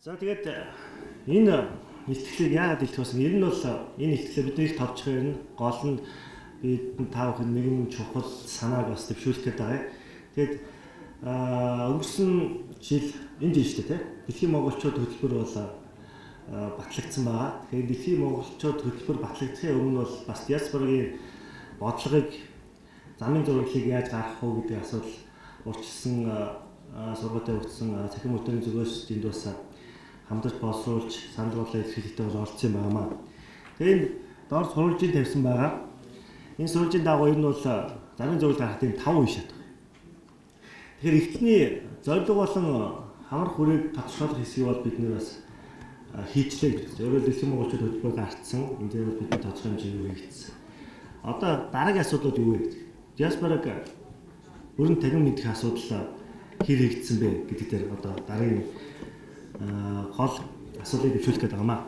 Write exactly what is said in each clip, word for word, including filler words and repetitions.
За тэгээд энэ ихтгэлийг яагаад илтгэх вэ? Ер нь бол энэ ихтгэлээ бид их товч хэрнэ. Гол нь бид та бүхэн нэгэн чухал санааг бас дэвшүүлэх гэдэг байгаа. Тэгээд өнгөрсөн жил энэ жил шүү дээ, Дэлхийн Монголчууд хөтөлбөр бол батлагдсан байгаа. Тэгэхээр Дэлхийн Монголчууд хөтөлбөр батлагдахын өмнө бол бас диаспорагийн бодлогыг, замын зургийг яаж гаргах вэ гэдэг асуудал урьдчилсан сургалтад өгсөн цахим хөтөлбөрийн зүгээс энд бас хамтарч боловсруулж санал бодлоо илэрхийлэхдээ бол оролцсон байнамаа. Тэгээд энэ доор сурвалжийг тавьсан байгаа. Энэ сурвалжийн дагуу ер нь бол замын зургийг гаргах тийм таван үе шат байна. Тэгэхээр эхлэний зорилго болон хамар хүрээг тодорхойлох хэсгийг бол бид нэр бас хийчлээ гэж байна. Өөрөөр Дэлхийн Монголчууд хөтөлбөр гаргацсан. Энд дээр бол бидний тодорхой хэмжээгээр хийгдсэн. Одоо дараагийн асуудлууд юу вэ гэдэг. Диаспораг өрн танин мэдэх асуудал хэр хийгдсэн бэ гэдэг дээр одоо дараагийн гол асуудлыг дэвшүүлэх гэдэг юм аа.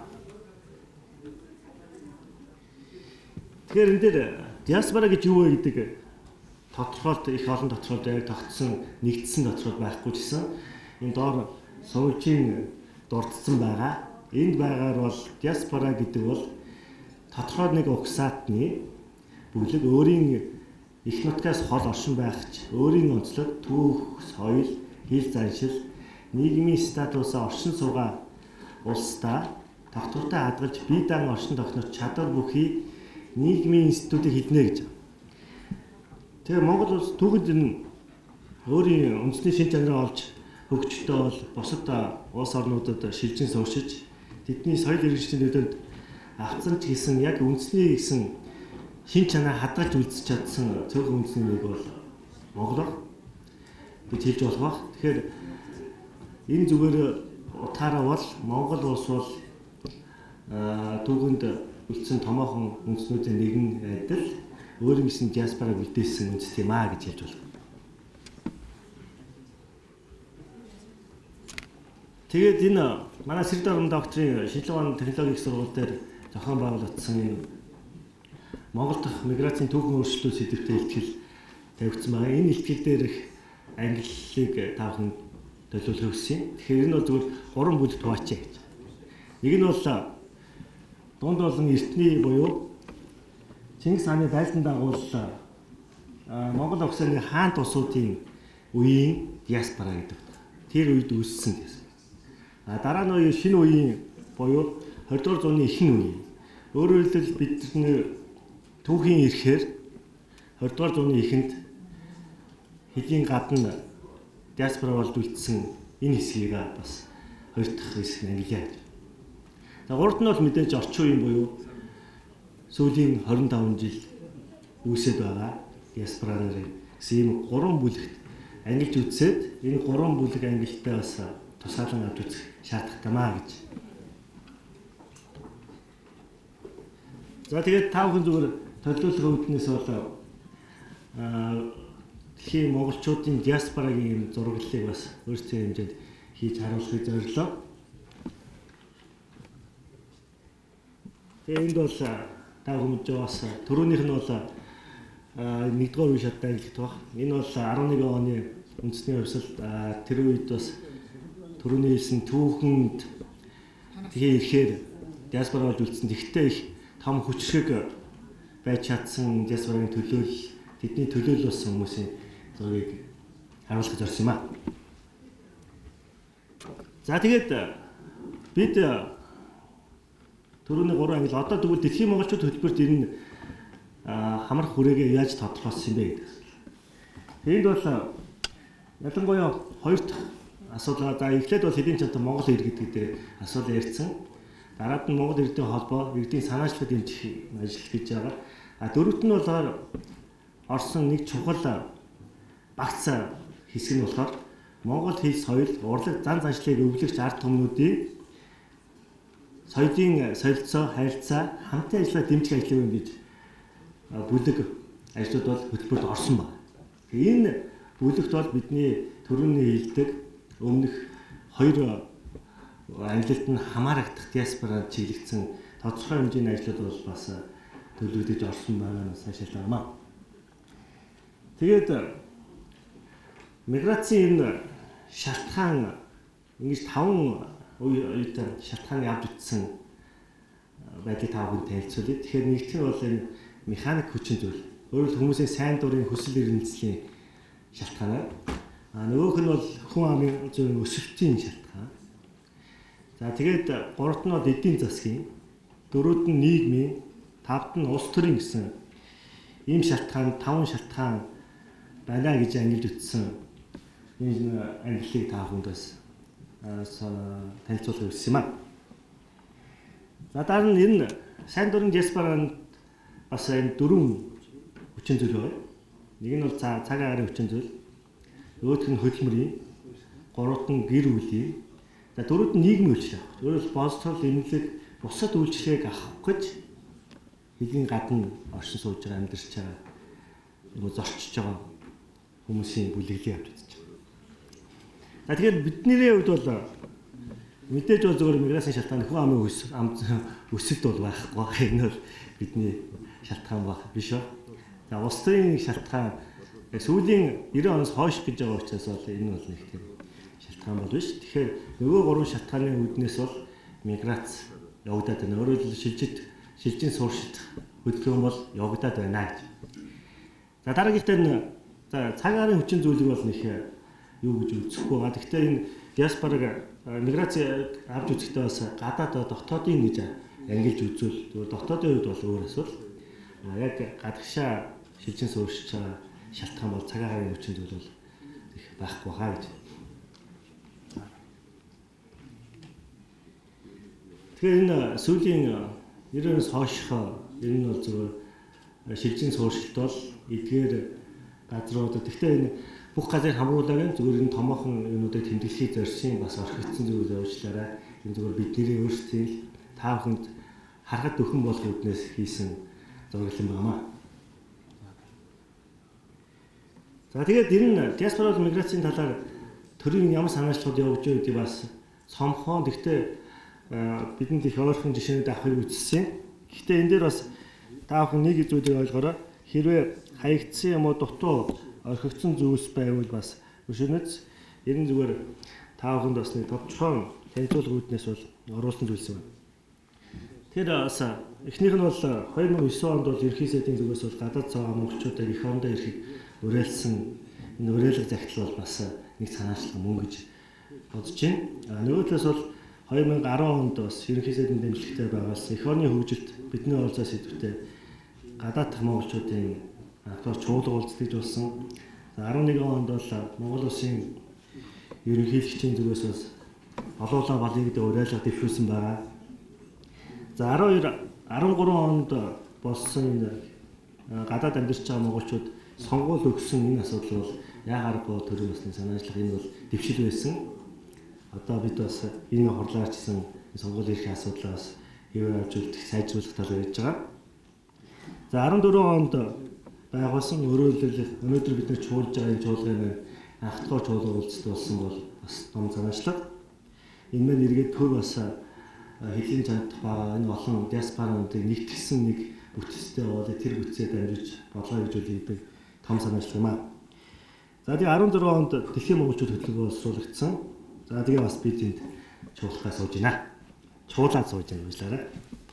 Тэгэхээр энэ дээр диаспора гэж юу вэ гэдэг тодорхойлт их олон тодорхойлт яг тогтсон нэгдсэн тодорхойлт байхгүй гэсэн энэ доор сурвалжийн дурдсан байгаа. Энд байгаагаар бол диаспора гэдэг бол тодорхой нэг угсаатны бүлэг өөрийн их нутгаас хол оршин байгч, өөрийн онцлог, түүх, соёл, хэл заншил, нийгмийн статусаа оршин суугаа улсдаа тогтвортой хадгалж бие даан оршин тогтнох чадвар бүхий нийгмийн институтыг хіднэ гэж. Тэгээ Монгол улс түүхэд энэ өөрийн үндэсний шин чанараа олж хөгжөлтөө бол бусад улс орнуудад шилжин сууршиж тэдний соёл иргэншилтүүдэд авцсан ч гэсэн яг үндэсний гэсэн шин чанаа хадгалж үлдсэж чадсан цөөхөн үндэсний нэг бол Монгол гэж хэлж болох бах. Тэгэхээр энэ зүгээр утгаараа бол Монгол улс бол түүхэнд үлдсэн томоохон үндэснүүдийн нэгэн адил өөрийн гэсэн диаспораг үлдээсэн үндэс юм аа гэж хэлж байна. Тэгээд энэ манай Сэрдорн докторийн шинжилгээ болон технологийн их сургууль дээр зохион байгуулагдсан энэ Монгол дахь миграцийн түүхэн өөрчлөлтүүд сэдвтэй ихтгэл тавигдсан байна. Энэ ихтгэл дээр их ангиллыг та бүхэн төлөвлөх гэсэн. Тэгэхээр энэ бол зөвхөн гурван бүлэгт хуваачаа гэж. Нэг нь бол дунд болон эртний буюу Чингис хааны байлдан дагуулсан Монгол улсын хаант улсуудын үеийн диаспора гэдэг. Тэр үед үүссэн гэсэн. А дараа нь үеийн шинэ үеийн буюу двадцать дугаар зууны ихэнх үе. Өөрөөр хэлбэл бидний түүхийн ирэхээр двадцать дугаар зууны эхэнд хэдийн гадна диаспора болд үлдсэн энэ хэсгийг бас хоёр дахь хэсэг нь ангилъя гэж. За гуравт нь бол мэдээж орчин үеийн буюу сүүлийн двадцать таван жил үүсэт байгаа диаспораар гэсэн ийм гурван бүлэгт ангилж үзээд энэ гурван бүлэг ангилтаа бас тусаалan авч үзэх шаардлагатай маа гэж. За тэгээд та бүхэн зүгээр төлөвлөх үүднээс бол Дэлхийн монголчуудын диаспорагийн зураглалыг бас өөрсдийн хэмжээнд хийж харуулахыг зорилоо. Тэгээ энд бол та хүмүүж бас түрүүнийх нь бол нэгдүгээр үе шаттай ангилт баг. Энэ бол арван нэгэн оны үндэсний хувьсалд тэр үед бас түрүүний хэлсэн түүхэнд тэгээ ирэхээр диаспора болж үлдсэн. Тэгтээ их том хүчрэг байж чадсан диаспорагийн төлөөлөл, тэдний төлөөлөл болсон хүмүүсийн зургийг харуулах зорьсон юм аа. За тэгээд бид түрүүний гурван ангил одоо тэгвэл Дэлхийн монголчууд хөтөлбөрт ирнэ хамрах хүрээгээ яаж тодорхойлсон юм бэ гэдэг. Энд бол ялангуяа хоёр дахь асуудал. За эхлээд бол хэдийн чанар Монгол иргэд гэдэг асуудал ярьсан. Дараад нь Монгол иргэдийн холбоо, иргэдийн санаачлагыг дэмжих ажил хийж байгаа. А дөрөвт нь болохоор орсон нэг чухал багц хэсэг нь болохоор Монгол хэл, соёл, урлаг, зан заншлыг өвлөгч ард түмнүүдийн соёлын солилцоо, харилцаа, хамтын ажиллагаа дэмжих ажлыг ингэж бүлэг ажлууд бол хөтөлбөрт орсон байна. Энэ бүлэгт бол бидний төрөний хэлдэг өмнөх хоёр ангилалд нь хамаарагдах диаспораар чиглэгдсэн тодорхой хэмжээний ажлууд бол бас төлөвлөж орсон байгаа нь сайшаалтай байна. Тэгээд миграцийн энэ шалтгаан ингэж таван үе үетэй шалтгаан явж утсан байдлыг та бүхэн танилцуулъя. Тэгэхээр нэгдүгээр нь бол энэ механик хүчин зүйл. Өөрөөр хүмүүсийн сайн дурын хүсэл эрмэлзлийн шалтгаанаар. А нөгөөх нь бол хүн амын зөв өсөлтийн шалтгаан. За тэгээд гуравт нь бол эдийн засгийн, дөрөвт нь нийгмийн, тавд нь улс төрийн гэсэн ийм шалтгаан, таван шалтгаан байна гэж ангилж утсан энэ ангиллыг та бүхэндээс танилцуулах гэсэн юм аа. За дараа нь энэ сайн дурын диаспоранд бас энэ дөрвөн хүчин зүйл байна. Нэг нь бол цаг агаарын хүчин зүйл, нөгөөх нь хөдөлмөрийн, гуравт нь гэр бүлийн, за дөрөвт нь нийгмийн үйлчлэл. Өөрөөр боловсрол, эмнэлэг, бусад үйлчлэгийг авах гэж хэдийн гадна оршин сууж байгаа, амьдарч байгаа, юм зорчиж байгаа хүмүүсийн бүлэглээ авч үзэж байгаа. За тэгэхээр бидний хувьд бол мэдээж бол зөвхөн миграцийн шалтгаан хүн амын өсөлт бол байхгүй. Энэ бол бидний шалтгаан баг биш үү? За улс төрийн шалтгаан сүүлийн нэрийн оноос хойш гэж байгаа учраас бол энэ бол нэг тийм шалтгаан бол биш. Тэгэхээр нөгөө гурван шалтгааны үүднээс бол миграц явагдаад байна. Өөрөөр хэлбэл шилжиж шилжин сууршилт хөдөлгөөн бол явагдаад байна гэж. За дараагийнхтай нь за цаг аарын хүчин зүйлийг бол нэг юу гэж үзэхгүй байгаа. Гэхдээ энэ диаспорыг миграц авч үзэхдээ бас гадаад дотоодын гэж ангилж үзвэл зөвхөн дотоодын үед бол өөр асуудал. Яг гадагшаа шилжин сууршиж байгаа шалтгаан бол цаг аарын хүчин зүйл бол их байхгүй хаа гэж. Тэгэхээр энэ сүүлийн нэрээс хойших ер нь бол зөвхөн шилжин сууршилт бол эдгээр газруудад. Гэхдээ энэ бүх газрыг хамруулаагүй зөвхөн энэ томоохон юмнуудыг тэмдэглэхийг зорьсон бас орхигдсон зүйл явуулчлаарай. Энэ зөвхөн бидний өөрсдийн та бүхэнд харахад өхөн болох үднээс хийсэн зураглал юм байна. За тэгээд ер нь диаспора миграцийн талаар төрийн ямар санаачлалууд явуулж байгаа гэдгийг бас цомхон. Гэхдээ бидэнд их ойрхон жишээнүүд авахыг үзсэн. Гэхдээ энэ дээр бас та бүхэн нэг зүйлийг ойлгоорой. Хэрвээ хаягдсан юм уу дутуу орхигдсон зүйлс байвал бас өшөөнөц ер нь зүгээр та бүхэнд бас нэг товчхон танилцуулга үүднээс бол оруулсан зүйлс байна. Тэр бас эхнийх нь бол хоёр мың и девять онд бол ерхий сайдын зүгээс бол гадаад цаагаа монголчуудаар их орондоо ирэхэд уриалсан энэ уриалга захидал бол бас нэг санаачлал мөн гэж бодож байна. А нөгөө талаас бол хоёр мың и десять онд бас ерхий сайдын дэмжлэгтэй байгуулсан эх орны хөгжилд бидний оролцоо сэдвтэй гадаад монголчуудын автор чуулга уулздаг болсон. За дөрвөн онд бол Монгол улсын ерөнхийлөгчийн зүгээс бас олуулаа балыг дэ уриалга дэвшүүлсэн байгаа. За дөрвөн онд болсон энэ гадаад амьдарч байгаа монголчууд сонгуул өгсөн энэ асуудал бол яагаргүй төрийн усны санаачлах энэ бол дэвшил байсан. Одоо бид бас энэ хорлоорчсан сонгуулийн эрхийн асуудлаас хэвээр авч үлдэх сайжруулах талаар ярьж байгаа. За дөрвөн онд байгуулсан өөрөөр хэлбэл өнөөдөр бид нар чуулж байгаа энэ чуулганы анх дахь чуулга уулзалт болсон бол бас том санаачлага. Энэ мэн эргээд төр бас хэлийн чанд байгаа энэ олон диаспоруудыг нэгтгэсэн нэг бүтцтэй болоо тэр бүтцээ дамжиж бодлоо гэж үлээдэг том санаачлага юм аа. За тэгээ дөрвөн онд дэлхийн монголчууд хөтлөгөө боловсруулагдсан. За тэгээ бас бид энд чуулгахаа сууж байна. Чуулаад сууж байна уучлаарай.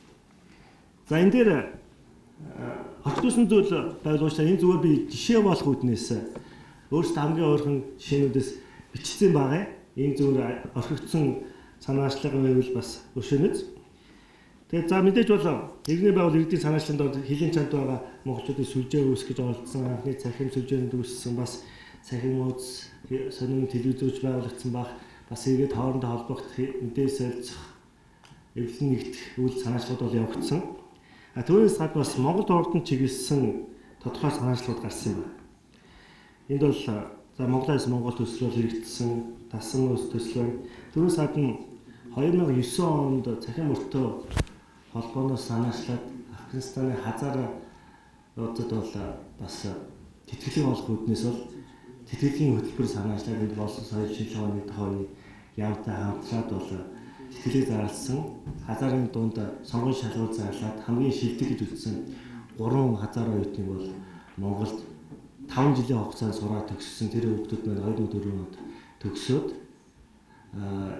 За энэ дээр орчуулсан зүйл байлгуучдаа энэ зүгээр би жишээ болох үднээс өөрсдөө хамгийн ойрхон жишээнүүдээс бичсэн байгаа. Энэ зүгээр орхигдсон санаачлага байвал бас өршөөнөц. Тэгээд за мэдээж бол иргэний байгуул иргэдийн санаачлалд хэлийн чанд байгаа монголчуудын сүлжээ үүсгэж оролцсон, анхны цахим сүлжээнд үүссэн бас цахим ууц сонин телевизүүж байгуулагдсан баг бас иргэд хоорондоо холбогдох мэдээ солилцох эвлэн нэгдэх үйл санаачлалууд бол явагдсан. А түүнээс гадна бас Монгол дурданд чиглэсэн тодорхой санаачлалууд гарсан юм байна. Энд бол за Монголоос Монгол төсөл хэрэгжсэн тасан ус төсөл. Түүнээс гадна хоёр мың и девять онд цахим өртөө холбооноос санаачлаад Афганистаны хазар одод бол бас тэтгэлэг болох үднээс бол тэтгэлийн хөтөлбөр санаачлаад энэ болсон соёл шинжилгээ оны тохиолын явтай хамтраад бол тэтгэлэг зарласан хазарын дунд сонгон шалгуур зарлаад хамгийн шилдэг гэж үзсэн гурван хазар оюутныг бол Монголд таван жилийн хугацаанд сураад төгссөн. Тэр хүүхдүүд маань хоёр дөрөв онд төгсөөд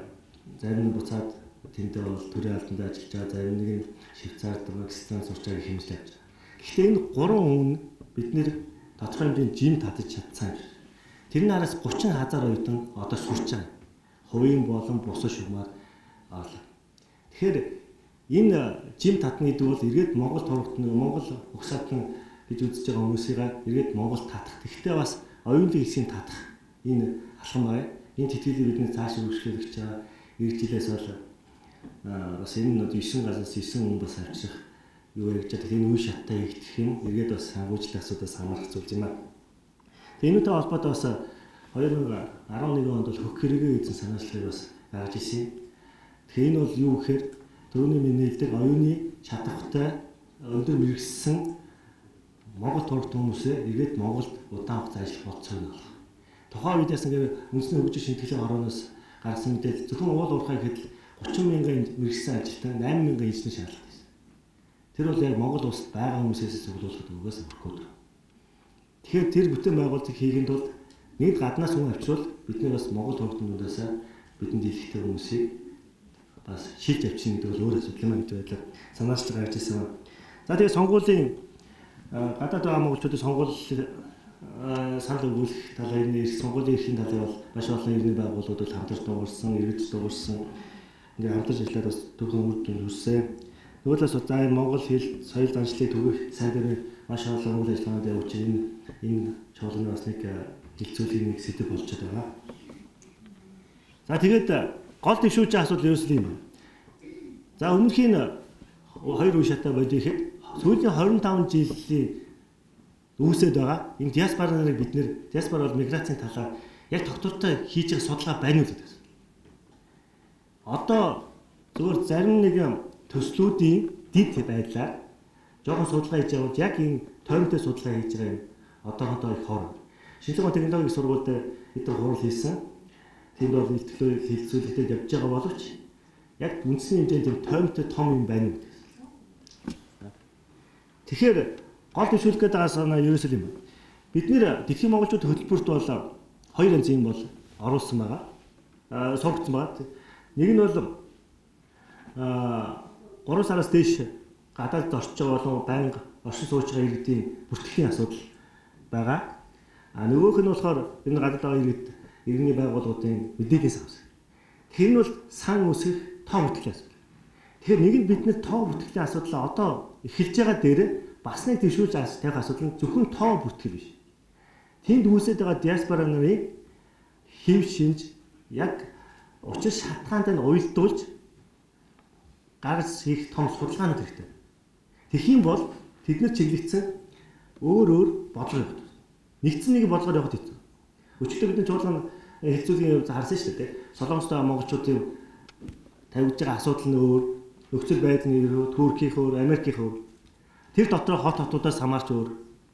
зарим нь буцаад тэндээ бол төрийн албанд ажиллаж байгаа, зарим нэг нь Швейцарт, Пакистан сурч байгааг хэмжиж авч байгаа. Гэхдээ энэ гурван хүн бид нэр тодорхой хэмжээнд жим татаж чадсан юм. Тэрний араас гучин хазар оюутан одоо сурч байгаа. Хувийн болон бусад шугамар оолоо. Тэгэхээр энэ жим татны дүү бол эргээд Монгол тургалтны Монгол угсаатан гэж үзэж байгаа хүмүүсийг эргээд Монгол татах. Гэхдээ бас оюуны хэсгийг татах энэ алхам бай. Энэ тэтгэлийг бидний цааш өргөжлөх гэж байгаа. Эх жилээс бол бас энэ девизэн газраас девизэн хүн бас авчрах юу вэ гэж байгаа. Энэ үе шаттай ихтгэх юм. Эргээд бас санхүүжилт асуудаас хамаарах зүйл юм аа. Тэгээ энэтэй холбоотой бас хоёр мың арван нэгэн онд бол хөх хэрэгээ эзэн санаачлагыг бас гаргаж ирсэн. Тэгээ энэ бол юу гэхээр түрүүний миний хэлдэг оюуны чадвартай өндөр мэрэгсэн Монгол тургт хүмүүсээ эргээд Монголд удаан хугацаа ажиллах болцоог нь олох. Тухайн үедээс ингээд үндэсний хөгжил шинтгэлийн хорооноос гаргасан мэдээлэл зөвхөн уул уурхай гэхэд гучин мянган мэрэгсэн ажилтан восемь мянган инженер шаардлагатай байсан. Тэр бол яг Монгол улсад байгаа хүмүүсээс цуглуулахад угаас өрхөд. Тэгэхээр тэр бүтээн байгуулалтыг хийхэд бол нэг гаднаас хүн авчвал бид нар бас Монгол тургтнуудаас бидэнд дийлэхтэй хүмүүсийг бас шилж авчихна гэдэг бол өөр асуудал юм а гэж байдлаар санаачж гарч ирсэн байна. За тэгээ сонгуулийн гадаад байгаа монголчуудын сонгуул санал өгүүлэх талын нэр сонгуулийн эрхийн талын бол маш олон иргэний байгууллагууд бол хамтарч дуурсан, иргэд дуурсан. Ингээ хамтарч ажиллаад бас төрхөн үр дүн хүрсэн. Нөгөө талаас за энэ монгол хэл, соёл заншлыг түгэх сайн дээрээ маш олон үйл ажиллагаанд явуулж энэ энэ чуулганы бас нэг хилцүүлгийн нэг сэдэв болчиход байгаа. За тэгээд гол дэвшүүлж асуудал ерөөсөө юм байна. За өмнөхийн хоёр үе шатаа бодё ихэд сүүлийн двадцать пять жилийн үүсэт байгаа энэ диаспора нарыг бид нэр диаспора бол миграцийн талаар яг доктортой хийж байгаа судалгаа байна уу гэдэг. Одоо зөвхөн зарим нэгэн төслүүдийн дид байдлаар жоохон судалгаа хийж яваад яг энэ тоймтой судалгаа хийж байгаа юм. Одоохондоо их хор. Шинжлэх ухааны технологийн сургуульд хэдэн хурал хийсэн. Тэнд бол илтгэл хэлцүүлэгтэй явж байгаа боловч яг үндэсний хэмжээнд тийм тоймтой том юм байна уу. Тэгэхээр гол дэвшүүлэх гээд байгаа санаа ерөөсөө юм байна. Бид нэр дэлхийн монголчууд хөтөлбөрт бол хоёр янз юм бол оруулсан байгаа. Аа сургацсан байгаа. Нэг нь бол аа гурван сараас дээш гадаад орчиж байгаа болон байнга оршин сууж байгаа иргэдийн бүртгэхийн асуудал байгаа. А нөгөөх нь болохоор энэ гадаад байгаа иргэд иргэний байгууллагуудын мэдээллийн сан үүсгэх. Тэр нь бол сан үүсгэх тоо бүртгэлийн асуудал. Тэгэхээр нэг нь бид нэр тоо бүртгэлийн асуудлаа одоо эхэлж байгаа дээр бас нэг дэвшүүлж тавих асуудал нь зөвхөн тоо бүртгэл биш. Тэнд үүсэж байгаа диаспора нарын хэв шинж яг учир шалтгаанд нь уялдуулж гаргаж хийх том судалгаанууд хэрэгтэй. Тэгэх юм бол тэд нар чиглэгдсэн өөр өөр бодлого явуулдаг. Нэгдсэн нэг бодлогоор явах хэрэгтэй. Өчигдөр бидний чуулганы хэлцүүлгийн хувьд харсан шүү дээ. Солонгост байгаа монголчуудын тавьж байгаа асуудал нь өөр, нөхцөл байдал нь өөр, Туркийн өөр, Америкийн өөр. Тэр дотор хот хотуудаас хамаарч өөр.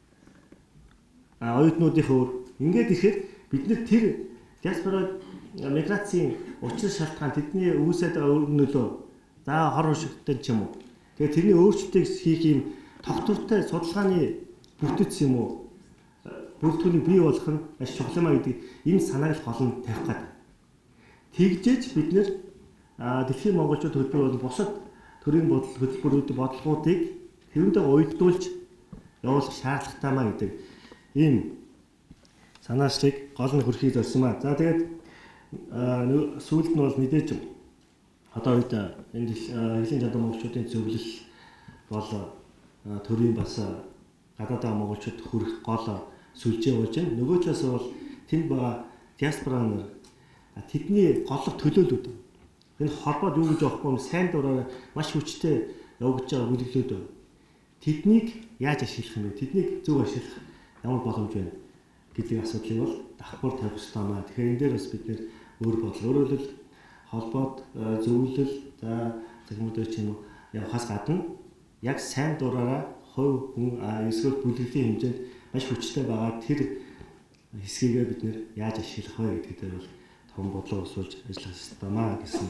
А оюутнуудын өөр. Ингээд ихээр бид нэр тэр диаспора миграцийн учир шалтгаан тэдний үүсээд байгаа өөр нөлөө за хор хуршигтай ч юм уу. Тэгээ тэрний өөрчлөлтийг хийх юм тогтвортой судалгааны бүртгэц юм уу? Бүртгэнийг бий болгох нь маш чухал юм а гэдэг энэ санааг л гол нь тавих гэдэг. Тэгжээж бид нэр дэлхийн монголчууд хөтөлбөр болон бусад төрийн бодол хөтөлбөрүүд бодлогоодыг тэрүүндээ уялдуулж явуулах шаардлагатай маа гэдэг ийм санаачлыг гол нь хөрхийг зорьсон маа. За тэгээд сүүлд нь бол мэдээж одоо үед энэ хэлийн чадвар монголчуудын зөвлөл бол төрийн бас гадаад монголчууд хүрэх гол сүлжээ болж байна. Нөгөө талаас бол тэнд байгаа диаспора нар тэдний голлох төлөөлүүд. Энэ холбоод юу гэж аахгүй юм сайн дураараа маш хүчтэй явж байгаа бүлэглүүд. Тэднийг яаж ашиглах юм бэ? Тэднийг зөв ашиглах ямар боломж байна гэдэг асуудлыг бол давхар тавих хэрэгтэй маа. Тэгэхээр энэ дээр бас бид нэр өөр бодол. Өөрөөр хэлбэл холбоод зөвлөл за технологи ч юм уу явахаас гадна яг сайн дураараа хувь хүн эсвэл бүлэглэлийн хэмжээнд маш хүчтэй байгаа тэр хэсгийг бид нэр яаж ашиглах вэ гэдэг дээр бол том бодлого усуулж ажиллах хэрэгтэй маа гэсэн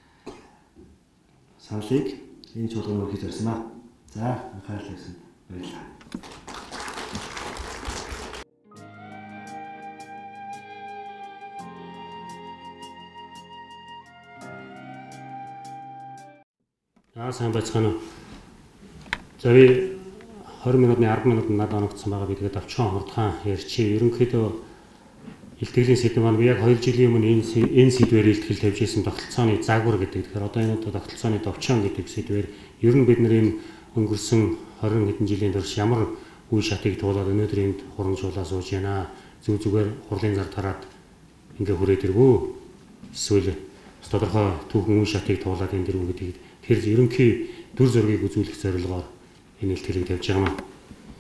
саналыг энэ чуулганы өрхөж зорьсон маа. За анхаарлаа гэсэн баярлалаа. Аа сайн байцгаана уу. За би twenty минутны ten минут надад оногдсон байгаа. Би тэгээд авчхан хурдхан ярьчих. Ерөнхийдөө илтгэлийн сэдв маань би яг two жилийн өмнө энэ энэ сэдвээр илтгэл тавьж исэн тогтолцооны загвар гэдэг. Тэгэхээр одоо энэ тогтолцооны товчон гэдэг сэдвээр ер нь бид нар энэ өнгөрсөн twenty хэдэн жилийн турш ямар үе шатыг туулаад өнөөдөр энд хурамжуулаа сууж байна. Зүг зүгээр хурлын зар тараад ингээ хүрээд ирвүү. Эсвэл тодорхой түүхэн үе шатыг туулаад энэ дэрвүү гэдэг. Тэр ерөнхий дүр зургийг үзүүлэх зорилгоор энэ илтгэлийг тавьж байгаа юм.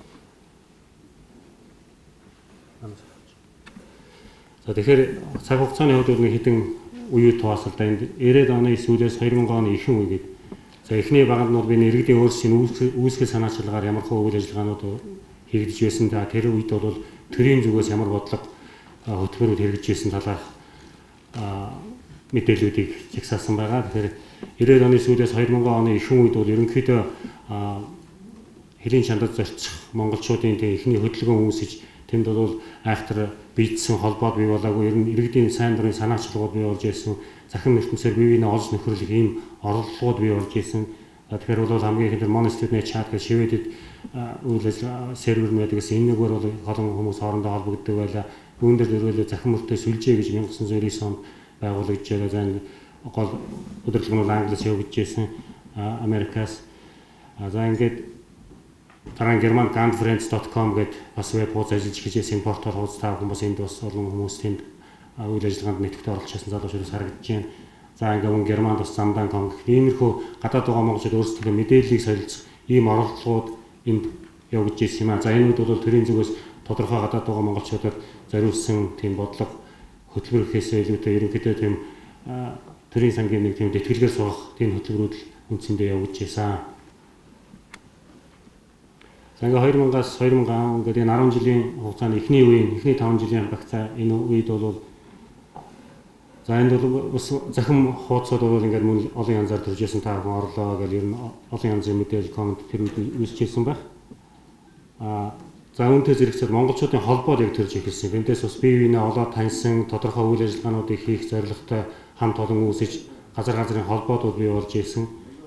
За тэгэхээр цаг хугацааны хувьд нэг хэдэн үеийг тоослоо да. Энд ninety оны сүүлээс two thousand оны ихэнх үе гэдэг. За эхний баганд нь би иргэдийн өөрсдийн үүсгэл санаачлагаар ямар хөө үйл ажиллагаанууд хийгдэж байсан. За тэр үед бол төрийн зүгээс ямар бодлого хөтөлбөрүүд хэрэгжиж байсан талаарх мэдээллүүдийг жагсаасан байгаа. Тэгэхээр ninety оны сүүлээс two thousand оны ихэнх үед бол ерөнхийдөө хэрийн чандад зорчих монголчуудын тийм эхний хөдөлгөөн үүсэж тэнд бол айхтар биедсэн холбоод бий болоогүй. Ер нь иргэдийн сайн дурын санаачлагууд бий болж байсан. Захин ертөнцөөр бие биенээ олж нөхөрлөх ийм орлогууд бий болж байсан. Тэгэхээр бол хамгийн ихэнд Mono Student Chat гэж шивэдэд үйл ажиллагаа сервер нь байдаг гэсэн энэ нэгээр бол олон хүмүүс хоорондоо холбогддог байлаа. Үүн дээр дөрвөлөө захин мөртөө сүлжээ гэж nineteen ninety-nine онд байгуулагдж байгаа. За энэ гол удирдлага нь Англиас явагдажсэн Америкаас. За ингээд дараа Герман conference dot com гэдэг бас веб хуудас ажиллаж хийжсэн портал хуудас та хүмүүс энд бас олон хүмүүс тэнд үйл ажиллагаанд нэтгэвч оролцсон залуучуудаас харагдаж байна. За ингээд мөн Германд бас замдан ком гэх иймэрхүү гадаад байгаа монголчууд өөрсдөө мэдээллийг солилцох ийм оролдлогууд энд явагдаж ирсэн юм а. За энэ үед бол төрийн зүгээс тодорхой гадаад байгаа монголчуудад зориулсан тийм бодлого хөтөлбөр гэхээсээ илүүтэй ерөнхийдөө тийм төрийн сангийн нэг тийм тэтгэлгээр сурах тийм хөтөлбөрүүд үндсэндээ явагдаж ирсэн. За ингээ two thousand-аас two thousand ингээд энэ ten жилийн хугацаанд эхний үеийн эхний five жилийн багцаа энэ үед бол за энд бол бас захим хуудасууд бол ингээд мөн олон янзаар төржсэн та бүхэн орлоо гэж ер нь олон янзын мэдээлэл комент тэр үед үүсчихсэн байх. А за үүнтэй зэрэгцээд монголчуудын холбоод яг төрж эхэлсэн. Эндээс бас бие биенээ олоод таньсан тодорхой үйл ажиллагаануудыг хийх зорилготой хамт олон үүсэж газар газрын холбоодууд бий болж ирсэн.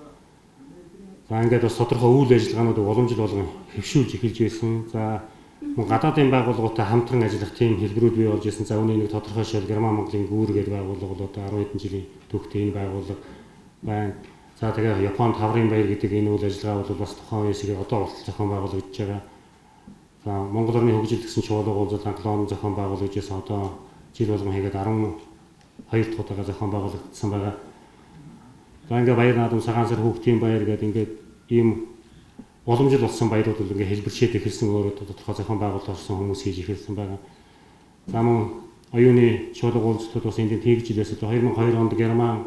За ингээд бас тодорхой үйл ажиллагаануудыг уламжил болгон хэвшүүлж эхэлж байсан. За гадаадын байгууллагуудтай хамтран ажиллах тийм хэлбэрүүд бий болж ирсэн. За үүний нэг тодорхой шил Герман Монголын гүүр гэдэг байгууллага бол одоо ten хэдэн жилийн түүхтэй энэ байгууллага байна. За тэгээ Японд хаврын баяр гэдэг энэ үйл ажиллагаа бол бас тухайн үеэсээ одоо болтол зохион байгуулагдж байгаа. За Монгол орны хөгжил гэсэн чуулга уулзалт анхлон зохион байгуулагдж байсан. Одоо жил болгон хийгээд twelve дахь удаагаа зохион байгуулагдсан байгаа. За ингээ баяр наадам цагаан сар хүүхдийн баяр гэдэг ингээд ийм уламжил болсон баярууд бол ингээ хэлбэрчээд эхэлсэн өөрөө тодорхой зохион байгуулалт орсон хүмүүс хийж эхэлсэн байгаа. За мөн оюуны чуулга уулзалтууд бас энд тэгж жилээс two thousand two онд Герман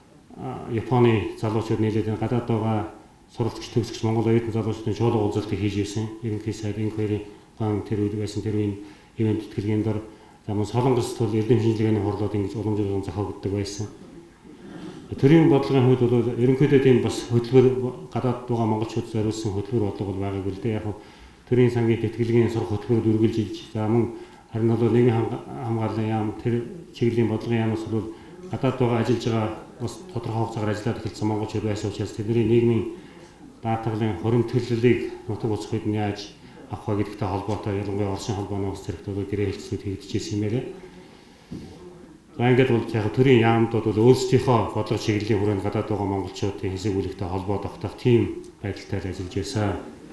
Японы залуучууд нийлээд гадаад байгаа сурвалжч төгсөгч Монгол оюутан залуучуудын чуулга уулзалтыг хийж ирсэн. Ерөнхий сайд инквери ган тэр үед байсан тэр үеийн ивент тэтгэлийн дор за мөн Солонгост бол эрдэм шинжилгээний хурлууд ингэж уламжуулан зохиогддог байсан. Төрийн бодлогын хувьд бол ерөнхийдөө тийм бас хөтөлбөр гадаад байгаа монголчууд зориулсан хөтөлбөр бодлого бол байгаагүй л дээ. Яг нь төрийн сангийн тэтгэлгийн сурах хөтөлбөрөд үргэлжилж за мөн харин бол нийгмийн хамгааллын яам тэр чиглэлийн бодлогын яамаас бол гадаад байгаа ажиллаж байгаа бас тодорхой хугацаагаар ажиллаад эхэлсэн монголчууд байсан учраас тэдний нийгмийн даатгалын хорин төлөлийг нутаг уцхуйд нь яаж авах вэ гэдэгтэй холбоотой ялангуяа Оросын холбооны ус зэрэгтүүд гэрээ хэлцүүд хийгдчихсэн юм байна. За ингээд бол яг төрийн яамдууд бол өөрсдийнхөө бодлого чиглэлийн хүрээнд гадаад байгаа монголчуудын хэсэг бүлэгтэй холбоо тогтоох тийм байдалтай ажиллаж байсан.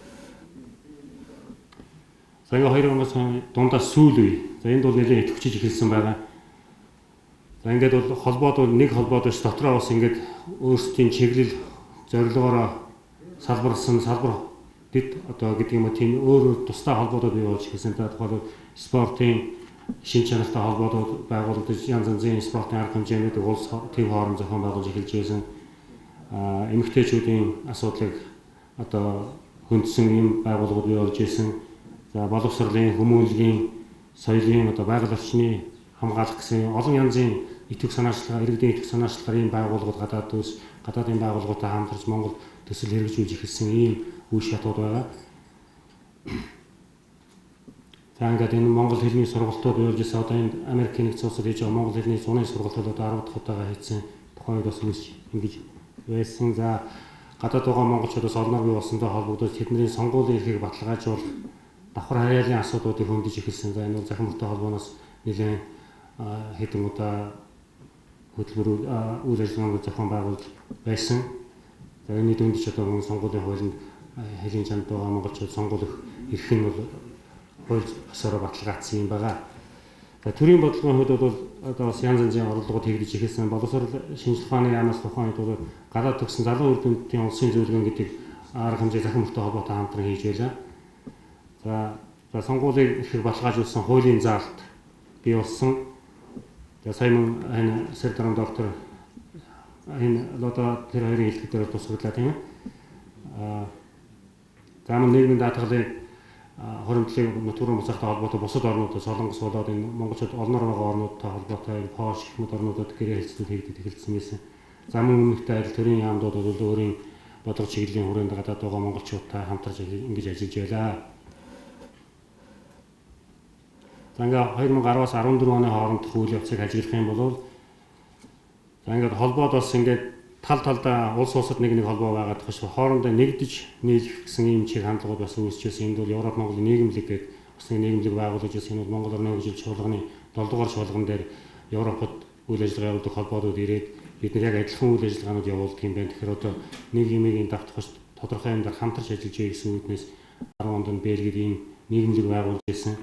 За ингээ two thousand дундаас сүүл үе. За энд бол нэлээд идэвхжиж эхэлсэн байгаа. За ингээд бол холбоод бол нэг холбоод биш дотроо бас ингээд өөрсдийн чиглэл зорилгоороо салбарсан салбар дэд одоо гэдэг юм уу тийм өөр тусдаа холбоодод бий болж эхэлсэн. За тухайлбал спортын шин чанартай холбоодод байгуулагдаж янз янзын спортын арга хэмжээний улс төв хооронд зохион байгуулж эхэлж байсан. Аа эмэгтэйчүүдийн асуудлыг одоо хөндсөн ийм байгууллагууд бий болж байсан. За боловсролын, хүмүүнлэгийн, соёлын одоо байгаль орчны хамгаалах гэсэн олон янзын итгэх санаачлага, иргэдийн итгэх санаачлагаар ийм байгууллагууд гадаад төс гадаадын байгууллагуудтай хамтарч Монгол төсөл хэрэгжүүлж эхэлсэн ийм үе шатууд байгаа. За ингээд энэ Монгол хэлний сургалтууд болж ирсэн. Одоо энэ Америкийн нэгдсэн улсад хийж байгаа Монгол хэлний зуны сургалтууд одоо ten дахь удаага хийсэн тухайн үед бас үүсч ингэж байсан. За гадаад байгаа монголчуудаас олон орны болсонтой холбогдож тэдний сонгуулийн эрхийг баталгаажуулах давхар хаяалын асуудлуудыг хөндөж эхэлсэн. За энэ бол захин мөртэй холбооноос нэлээд хэдэн удаа хөтөлбөр үйл ажиллагааг зохион байгуулж байсан. За энэ дүндч одоо мөн сонгуулийн хуулинд хэлийн чамд байгаа монголчууд сонгуулах эрх нь бол хууль ёсоор баталгаажсан юм байна. За төрийн бодлогын хувьд бол одоо бас янз янзын орлогод хийгдэж эхэлсэн. Боловсрол шинжилгээ ухааны яамаас тухайн үед бол гадаад төгсөн залуу үр дүндийн улсын зөвлөгөө гэдэг арга хэмжээ захин мөртэй холбоотой хамтран хийж байлаа. За за сонгуулийн эрхийг баталгаажуулсан хуулийн заалт бий болсон. За сая мөн энэ Сэрдаран доктор энэ одоо тэр хоёрын хэлтгэл дээр тусгаглаа тийм ээ. Аа за мөн нийгмийн даатгалын хоримтлын нутгийн буцаахтай холбоотой бусад орнуудад солонгос болоод энэ монголчууд олноор байгаа орнуудтай холбоотой энэ Польш гэх мэт орнуудад гэрээ хэлцүүд хийгдэж эхэлсэн байсан. За мөн өмнөхтэй адил төрийн яамдууд бол өөрийн бодлого чиглэлийн хүрээнд гадаад байгаа монголчуудтай хамтарч ингэж ажиллаж байлаа. За ингээ хоёр мянга араваас арван дөрвөн оны хоорондох үйл явцыг ажиглах юм бол за ингээд холбоод бас ингээд тал талдаа улс улсад нэг нэг холбоо байгаад тахш хоорондоо нэгдэж нийлэх гэсэн ийм чиг хандлагууд бас үүсчихсэн. Энд бол Европ Монголын нийгэмлэг гэдэг бас нэг нийгэмлэг байгуулж ирсэн. Энэ бол Монгол орны хөгжил чуулганы долоо дугаар шуулган дээр Европод үйл ажиллагаа явуулдаг холбоодууд ирээд бид нар яг адилхан үйл ажиллагаанууд явуулдаг юм байна. Тэгэхээр одоо нэг юмыг давтахш тодорхой юмдаар хамтарч ажиллаж яа гэсэн үгнээс арван онд Бельгид ийм нийгэмлэг байгуулж ирсэн.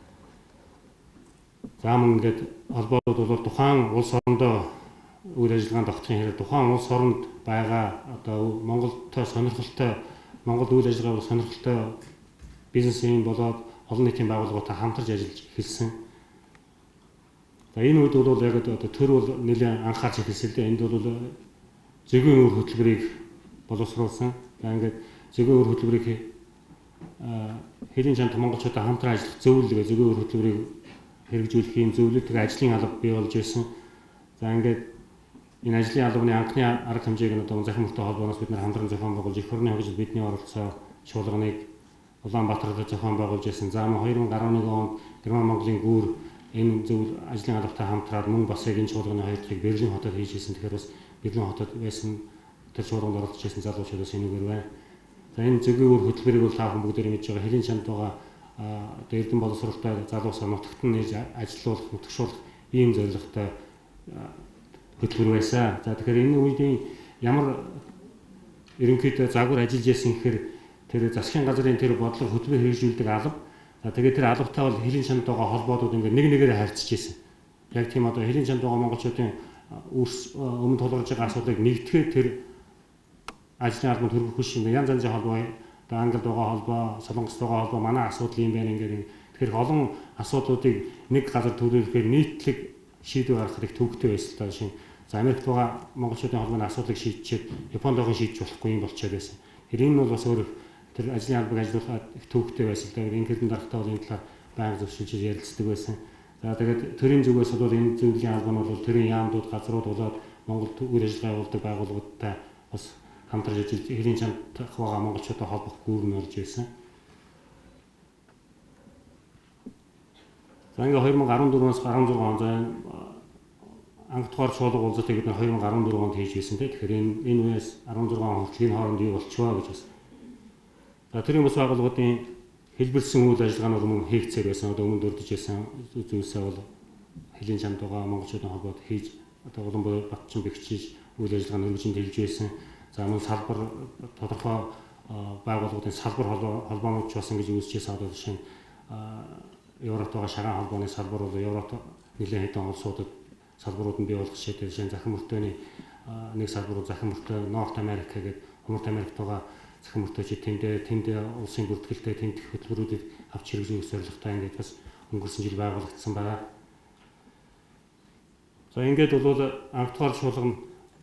За мөн ингээд холбоодууд бол тухайн улс орондоо үйл ажиллагаанд давтахын хэрэг тухайн улс оронд байгаа одоо Монголтой сонирхолтой Монгол үйл ажиллагаа сонирхолтой бизнесийн болоод олон нийтийн байгууллагуудтай хамтарч ажиллаж эхэлсэн. За энэ үед бол яг одоо төр бол нэлээд анхаарч эхэлсэн л дээ. Энд бол зөгийн өр хөтөлбөрийг боловсруулсан. За ингээд зөгийн өр хөтөлбөрийг хэлийн чамд монголчуудаа хамтран ажиллах зөвлөлөө зөгийн өр хөтөлбөрийг хэрэгжүүлэх юм зөвлөлт ажлын алба бий болж байсан. За ингээд энэ ажлын албаны анхны арга хэмжээг нь одоо захин мөртэй холбооноос бид нар хамтран зохион байгуулж эх орны хөгжил бидний оролцоо чуулганыг Улаанбаатарт зохион байгуулж байсан. За мөн хоёр мянга арван нэг онд Герман Монголын гүүр энэ зөв ажлын албатай хамтраад мөн бас яг энэ чуулганы хоёр дахь Берлин хотод хийж ирсэн. Тэгэхээр бас Берлин хотод байсан тэр чуулганд оролцож байсан залуучууд бас энэгээр байна. За энэ зөгийн өр хөтөлбөрийг бол та бүхэн бүгдээр мэдж байгаа. Хэлийн чамд байгаа одоо эрдэм боловсролтой залуусаа нутагт нь нээж ажилуулах, нутагшуулах ийм зорилготой хөтөлбөр байсан. За тэгэхээр энэ үеийн ямар ерөнхийдөө загвар ажиллаж байсан гэхээр тэр засгийн газрын тэр бодлого хөтөлбөр хэрэгжүүлдэг алба. За тэгээд тэр албатай бол хэлийн чамд байгаа холбоодууд ингээд нэг нэгээр харьцаж байсан. Яг тийм одоо хэлийн чамд байгаа монголчуудын өмнө тулгарч байгаа асуудлыг нэгтгэхэд тэр ажлын албанд хөрвөх биш юм. Янз янзын холбоо одоо Англид байгаа холбоо, Солонгост байгаа холбоо манай асуудал юм байна ингээд. Тэгэхээр олон асуудлуудыг нэг газар төрүүлэхээр нийтлэг шийдвэр гаргахыг төвөгтэй байсан та шин. За Америкт байгаа монголчуудын холбооны асуудлыг шийдчихэд Японд байгаа шийдэж болохгүй юм болчиход байсан. Тэгэхээр энэ бол бас өөр тэр ажлын албаг ажиллуулахад их төвөгтэй байсан. Тэгэхээр энэ хэдэн дарагтай бол энэ талаар байнга зөвшөөрч ярилцдаг байсан. За тэгээд төрийн зүгээс бол энэ зөвлөлийн албан бол төрийн яамдууд, газрууд болоод Монгол үйл ажиллагаа явуулдаг байгууллагуудтай бас хамтарч ажиллаж хэлийн чамд байгаа монголчуудаа холбох гүүр нь орж байсан. За ингээ хоёр мянга арван дөрвөөс арван зургаан он зай анх дугаар чуулга уулзалтыг бид хоёр мянга арван дөрвөн онд хийж байсан тийм. Тэгэхээр энэ энэ үеэс арван зургаан хүртэл энэ хооронд юу болчихваа гэж бас. За төрийн бас байгууллагуудын хэлбэрсэн үйл ажиллагаанууд мөн хийгцээр байсан. Одоо өмнө дурдж байсан зүйлсээ бол хэлийн чамд байгаа монголчуудын холбоод хийж одоо Улаанбаатар Батчин бэхжиж үйл ажиллагааны өргөжинд хэлж байсан. За мөн салбар тодорхой байгууллагуудын салбар холбоонууд ч бас ингэж үүсчихсэн. Одоо жишээ нь Европт байгаа шагаан холбооны салбар бол Европт нэлээд хэдэн улсуудад салбарууд нь бий болох жишээтэй жишээ нь захин мөртөөний нэг салбар бол захин мөртөө Норт Америк гэдэг Умарт Америкт байгаа захин мөртөөчид тэндээ тэнд улсын бүртгэлтэй тэнд хөтөлбөрүүдийг авч хэрэгжүүлэх зорилготой ингээд бас өнгөрсөн жил байгуулагдсан байна. За ингээд бол анх дугаар чуулган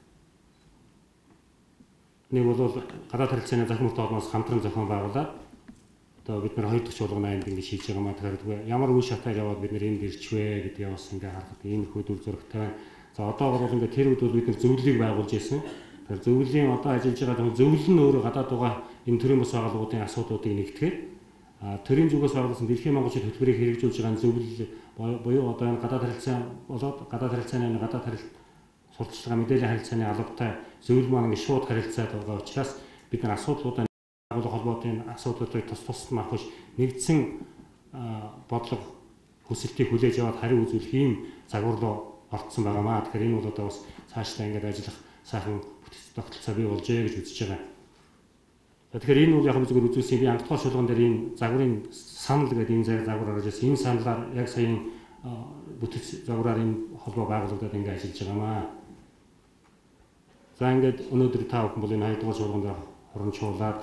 нэг бол гадаад харилцааны захин мөртөө холбооноос хамтран зохион байгуулад одоо бид нар хоёр дахь чуулганы аймаг ингэ шийдэж байгаа маа тэгэхээр ямар үе шатаар яваад бид нар энд ирчвэ гэдэг яваас ингээ харахад ийм их үйл зөрөгтэй. За одоо бол ингээ тэр үед бол бид нар зөвлөлийг байгуулж ирсэн. Тэгэхээр зөвлөлийн одоо ажиллаж байгаа зөвлөл нь өөрөө гадаад байгаа энэ төрийн бас байгууллагуудын асуудлуудыг нэгтгэхэд а төрийн зүгээс байгуулсан дэлхийн монголчууд хөтөлбөрийг хэрэгжүүлж байгаа зөвлөл буюу одоо энэ гадаад харилцаа болоод гадаад харилцааны гадаад харилцаа сурталчилгаа мэдээллийн харилцааны албатай зөвлөл маань шууд харилцаад байгаа учраас бид нар асуудлуудаа байгууллага холбоотын асуудлуудыг тус тусад махвч нэгдсэн бодлого хүсэлтийг хүлээж аваад хариу үзүүлэх ийм загвар руу орцсон байгаамаа. Тэгэхээр энэ бол одоо бас цаашдаа ингээд ажиллах сайхан бүтэц тогтолцоо бий болжээ гэж үзэж байгаа. Тэгэхээр энэ бол яг зөвхөн үзүүлсэн би анхдугаар шулган дээр энэ загварын санал гэдэг энэ загвар гаргаж ирсэн. Энэ саналаар яг саяын бүтэц загвараар энэ холбоо байгуулагдаад ингээд ажиллаж байгаамаа. За ингээд өнөөдөр та бүхэн бол энэ хоёрдугаар шулган дээр хоромжуулаад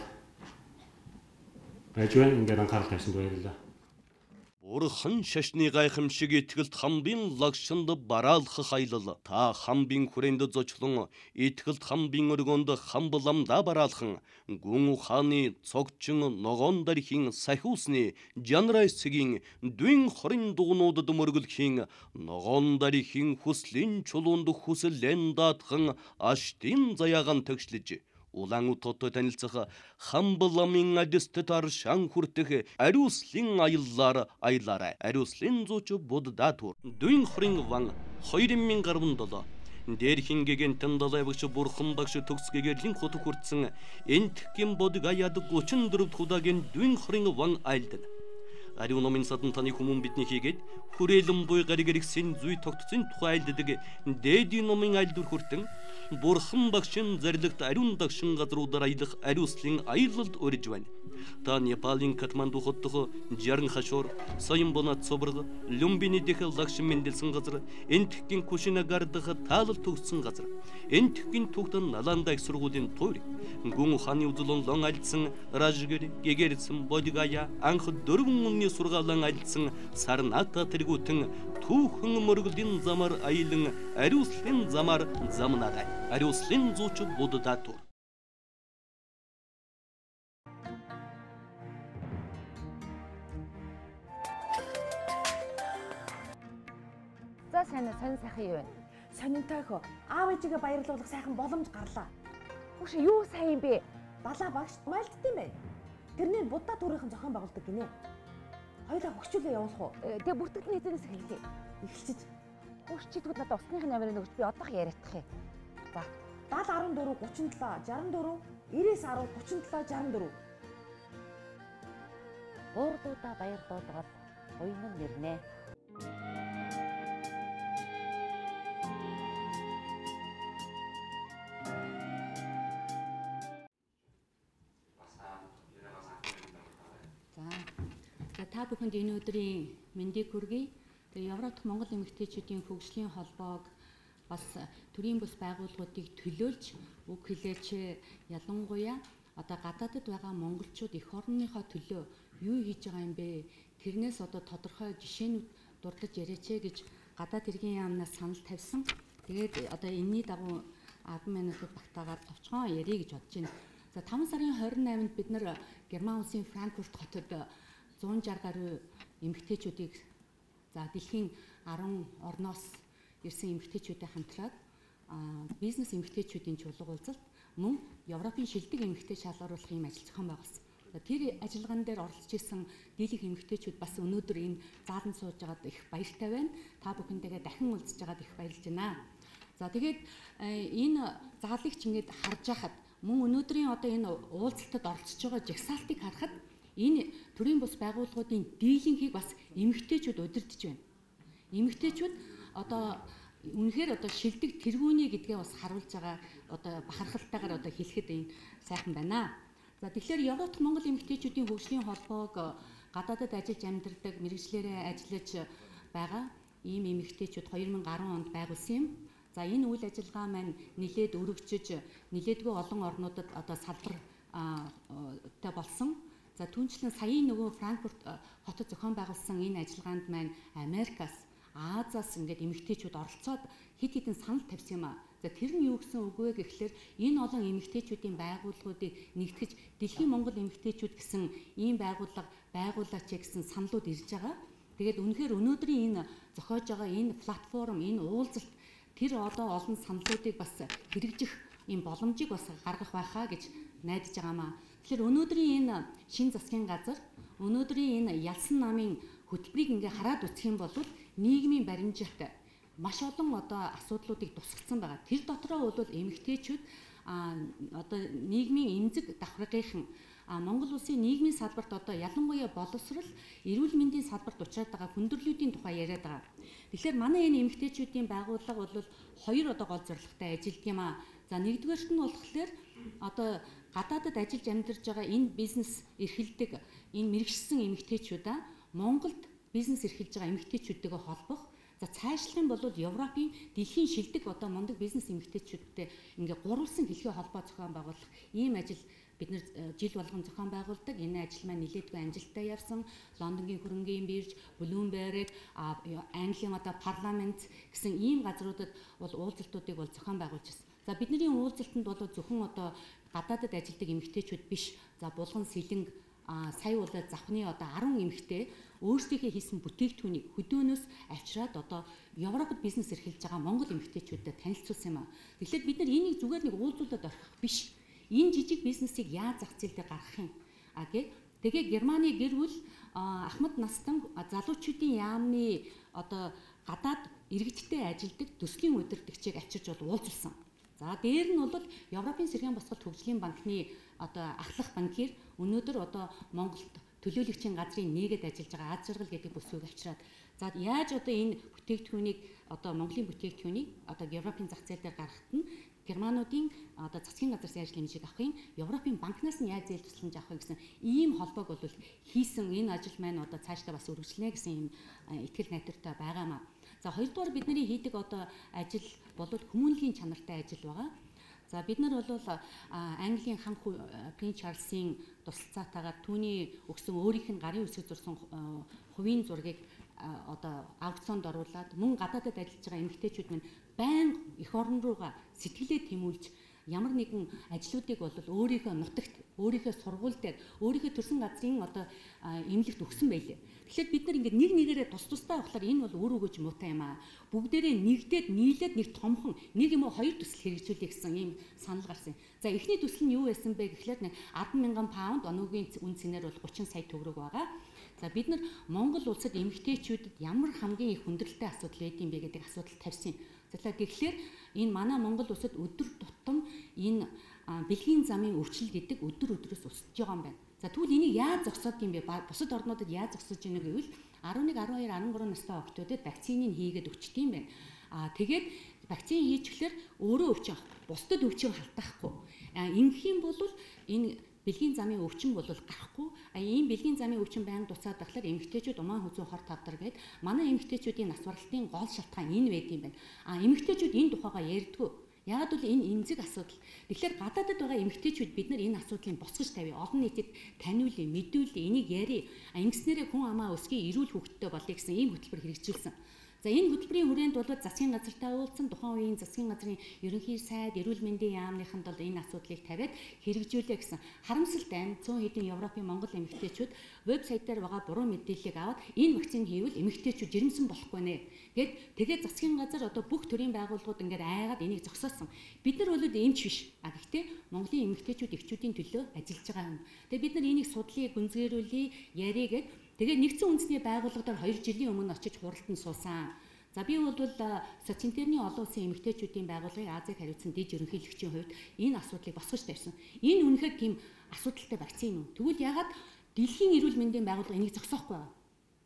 байж байна. Ингээд анхаарал тавьсанд баярлалаа. Бурхан шашны гайхамшиг итгэлт хамбин лагшинд бараалхах аялал та хамбин хүрээнд зочлон итгэлт хамбин өргөнд хамбламда бараалхан гүн ухааны цогчин ногоон дархийн сахиусны жанрайсгийн дүн хорин дугнуудад мөргөлхийн ногоон дархийн хүслийн чулуунд хүслэн даатхан аштын заяаган төгшлөж улаан утгатай танилцах хамбламын адистэд аршан хүртэх ариуслын аяллаар аялаарай. Ариуслын зууч будда тур. Дүн хорин ван хоёр мянга гаруй долоо дээрхийн гэгэнтэн далайвч бурхан багш төгсгэгэрлийн хот хүртсэн энтхгийн бодг аяад гучин дөрөв худагийн дүн хорин ван айлдан. Ариун номын садан таны хүмүүн бидний хийгээд хүрээлэн буй гаригэрэгсэн зүй тогтцын тухай айлддаг дээдийн номын айлдвар хүртэн бурхан багшин зарилгт ариун дагшин газруудаар аялах ариуслын аялалд өрж байна. Та Непалын Катманду хотдох Жарн хашуур, Соёмбонат соборг, Люмбини дэх лагшин мэндэлсэн газар, энтхгийн Кушинагардах таалал төгссөн газар, энтхгийн түүхтэн Наланда их сургуулийн туйр, гүн ухааны үзлэн лон альдсан Ражгэр, Гэгэрсэн, Бодигая, анх дөрвөн үнний сургаалan альдсан Сарната тэргүүтэн түүхэн мөргөлийн замар аялан ариуслын замар замнарай. Ариуслын зууч будда тур. За сайн сонь сайхан юу вэ? Сонинтой хөө. Аав ээжигээ баярлуулах сайхан боломж гарлаа. Хөш юу сайн юм бэ? Балаа багшд майлдсан юм байна. Тэрний будда төрийнхэн зохион байгуулдаг гинэ. Хоёулаа хөгчүүлээ явуулах уу? Тэгээ бүртгэл нийтээс эхэллээ. Эхэлчихэж. Хөш чидгүүд надад усныхын намрыг өгч би одоох яриадах юм. За даал арван дөрөв гучин долоо шаран дөрөв ирээс арав гучин долоо шаран дөрөв. Уурдуудаа баяр дуулгаад уянан нэрнэ. За та бүхэнд энэ өдрийн мэндийг хүргэе. Тэгээ Европ Монгол эмэгтэйчүүдийн хөгжлийн холбоог бас төрийн бус байгууллагуудыг төлөөлж үг хэлээч ялангуяа одоо гадаадд байгаа монголчууд эх орныхоо төлөө юу хийж байгаа юм бэ? Тэрнээс одоо тодорхой жишээнүүд дурдж яриач гэж гадаад хэргийн яамнаас санал тавьсан. Тэгээд одоо энэний дагуу арван минутад багтаагаар товчхон ярих гэж бодож байна. За таван сарын хорин найманд бид нар Герман улсын Франкфурт хотод зуун шарх гаруй эмэгтэйчүүдийг за дэлхийн арван орноос ирсэн эмэгтэйчүүдтэй хамтраад бизнес эмэгтэйчүүдийн чуулга уулзалт мөн Европын шилдэг эмэгтэй шалгаруулах юм ажил зохион байгуулсан. Тэр ажиллагаан дээр оролцож исэн дийлэх эмэгтэйчүүд бас өнөөдөр энэ заалан сууж байгаад их баяртай байна. Та бүхэнтэйгээ дахин уулзж байгаад их баярлж байна. За тэгээд энэ заалыг ч ингээд харж байхад мөн өнөөдрийн одоо энэ уулзалтад оролцож байгаа жагсаалтыг харахад энэ төрийн бус байгууллагуудын дийлэнхийг бас эмэгтэйчүүд удирдах байна. Эмэгтэйчүүд одоо үнэхээр одоо шилдэг тэргүүний гэдгээ бас харуулж байгаа одоо бахархалтайгаар одоо хэлэхэд энэ сайхан байна. За тэгэхээр Европ Монгол эмэгтэйчүүдийн хөгжлийн холбоог гадаадад ажиллаж амьдардаг мэргэжлэрээ ажиллаж байгаа ийм эмэгтэйчүүд хоёр мянга арван онд байгуулсан юм. За энэ үйл ажиллагаа маань нэлээд өргөжөж нэлээдгүй олон орнуудад одоо салбар та болсон. За түүнчлэн саяын нөгөө Франкфурт хотод зохион байгуулсан энэ ажиллагаанд маань Америкаас, Азиас ингээд эмэгтэйчүүд оролцоод хэд хэдэн санал тавьсан юм а. За тэр нь юу гэсэн үг вэ гэхлээр энэ олон эмэгтэйчүүдийн байгууллагуудыг нэгтгэж Дэлхийн Монгол эмэгтэйчүүд гэсэн ийм байгууллага байгуулаач гэсэн саналуд ирж байгаа. Тэгээд үнэхээр өнөөдрийн энэ зохиож байгаа энэ платформ, энэ уулзалт тэр одоо олон саналуудыг бас хэрэгжих ийм боломжийг бас гаргах байхаа гэж найдаж байгаамаа. Тэгэхээр өнөөдрийн энэ шин засгийн газар, өнөөдрийн энэ ялсан намын хөтөлбөрийг ингээ хараад үзэх юм бол нийгмийн баримжаатай маш олон одоо асуудлуудыг тусгацсан байгаа. Тэр дотроо бол эмэгтэйчүүд а одоо нийгмийн эмзэг давхаргынхан а Монгол улсын нийгмийн салбарт одоо ялангуяа боловсрал, эрүүл мэндийн салбарт учраад байгаа хүндрэлүүдийн тухай яриад байгаа. Тэгэхээр манай энэ эмэгтэйчүүдийн байгууллага бол хоёр одоо гол зорилготой ажилладаг юм а. За нэгдүгээрт нь болохоор одоо гадаадад ажиллаж амьдарч байгаа энэ бизнес эрхэлдэг энэ мэрэгчсэн эмэгтэйчүүд а Монголд бизнес эрхэлж байгаа эмэгтэйчүүдтэйгээ холбох. За цаашлах юм бол Европын дэлхийн шилдэг одоо мундаг бизнес эмэгтэйчүүдтэй ингээ гурвалсан хэлхээ холбоо зохион байгуулах ийм ажил бид нэр жил болгон зохион байгуулдаг. Энэ ажил маань нэлээдгүй амжилттай явсан. Лондонгийн хөрөнгийн бирж, Bloomberg, Английн одоо парламент гэсэн ийм газруудад бол уулзалтуудыг бол зохион байгуулж байна. За бидний уулзалтанд бол зөвхөн одоо гадаадад ажилладаг эмэгтэйчүүд биш. За Булган, Сэлэнг, сая бол завхны одоо арван эмэгтэй өөрсдийнхээ хийсэн бүтээгдэхүүнийг хөдөөнөөс авчираад одоо Европод бизнес эрхэлж байгаа Монгол эмэгтэйчүүдэд танилцуулсан юм а. Тэгэхээр бид нар энийг зүгээр нэг уулзуулаад орхих биш. Энэ жижиг бизнесийг яаж зах зээл дээр гаргах юм? А гэ тэгээ Германы гэр бүл Ахмад Настан залуучуудын яамны одоо гадаад иргэдтэй ажилдаг төслийн удирдагчийг авчирж бол уулзсан. За дээр нь бол Европын сэргээн босгол хөгжлийн банкны одоо ахлах банкир өнөөдөр одоо Монголд төлөөлөгчийн газрын нээгээд ажиллаж байгаа Аз жаргал гэдэг бүсгүйг авчираад за яаж одоо энэ бүтээгдэхүүнийг одоо Монголын бүтээгдэхүүнийг одоо Европын зах зээл дээр гаргахад нь Германуудын одоо засгийн газраас яаж хэмжээг авах юм, Европын банкнаас нь яаж зээл тусламж авах юм гэсэн ийм холбоог бол хийсэн энэ ажил маань одоо цаашдаа бас үргэлжлэнэ гэсэн юм итгэл найдвартай байгаамаа. За хоёрдугаар бидний хийдэг одоо ажил бол хүмүүнлэгийн чанартай ажил байгаа. За бид нар бол Английн хаан Принц Чарльзын тусалцаатайгаар түүний өгсөн өөрийнх нь гарын үсэг зурсан хувийн зургийг одоо аукционд оруулаад мөн гадаадад ажиллаж байгаа эмэгтэйчүүд минь байнга эх орон руугаа сэтгэлээ тэмүүлж ямар нэгэн ажлуудыг бол өөрийнхөө нутагт, өөрийнхөө сургууль дээр, өөрийнхөө төрсэн газрын одоо эмнэлэгт өгсөн байлээ. Тэгэхээр бид нар ингээд нэг нэгээрээ тус тустай авахлаар энэ бол өөр өгөөж муутай юм аа. Бүгдээрээ нэгдээд нийлээд нэг томхон нэг юм уу хоёр төсөл хэрэгжүүлэх гэсэн ийм санал гарсан. За эхний төсөл нь юу байсан бэ гэхлээр нэг арван мянган паунд оноогийн үн цэнээр бол гучин сая төгрөг байгаа. За бид нар Монгол улсад эмэгтэйчүүдэд ямар хамгийн их хүндрэлтэй асуудал байдсан бэ гэдэг асуудал тавьсан. За тэгэхээр энэ манай Монгол улсад өдөр тутам энэ бэлгийн замын өвчлөл гэдэг өдөр өдрөөс өсөж байгаа юм байна. За тэгвэл энийг яаж зогсоод юм бэ? Бусад орнуудад яаж зогсож ийнэ гэвэл арван нэг, арван хоёр, арван гурван настай охтуудад вакциныг хийгээд өчтдөг юм байна. Аа тэгээд вакцин хийчихлээр өөрөө өвчин, бусдад өвчин халтаахгүй. Аа ингэх юм бол энэ бэлгийн замын өвчин бол гарахгүй. А ийм бэлгийн замын өвчин байнга дуцаад байхлаар эмэгтэйчүүд умаа хүзүү хор тавдар гээд манай эмэгтэйчүүдийн нас баралтын гол шалтгаан энэ байд юм байна. А эмэгтэйчүүд энэ тухайга ярьдгүй. Яг бол энэ эмзэг асуудал. Тэгэхээр гадаадад байгаа эмэгтэйчүүд бид нар энэ асуудлыг босгож тавья. Олон нийтэд таниулъя, мэдүүлъя, энийг ярья. А ингэснээрээ хүн амаа өсгий эрүүл хөвгттэй болъё гэсэн ийм хөтөлбөр хэрэгжүүлсэн. За энэ хөтөлбөрийн хүрээнд бол засгийн газартай уулзсан, тухайн үеийн засгийн газрын ерөнхий сайд, эрүүл мэндийн яамныханд бол энэ асуудлыг тавиад хэрэгжүүлээ гэсэн харамсалтай цөөн хэдэн Европын Монгол эмэгтэйчүүд вебсайт дээр байгаа буруу мэдээллийг аваад энэ вакцин хийвэл эмэгтэйчүүд жирэмсэн болохгүй нэ гэд тэгээд засгийн газар одоо бүх төрлийн байгууллагууд ингээд айгаад энийг зогсоосон. Бид нар бол эмч биш. А гэхдээ Монголын эмэгтэйчүүд эхчүүдийн төлөө ажиллаж байгаа юм. Тэгээд бид нар энийг судлаа, гүнзгийрүүлээ, яриа гэд тэгээд нэгдсэн үндэсний байгууллагаар хоёр жилийн өмнө очиж хуралданд суусан. За би бол Социнтерний олон улсын эмэгтэйчүүдийн байгууллагын Азийг хариуцсан дэд ерөнхийлөгчийн хувьд энэ асуудлыг босгож тавьсан. Энэ үнэхээр тийм асуудалтай вакцин юм. Тэгвэл ягаад дэлхийн эрүүл мэндийн байгууллага энийг зогсоохгүй байгаа?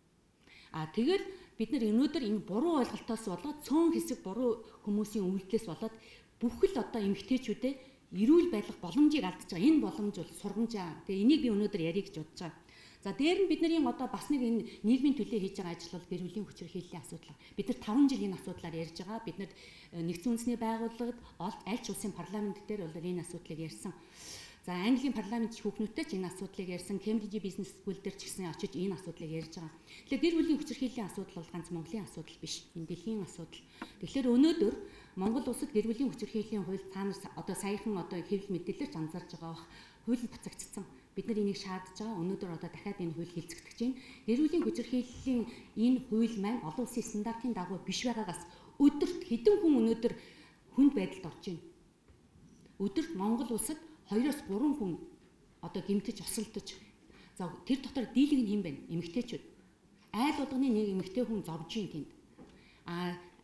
А тэгэл бид нар өнөөдөр энэ буруу ойлголтоос болоод цөөн хэсэг буруу хүмүүсийн үйлдэлээс болоод бүхэл одоо эмэгтэйчүүдэд эрүүл байх боломжийг алдчихж байгаа. Энэ боломж бол сургамжаа. Тэгээ энийг би өнөөдөр ярих гэж бодож байгаа. За дээр нь бидний одоо бас нэг энэ нийгмийн төлөө хийж байгаа ажил бол гэр бүлийн хүчирхийллийн асуудал. Бид нар таван жил энэ асуудлаар ярьж байгаа. Бид нар нэгдсэн үндэсний байгууллагад аль ч улсын парламент дээр бол энэ асуудлыг ярьсан. За Английн парламент хүүхнүүдтэй ч энэ асуудлыг ярьсан. Кембрижийн бизнес скул дээр ч гэсэн очиж энэ асуудлыг ярьж байгаа. Тэгэхээр гэр бүлийн хүчирхийллийн асуудал бол ганц Монголын асуудал биш. Энэ дэлхийн асуудал. Тэгэхээр өнөөдөр Монгол улсад гэр бүлийн хүчирхийллийн хууль цаанаар одоо саяхан одоо хэвлэл мэдээлэлч анзаарж байгаа бах. Хууль буцагдсан. Бид нар энийг шаардж байгаа. Өнөөдөр одоо дахиад энэ хууль хилцэгдэж байна. Гэр бүлийн хүчирхийллийн энэ хууль маань олон улсын стандартын дагуу биш байгаагаас өдөрт хэдэн хүн өнөөдөр хүнд байдалд орж байна. Өдөрт Монгол улсад хоёроос гурван хүн одоо гэмтэж осолдож. За тэр дотор дийлэг нь хэн бэ? Эмэгтэйчүүд. Айл болгоны нэг эмэгтэй хүн зовж ийн тэнд. А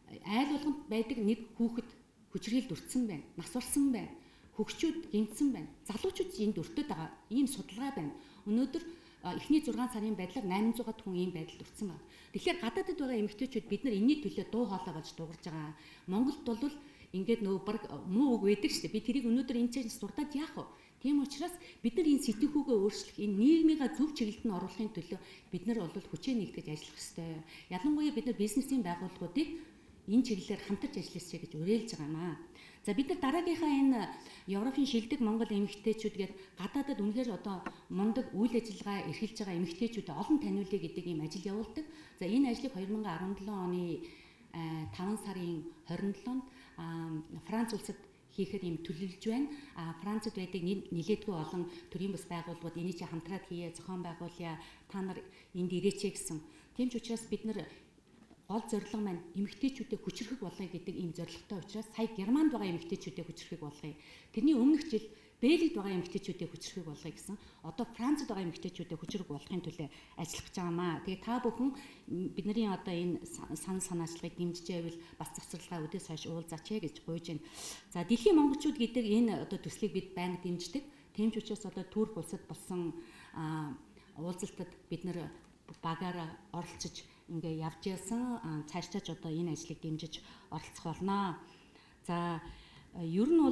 айл болгонд байдаг нэг хүүхэд хүчрхийлд өртсөн байна. Нас барсан байна. Хөгшчүүд гэмтсэн байна. Залуучууд энд өртөд байгаа. Ийм судалгаа байна. Өнөөдөр эхний зургаан сарын байдлаар восемь сая хүн ийм байдалд өртсөн байна. Тэгэхээр гадаадд байгаа эмэгтэйчүүд бид нар энэний төлөө дуу хоолой болж дуугарч байгаа. Монголд бол ингээд нөө баг муу үг байдаг шүү дээ. Би тэрийг өнөөдөр энэ чинь сурдаад яах вэ? Тийм учраас бид нар энэ сэтгүүгөө өөрчлөх, энэ нийгмийн зөв чиглэлд нь оруулахын төлөө бид нар бол хүчээ нэгтгэж ажиллах ёстой. Ялангуяа бид нар бизнесийн байгууллагуудыг энэ чиглэлээр хамтарч ажилласчээ гэж уриалж байгаа юм аа. За бид нар дараагийнхаа энэ Европын шилдэг Монгол эмэгтэйчүүд гээд гадаадад үнэхээр одоо мундаг үйл ажиллагаа эрхэлж байгаа эмэгтэйчүүдэд олон таниулъя гэдэг ийм ажил явуулдаг. За энэ ажлыг two thousand seventeen оны таван сарын twenty seventh-нд Франц улсад хийхэд ийм төлөвлөж байна. А Францад байдаг нэлээдгүй олон төрийн бас байгууллагууд энийг чи хамтраад хийе, зохион байгуулъя, та нар энд ирээч гэсэн. Тийм ч учраас бид нар гол зорилго маань эмэгтэйчүүдэд хүчрхэг болгоё гэдэг ийм зорилготой учраас сая Германд байгаа эмэгтэйчүүдэд хүчрхэг болгоё. Тэрний өмнөх жил Бельгид байгаа эмэгтэйчүүдэд хүчрхэг болгоё гэсэн. Одоо Францад байгаа эмэгтэйчүүдэд хүчрхэг болгохын төлөө ажиллах гэж байгаамаа. Тэгээ та бүхэн бидний одоо энэ сан санаачлагыг дэмжиж байвал бас завсралгаа өдөөс хойш уулзаач ээ гэж гуйж байна. За дэлхийн монголчууд гэдэг энэ одоо төслийг бид байнга дэмждэг. Тийм ч учраас одоо Турк улсад болсон уулзалтад бид нэр багаараа оролцож ингээ явж яасан цаашдаач одоо энэ ажлыг дэмжиж оролцох болно. За ер нь бол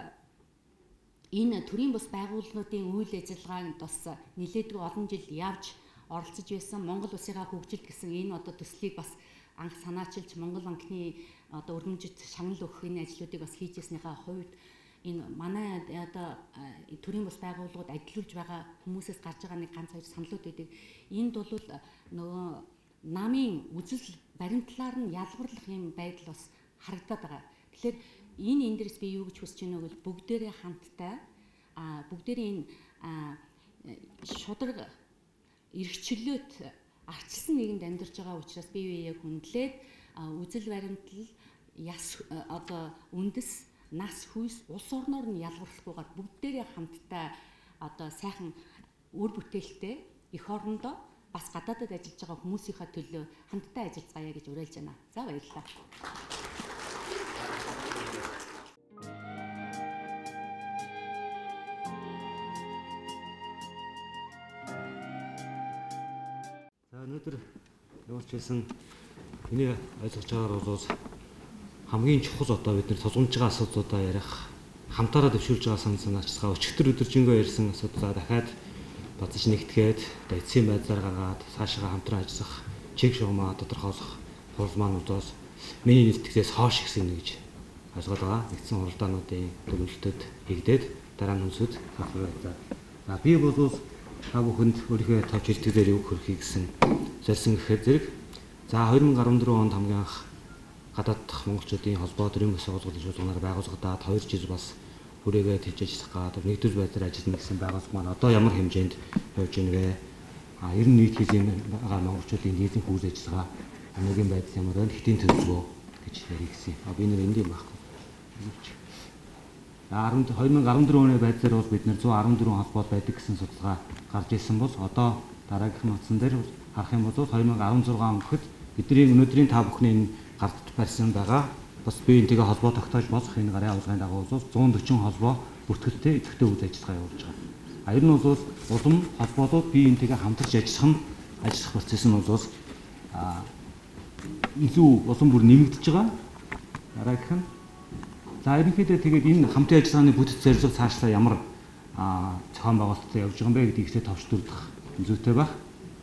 энэ төрийн бус байгууллагуудын үйл ажиллагаанд бас нэлээдгүй олон жил явж оролцож байсан Монгол улсынхаа хөгжилд гэсэн энэ одоо төслийг бас анх санаачилж Монгол банкны одоо өргөмжид шагнал өгөх энэ ажлуудыг бас хийжсэнийхээ хувьд энэ манай одоо төрийн бус байгууллагууд ажиллуулж байгаа хүмүүсээс гарч байгаа нэг ганц хоёр саналууд байдаг. Энд бол нөгөө намын үзэл баримтлаар нь ялгарлах юм байдал бас харагдаад байгаа. Тэгэхээр энэ эндээс би юу гэж хүсэж байна вэ гэвэл бүгдээрээ хамтдаа а бүгдээрээ энэ шударга эрхчлөөт арчилсан нийгэмд амьдарч байгаа учраас бие биеэ хүндлээд үзэл баримтал яс одоо үндэс нас хүйс улс орноор нь ялгарлахгүйгээр бүгдээрээ хамтдаа одоо сайхан үр бүтээлтэй эх орондоо бас гадаадад ажиллаж байгаа хүмүүсийнхаа төлөө хамтдаа ажиллацгаая гэж уриалж байна. За баярлалаа. За өнөөдөр явуулж байсан миний ойлгож байгаагаар бол хамгийн чухал одоо бид нэр тулгамж байгаа асуудлуудаа ярих, хамтаараа дэвшүүлж байгаа сан санаачлагаа өчигдөр өдөржингөө ярьсан асуудлаа дахиад бацж нэгтгээд эцсийн байдлаар гаргаад цаашаа хамтран ажиллах чиг шугамаа тодорхойлох хурал маануудаас миний нэлтгэлээс хоош гэсэн нэг гэж ойлгоод байгаа. Нэгдсэн хуралдаануудын төлөвлөлтөд хийгдээд дараа нь үнсүүд хавхаа. За би бол та бүхэнд өөрийнхөө товч хэлтгэлээр юу хөрхий гэсэн зорьсон гэхээр зэрэг за two thousand fourteen онд хамгийн анх гадаад дахь монголчуудын холбоо төрийн бус байгууллагын жуулганаар байгуулагдаад хоёр жил бас хүрээгээ тэгж ажиллах гэдэг нэгдүгээр байдлаар ажиллана гэсэн байгууллага маань одоо ямар хэмжээнд явж байна вэ? А ер нь нийт хийлийн байгаа монголчуудын нийтийн үйл ажиллагаа хамгийн байдал ямар вэ? Хэтийн төлөвлөгөө гэж ярих гэсэн. А би нэр эндийн байхгүй. two thousand fourteen оны байдлаар бол бид нэр one hundred fourteen холбоод байдаг гэсэн судалгаа гарч ирсэн бол одоо дараагийн утсан дээр харах юм бол two thousand sixteen он гэхэд бидний өнөөдрийн та бүхний гарт барьсан байгаа бас бие биентэйгээ холбоо тогтоож болох энэ гарын авалгын дагуу бол one forty холбоо бүртгэлтэй идэвхтэй үйл ажиллагаа явуулж байгаа. А ер нь бол улам холбоодод бие биентэйгээ хамтарч ажиллах нь ажиллах процесс нь бол а илүү улам бүр нэмэгдэж байгаа. Дараагийнх нь за ерөнхийдөө тэгээд энэ хамтын ажиллагааны бүтэц зорилго цаашлаа ямар а зохион байгуулалттай явж байгаа юм бэ гэдгийг ихтэй товчдуулах зүйтэй байх.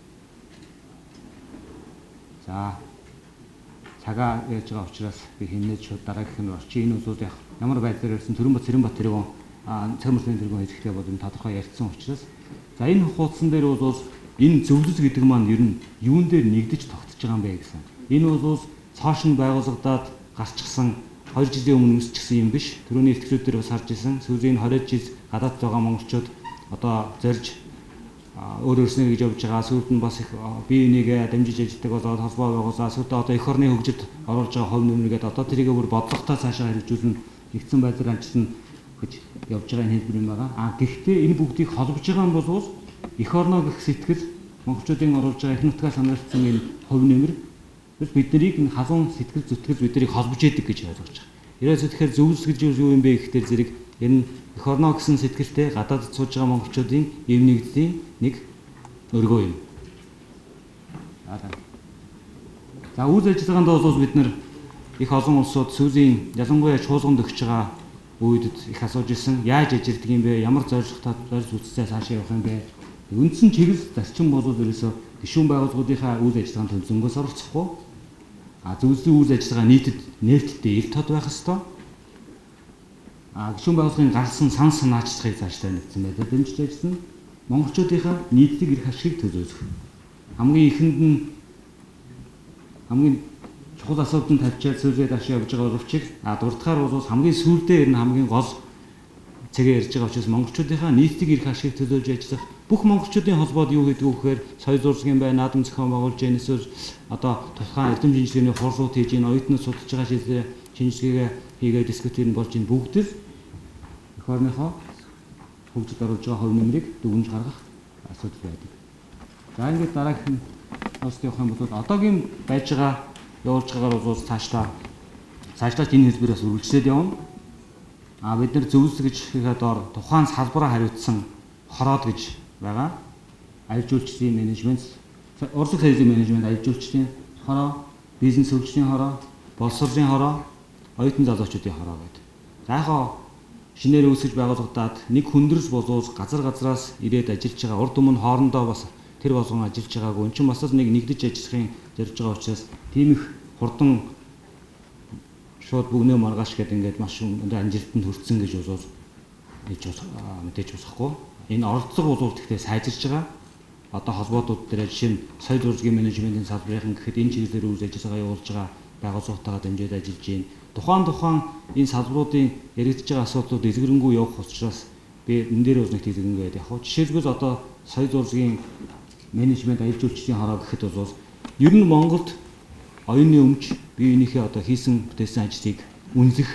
За цагаа яаж байгаа учраас би хэмнээд шууд дараагийнх нь орчих. Энэ бол яг ямар байдлаар ирсэн Төрөнбат Цэрэнбат тэргүүн цаг мөрлийн тэргүүн хэлэхдээ бол энэ тодорхой ярьсан учраас за энэ хуудсан дээр бол энэ зөвлөс гэдэг маань ер нь юун дээр нэгдэж тогтож байгаа юм бэ гэсэн. Энэ бол цааш нь байгуулагдаад гарчсан two жилийн өмнө үсчихсэн юм биш. Төрөний ихтгэрүүд дээр бас харж исэн. Сүүлийн twenty жил гадаад байгаа монголчууд одоо зорж өөр өөрснөө гэж явж байгаа. Сүүлд нь бас их бие бинийгээ дамжиж ажилладаг болоод холбоо байгуулаа. Сүүлдээ одоо эх орны хөгжилд оруулж байгаа хувь нэмргээд одоо тэрийг бүр бодлоготой цаашаа хэрэгжүүлнэ. Нэгдсэн байдлаар ажиллана гэж явж байгаа хэлбэр юм байгаа. А гэхдээ энэ бүгдийг холбож байгаа юм бол эх орно гэх сэтгэл монголчуудын оруулж байгаа их нутгаа санаачсан энэ хувь нэмэр бид нарыг энэ халуун сэтгэл зүтгэл бид нарыг холбож яадаг гэж ойлгож байгаа. Ерөөсөө тэгэхээр зөвлөс гэж юу юм бэ гэхээр зэрэг энэ эх орноо гэсэн сэтгэлтэй гадаадд сууж байгаа монголчуудын эв нэгдлийн нэг өргөө юм. За үйл ажиллагаанд бол бид нар их олон улсууд сүүлийн ялангуяа чуулганд өгч байгаа үедэд их асууж ирсэн. Яаж ажилладаг юм бэ? Ямар зорилготой зорилт үзэлцээ цаашаа явах юм бэ? Үндсэн чиглэл зарчим бол ерөөсөө гишүүн байгууллагуудынхаа үйл ажиллагаанд төлөвлөнгөөс оролцохгүй. А зөвлөлийн үйл ажиллагаа нийтэд нээлттэй ил тод байх ёстой. А гишүүн байгууллагын гарсан сан санаачлагыг цаашдаа нэгдсэн байдлаар дэмжиж ажиллана. Монголчуудынхаа нийтлэг эрх ашигыг төлөөлөх. Хамгийн ихэнд нь хамгийн чухал асуудал нь тавьчаад сүүлийн даашаа явж байгаа боловч а дурдахаар бол хамгийн сүүлдээ ер нь хамгийн гол цэгээ ярьж байгаа учраас монголчуудынхаа нийтлэг эрх ашигыг төлөөлж ажиллах бүх монголчуудын холбоод юу гэдэг вэ гэхээр соёл зургийн бай, наадам зохион байгуулж байна, эсвэл одоо тухайн эрдэм шинжилгээний хуршууд хийж ийн, оюутнууд судалж байгаа шийдвэр шинжилгээгээ хийгээд дискутийн болж ийн бүгд л эх орныхоо хөгжид оруулж байгаа хувь нэмрийг дүгнж гаргах асуудал байдаг. За ингээд дараагийн хост явах юм бол одоогийн байж байгаа явуулж байгаагаар бол цаашдаа цаашдаа энэ хэлбэр бас үргэлжлээд явна. А бид нар зөвлөс гэж хэлэхэд ор тухайн салбараа хариуцсан хороод гэж байгаа. Аяр жуулчлалын менежмент, урлаг соёлын менежмент, аяр жуулчлалын хороо, бизнес хөгжлийн хороо, боловсролын хороо, оюутан залуучуудын хороо гэдэг. За яхаа шинээр үүсгэж байгуулагдаад нэг хүндрэл болвол газар газраас ирээд ажиллаж байгаа урд өмнө хоорондоо бас тэр болгон ажиллаж байгаагүй. Энд чинь бас л нэг нэгдэж ажиллахын зорж байгаа учраас тийм их хурдан шууд бүгнээ маргааш гэдэг ингээд маш өндөр амжилтанд хүрсэн гэж бол хийж мэдээж болохгүй. Энэ оролцоо бол тэгтээ сайжирч байгаа. Одоо холбоодууд дээр жишээ нь соёл зургийн менежментийн салбарын гэхэд энэ чиглэлээр үйл ажиллагаа явуулж байгаа байгууллагатайгаа дэмжиж ажиллаж байна. Тухайн тухайн энэ салбаруудын яригдж байгаа асуудлууд дэлгэрэнгүй явах учраас би энэ дээр бас нэг дэлгэрэнгүй байдаг. Яг жишээлбэл одоо соёл зургийн менежмент аяр жуулчлалын хороо гэхэд бол ер нь Монголд оюуны өмч биеийнхээ одоо хийсэн бүтээсэн ажлыг үнэлэх,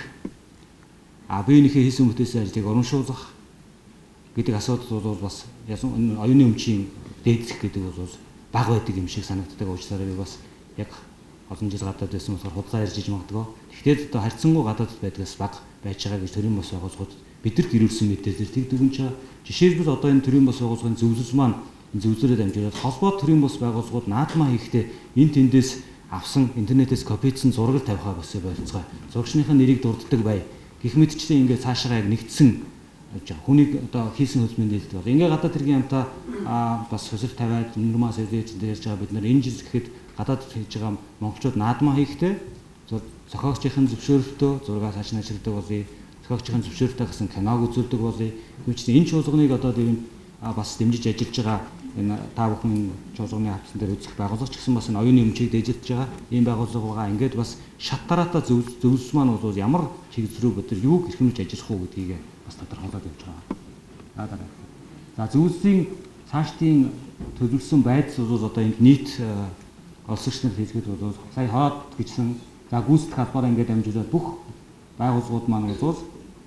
а биеийнхээ хийсэн бүтээсэн ажлыг урамшуулах гэдэг асуудал бол бас оюуны өмчийн дээдлэх гэдэг бол бага байдаг юм шиг санагддаг учраас би бас яг олон жил гадаад байсан болохоор худлаа ярьж иж магадгүй. Тэгэхдээ одоо харьцангуй гадаадд байдгаас бага байж байгаа гэж төрийн бас байгууллагууд бидэрт ирүүлсэн мэдээлэл тэгдэг юм чаа. Жишээлбэл одоо энэ төрийн бас байгууллагын зөвлөл маань зөвлөлөөр дамжуулаад холбоо төрийн бас байгууллагууд наадмаа хийхдээ энэ тэндээс авсан интернетээс копицсэн зураг тавихаа бас болцгоо. Зурагчныхаа нэрийг дурддаг бай. Гэх мэтчлэн ингээд цаашаа яг нэгдсэн хүнийг одоо хийсэн хөлбөмбөнд дээлдэг бол ингээ гадаад хэргийн амтаа бас хөсөл тавиад нормал сэвлэж ярьж байгаа бид нар энэ жил гэхэд гадаад хийж байгаа монголчууд наадмаа хийхдээ зохиогчийн зөвшөөрөлтөө зураг цааш нэшилдэг болъё. Зохиогчийн зөвшөөрөлтөө гэсэн киног үзүүлдэг болъё. Үүчний энэ чуулганыг одоо тийм бас дэмжиж ажиллаж байгаа энэ та бүхэн чуулганы хавцсан дээр үзэх байгууллага ч гэсэн бас энэ оюуны өмчийг дээжилж байгаа ийм байгууллага байгаа. Ингээд бас шат тараатаа зөвлөс маань бол ямар чиглэл рүү бид нар юу хэрхэмж ажиллах уу гэдгийг бас тодорхойлоод явж байгаа. За зөвлөсийн цаашдын төлөвлөсөн байдал бол одоо энд нийт олсогч нар хэлгээд бол сая хаад гэжсэн за гүйцэтгэх албаараа ингээд дамжуулаад бүх байгууллагууд маань бол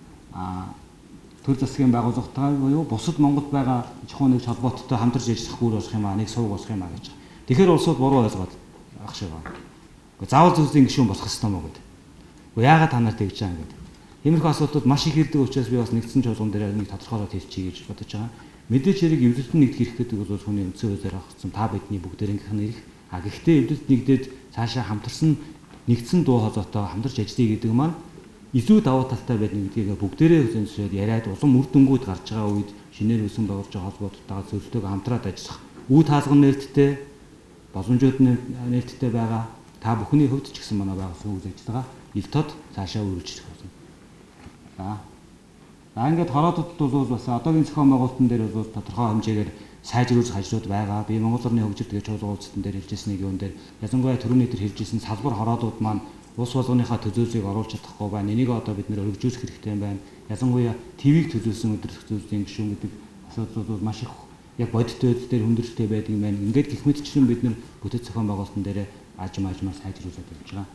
а төр засгийн байгууллагатай буюу бусад Монголд байгаа чухал нэг холбооттой хамтарч ажиллах гүр болох юм аа, нэг сувг болох юм аа гэж. Тэгэхээр улсууд буруу ойлгоод ах шиг байна. Гэхдээ заавал зөвлөлийн гишүүн болох ёстой мó гэдэг. Гэхдээ яагаад та нарт тэгж байгаа юм гэдэг. Тиймэрхүү асуудлууд маш их ирдэг учраас би бас нэгдсэн чуулган дээр нэг тодорхойлоод хэлчихье гэж бодож байгаа. Мэдээж хэрэг эвлэлтэн нэгдэх хэрэг гэдэг бол хүний үндсэн хуулиар авахсан та бидний бүгдээрийнх нь ирэх. А гэхдээ эвлэлт нэгдээд цаашаа хамтарсан нэгдсэн дуу хоолойтой хамтарч ажиллая гэдэг маань илүү давуу талтай байдаг гэдгийг бүгдээрээ хүлээн яриад улам үр дүнгууд гарч байгаа үед шинээр өсөн байгуулж байгаа холбоотойгоо зөвлөлтөйг хамтраад ажиллах үе таалган нээлттэй боломжууд нээлттэй байгаа та бүхний хувьд ч гэсэн манай байгууллагын үйл ажиллагаа ил тод цаашаа үргэлжлэх болно. За. За ингээд хороодод бол бас одоогийн зохион байгуулалтын дээр бол тодорхой хэмжээгээр сайжруулах ажлууд байгаа. Би Монгол Орны хөгжил гэж чуулган уулзалтан дээр хэлжсэн нэг юм дээр ялангуяа түрүүний дээр хэлжсэн салбар хороодууд маань улс болгоныхаа төлөөсийг оруулж чадахгүй байна. Энийг одоо бид нэр өргөжүүлэх хэрэгтэй юм байна. Ялангуяа ТV-г төлөөсөн өдөртөх зүйлсийн гишүүн гэдэг асуудал бол маш их яг бодит байдал дээр хүндрэлтэй байдаг юм байна. Ингээд гих мэтчлэн бид нэр бүтэц зохион байгуулалтан дээр ажим ажмаар сайжруулаад явж байгаа.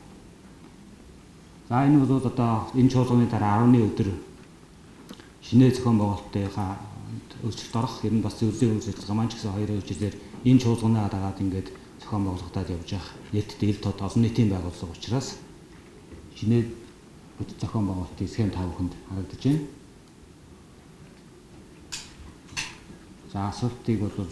За энэ бол одоо энэ чуулганы дараа арваны өдөр шинэ зохион байгуулалтынхаа өөрчлөлт орох ер нь бас зөвлөлийн үйл ажиллагаа маань ч гэсэн хоёр жилээр энэ чуулганаа дагаад ингээд зохион байгуулагдаад явж байгаа нийтдээ ил тод олон нийтийн байгууллага учраас шинээр бүтэц зохион байгуулалтын схем та бүхэнд харагдаж байна. За асуултыг бол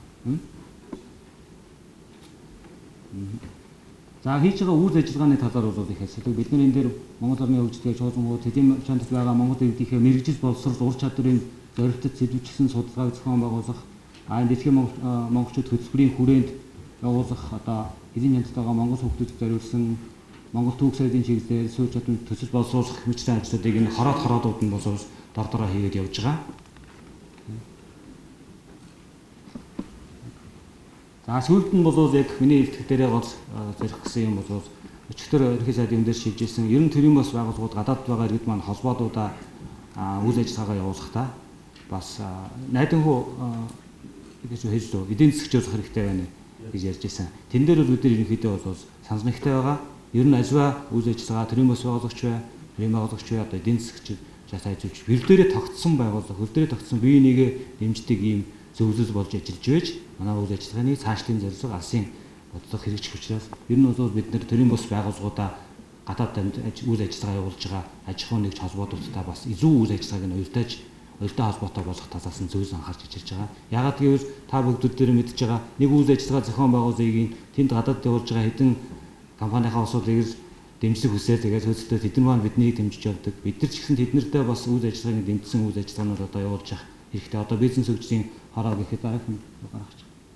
За хийж байгаа үйл ажиллагааны талаар бол их асуудал. Бид нар энэ дээр Монгол орны хөгжлийг шуургангууд хэдийн чандд байгаа Монгол иргэдийнхээ мэрэгжил боловсрол ур чадварыг зорилтод сэдвчилсэн судалгааг зохион байгуулах, а энэ дэлхийн монголчууд хөтөлбөрийн хүрээнд явуулах одоо хэдийн чандд байгаа монгол хүүхдүүдэд зориулсан Монгол түүх сайдын чиглэлээр сууж чадвар төсөл боловсруулах хэмжээний ажлуудыг энэ хороод хороодууд нь боловс дор дороо хийгээд явж байгаа. За сүүлд нь бол яг миний хэлтгэх дээрээ гол зэрэг гэсэн юм бол өчигдөр ерөнхий сайдын өндөр шийдсэн ерөн төрийн бас байгууллагууд гадаад байгаа иргэд маань холбоодуудаа үйл ажиллагаагаа явуулахдаа бас найданхуу гэж хэлж лөө эдийн засгч явуулах хэрэгтэй байна гэж ярьж байсан. Тэн дээр бол бид нар ерөнхийдөө бол санал нэгтэй байгаа. Ер нь альва үйл ажиллагаа төрийн бас байгуулагч бай, төрийн байгуулагч бай одоо эдийн засгч жаатай ажиллаж хөл дээрээ тогтсон байгууллага, хөл дээрээ тогтсон бие нэгэ дэмждэг ийм зөвлөл болж ажиллаж байж манай үйл ажиллагааны цаашлын зорилго алсын бодлого хэрэгжих учраас ер нь бол бид нар төрийн бус байгууллагуудаа гадаад үйл ажиллагаа явуулж байгаа аж ахуйн нэгж холбоодуудтай бас илүү үйл ажиллагааг нь уялдаж уялдаа холбоотой болох талаас нь зөвлөс анхаарч ажиллаж байгаа. Яагаад гэвэл та бүгд дээр мэдж байгаа нэг үйл ажиллагаа зохион байгуулалтыг тэнд гадаад явуулж байгаа хэдэн компанийнхаа усуудыг дэмжлэг хүсээ тэгээд хөөцөлтөд тэдэн маань биднийг дэмжиж явдаг. Бид нар ч гэсэн тэднэртэй бас үйл ажиллагааны дэмжсэн үйл ажиллагаанууд одоо явуулж байгаа хэрэгтэй. Одоо бизнес хөгжлийн хараа гэхэд дараахан гаргаж.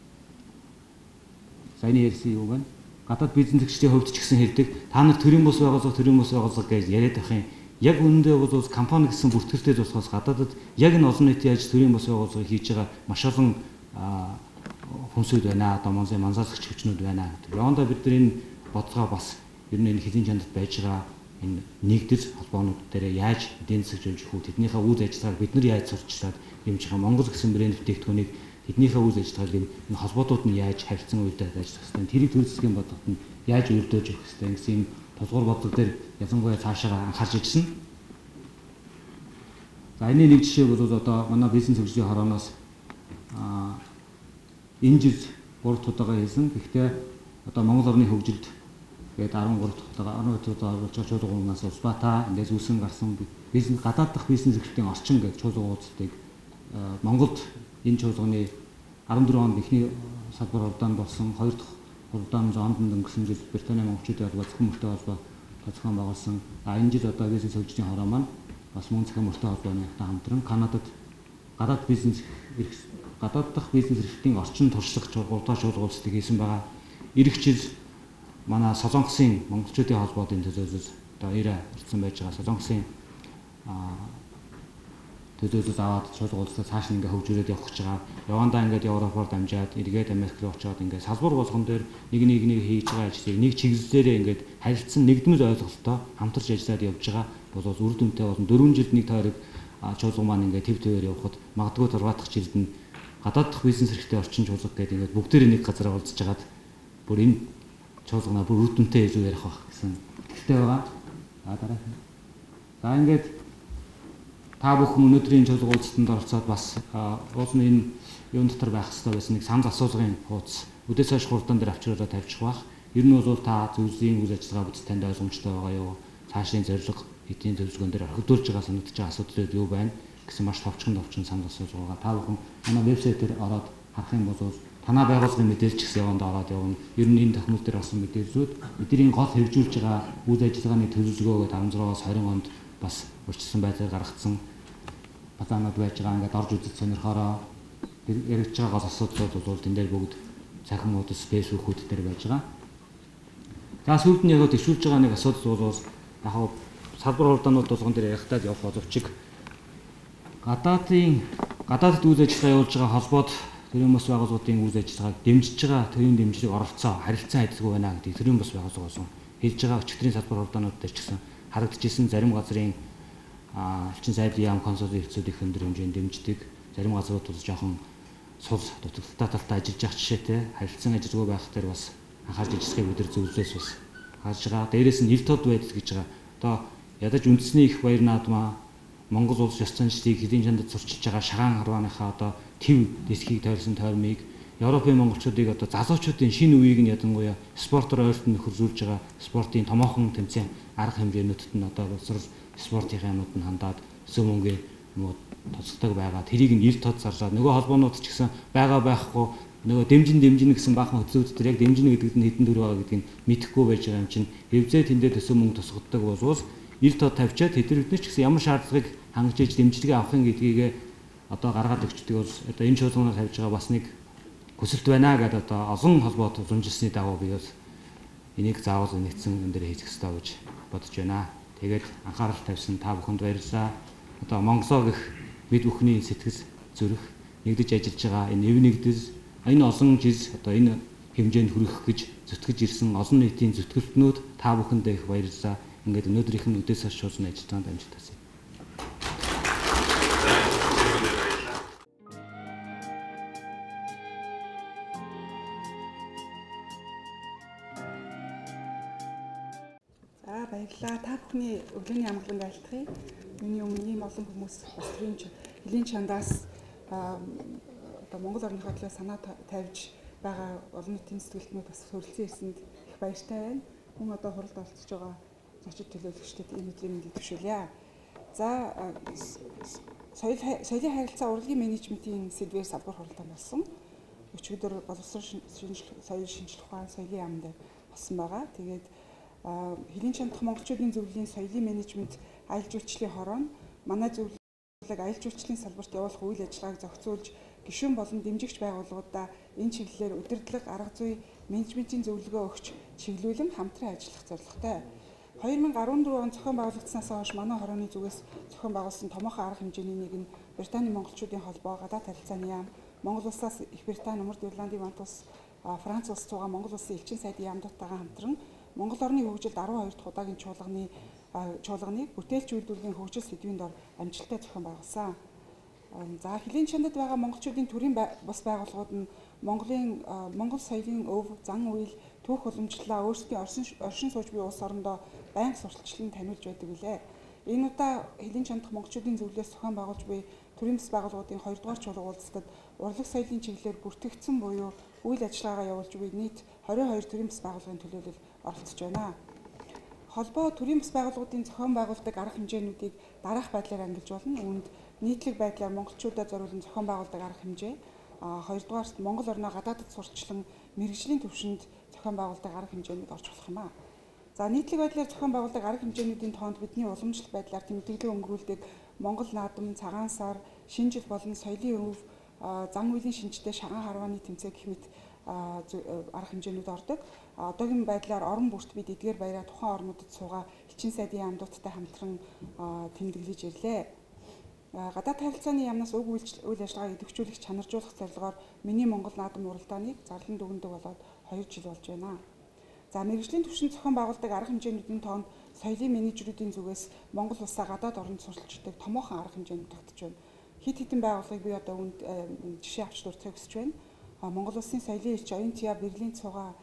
Саяны ярьсан юу байна? Гадаад бизнес хөгжлийн хувьд ч гэсэн хэлдэг. Та нар төрийн бус байгууллага, төрийн бус байгууллага гэж яриад байх юм. Яг үүндээ бол компани гэсэн бүртгэлтэй болохоос гадаадад яг энэ олон нийтийн ажил төрийн бус байгууллагыг хийж байгаа маш олон хүнсүүд байна. Одоо Монголын манзаасгч хүчнүүд байна. Явандаа бид нар энэ бодлогоо бас ер нь энэ хэдийн чандд байж байгаа энэ нэгдэл холбоонууд дээр яаж эдийн засаг зөвжих үү, тэднийхээ үйл ажиллагааг бид нар яаж сурчлаад юмж байгаа Монгол гэсэн брэнд бүтээгдэхүүнийг тэднийхээ үйл ажиллагааг энэ холбоотууд нь яаж харилцан үйлдэл ажиллах хэвээр тэрийг төр засгийн бодлогод нь яаж өрдөөж өгөх хэвээр гэсэн юм тулгуур бодлого дээр ялангуяа цаашаа анхаарч ижсэн. За энэ нэг жишээ бол одоо манай бизнес хөгжлийн хорооноос аа энэ жил гурав дахь удаага хийсэн. Гэхдээ одоо Монгол орны хөгжилд гээд арван гурав дахь удаага арван удаа оруулж байгаа чуулганаас Улсбаатаа эндээс үүсэн гарсан бизнес гадаад дахь бизнес эрхтлийн орчин гэж чуулган уулзалтыг Монголд энэ чуулганы арван дөрвөн онд эхний салбар урдаан болсон, хоёр дахь урдаан Лондонд өнгөрсөн жил Британий монголчуудын холбоо зохион мөртэй холбоо зохион байгуулсан. А энэ жил одоо бизнес хөгжлийн хороо маань бас мөн зохион мөртэй холбооныхтай хамтран Канадад гадаад бизнес гадаад дахь бизнес эрхтлийн орчин туршлах гурван чуулган уулзалтыг хийсэн байгаа. Ирэх жил манай Солонгосын монголчуудын холбоодын төлөөлөл одоо ирээ ирсэн байж байгаа Солонгосын төлөөлөл аваад чуулгуулалтаа цааш нь ингээ хөгжүүлээд явах гэж байгаа. Явандаа ингээд Европоор дамжаад эргээд Америк руу очиод ингээ салбар болгон дээр нэг нэг нэг хийж байгаа ажлыг нэг чиглэлээрээ ингээд харилцсан нэгдмэл ойлголттой хамтарч ажиллаад явж байгаа бол үр дүнтэй болно. дөрвөн жилд нэг тойрог чуулган маань ингээ төв төвээр явхад магадгүй дөрөв дахь жилд нь гадаад дахь бизнес хэрэгтэй орчин чуулга гэдэг ингээд бүгдээрээ нэг газар уулзж хагаад бүр энэ чуулганаа бүр үр дүнтэй илүү ярих байх гэсэн ихтэй байгаа. А дараа. За ингээд та бүхэн өнөөдрийн чуулган уулзалтанд оролцоод бас уулын энэ юун дотор байх хэрэгтэй байсан нэг санал асуулгын хуудас өдөөс хойш хурдан дээр авчраад тавьчих байх. Ер нь бол та зөвлөлийн үйл ажиллагаа бүтэц танд ойлгомжтой байгаа юу? Цаашийн зорилго эдийн зөвлөгөөн дээр орхидуулж байгаа санагдаж байгаа асуудлууд юу байна гэсэн маш товчхон товчхон санал асуулж байгаа. Та бүхэн манай вебсайтээр ороод харах юм бол танаа байгууллагын мэдээлэл ч гэсэн яванд ороод явна. Ер нь энэ тохиолдол дээр болсон мэдээллүүд бидний гол хэрэгжүүлж байгаа үйл ажиллагааны төлөвлөгөөгөө таван зургаас двадцать онд бас урьдчилсан байдлаар гаргацсан батанууд байж байгаа. Ингээд орж үзэж сонирхороо яригдж байгаа гол асуудлууд бол тэн дээр бүгд цахим хуудас фэйсбүүкүүд дээр байж байгаа. За сүүлд нь яг төвшүүлж байгаа нэг асуудал бол яг салбар хурдаанууд болгон дээр ярихтаа явах боловч гадаадын гадаадд үйл ажиллагаа явуулж байгаа холбоод төрийн бус байгууллагын үйл ажиллагааг дэмжиж байгаа төрийн дэмжлэг оролцоо харилцан адилгүй байна гэдэг төрийн бус байгууллага болсон хэлж байгаа өчигдрийн салбар хурдаанууд дээр ч гэсэн харагдчихсэн. Зарим газрын элчин сайдын яам консулын хэлцүүд их өндөр хэмжээнд дэмждэг. Зарим газрууд бол жоохон сул дутагдaltaй талтай ажиллаж явах жишээтэй харилцан ажиллагүй байх дээр бас анхаарч ажиллахыг бид нар зөвлөлөөс бас хааж байгаа. Дээрээс нь ил тод байдал гэж байгаа. Одоо ядаж үндэсний их баяр наадмаа Монгол улс ёс заншлыг хэдийн чандад сурчилж байгаа шагаан харвааныхаа одоо төв дэсхийг тойрсон тойрмыг Европын монголчуудыг одоо залуучуудын шинэ үеийг нь ядангуяа спортоор ойртон нөхөрзүүлж байгаа спортын томоохон тэмцээн арга хэмжээнүүдэд нь одоо боловсрол спортын юмнууд нь хандаад өсөө мөнгө муу тоцдог байгаа. Тэрийг нь ил тод зарлаад нөгөө холбоонууд ч гэсэн байгаа байхгүй нөгөө дэмжин дэмжин гэсэн баахан хөтлөөд тэр яг дэмжин гэдэгт нь хэдэн төгрөг байгаа гэдгийг мэдэхгүй байж байгаа юм чинь хэвзээ тэндээ төсөө мөнгө тусгаддаг болвол ил тод тавьчаад тэд бид ч гэсэн ямар шаардлагыг хангаж иж дэмжлэгээ авахын гэдгийг одоо гаргаад өгчдөг бол одоо энэ чуулганаар тавьж байгаа бас нэг хүсэлт байна гэдэг одоо олон холбоот зунжилсны дагуу би бол энийг заавал нэгдсэн юм дээр хийх хэрэгтэй гэж бодож байна. Тэгээд анхаарал тавьсан та бүхэнд баярлалаа. Одоо Монголоо гэх бид бүхний сэтгэл зүрх нэгдэж ажиллаж байгаа энэ эв нэгдэл энэ олон жил одоо энэ хэмжээнд хүрэх гэж зүтгэж ирсэн олон нийтийн зүтгэлтнүүд та бүхэндээ их баярлалаа. Ингээд өнөөдрийнх нь үдээс хойш шуулсан ажилтнанд амжилт хүсье. За баярлалаа. Та бүхний өглөөний амгалан айлтгая. Миний өмнө ийм олон хүмүүс бас төрийн хэлийн чандаас одоо Монгол орныхоо төлөө санаа тавьж байгаа олон нийтийн сэтгэлтнүүд бас хүрэлцэн ирсэнд их баяртай байна. Хүн одоо хуралд оролцож байгаа зочид төлөөлөгчдөд энэ өдрийн мэндийг төшөөлье. За соёл соёлын харилцаа урлагийн менежментийн сэдвээр салбар хуралдаан болсон. Өчигдөр боловсрол соёл шинжилх ухаан соёлын яамд болсон байгаа. Тэгээд хэлийн чандах монголчуудын зөвлөлийн соёлын менежмент аялал жуулчлалын хороонд манай зөвлөлийг аялал жуулчлалын салбарт явуулах үйл ажиллагааг зохицуулж гишүүн болон дэмжигч байгууллагуудаа энэ чиглэлээр удирдлага, арга зүй, менежментийн зөвлөгөө өгч чиглүүлэн хамтран ажиллах зорилготой. две тысячи дөрвөн он зохион байгуулагдсанаас хойш манай хорооны зүгээс зохион байгуулсан томоохон арга хэмжээний нэг нь Британий монголчуудын холбоо, гадаад харилцааны яам, Монгол улсаас Их Британи, Умард Ирландын вант улс, Франц улс цугаа Монгол улсын элчин сайдын яамдуудтайгаа хамтран Монгол орны хөгжилд арван хоёр дахь удаагийн чуулганы чуулганыг бүтээлч үйлдвэрлэлийн хөгжил сэдвийн дор амжилттай зохион байгуулсан. За хэлийн чандад байгаа монголчуудын төрийн бус байгууллагууд нь Монголын Монгол соёлын өв, зан үйл, түүх уламжлалаа өөрсдийн оршин сууж буй улс орондоо байнга сурталчлан таниулж байдаг билээ. Энэ удаа хэлийн чандах монголчуудын зөвлөлөөс зохион байгуулж буй төрийн бус байгууллагуудын хоёр дахь чуулга уулзалтад урлаг соёлын чиглэлээр бүртгэгдсэн буюу үйл ажиллагаагаа явуулж буй нийт двадцать two төрийн бус байгууллагын төлөөлөл оролцож байна. Холбоо төрийн бус байгууллагуудын зохион байгуулдаг арга хэмжээнүүдийг дараах байдлаар ангилж болно. Үүнд нийтлэг байдлаар монголчуудад зориулсан зохион байгуулдаг арга хэмжээ, хоёрдугаарт Монгол орноо гадаадд сурталчлан мэргэжлийн түвшинд зохион байгуулдаг арга хэмжээнүүд орж болох юм аа. За нийтлэг байдлаар зохион байгуулдаг арга хэмжээнүүдийн тоонд бидний уламжлалт байдлаар тэмдэглэн өнгөрүүлдэг Монгол наадам, цагаан сар, шинэ жил болон соёлын өв, зан үйлийн шинжтэй шагаан харвааны тэмцээн гэх мэт арга хэмжээнүүд ордог. Одоогийн байдлаар орон бүрт бид эдгээр баяраа тухайн орнуудад суугаа элчин сайдын яамдуудтай хамтран тэмдэглэж ирлээ. Гадаад харилцааны яамнаас уг үйл ажиллагааг идэвхжүүлэх чанаржуулах зорилгоор миний Монгол наадам уралдааныг зарлан дүгндэг болоод хоёр жил болж байна. За мэргэжлийн түвшинд зохион байгуулдаг арга хэмжээнүүдийн тоонд соёлын менежерүүдийн зүгээс Монгол улсаа гадаад оронд сурталчилдаг томоохон арга хэмжээнд тогтож байна. Хит хитэн байгууллагыг би одоо үүнд жишээ авч дурдахыг хүсэж байна. Монгол улсын соёлын элч Оюнця Берлин цугаа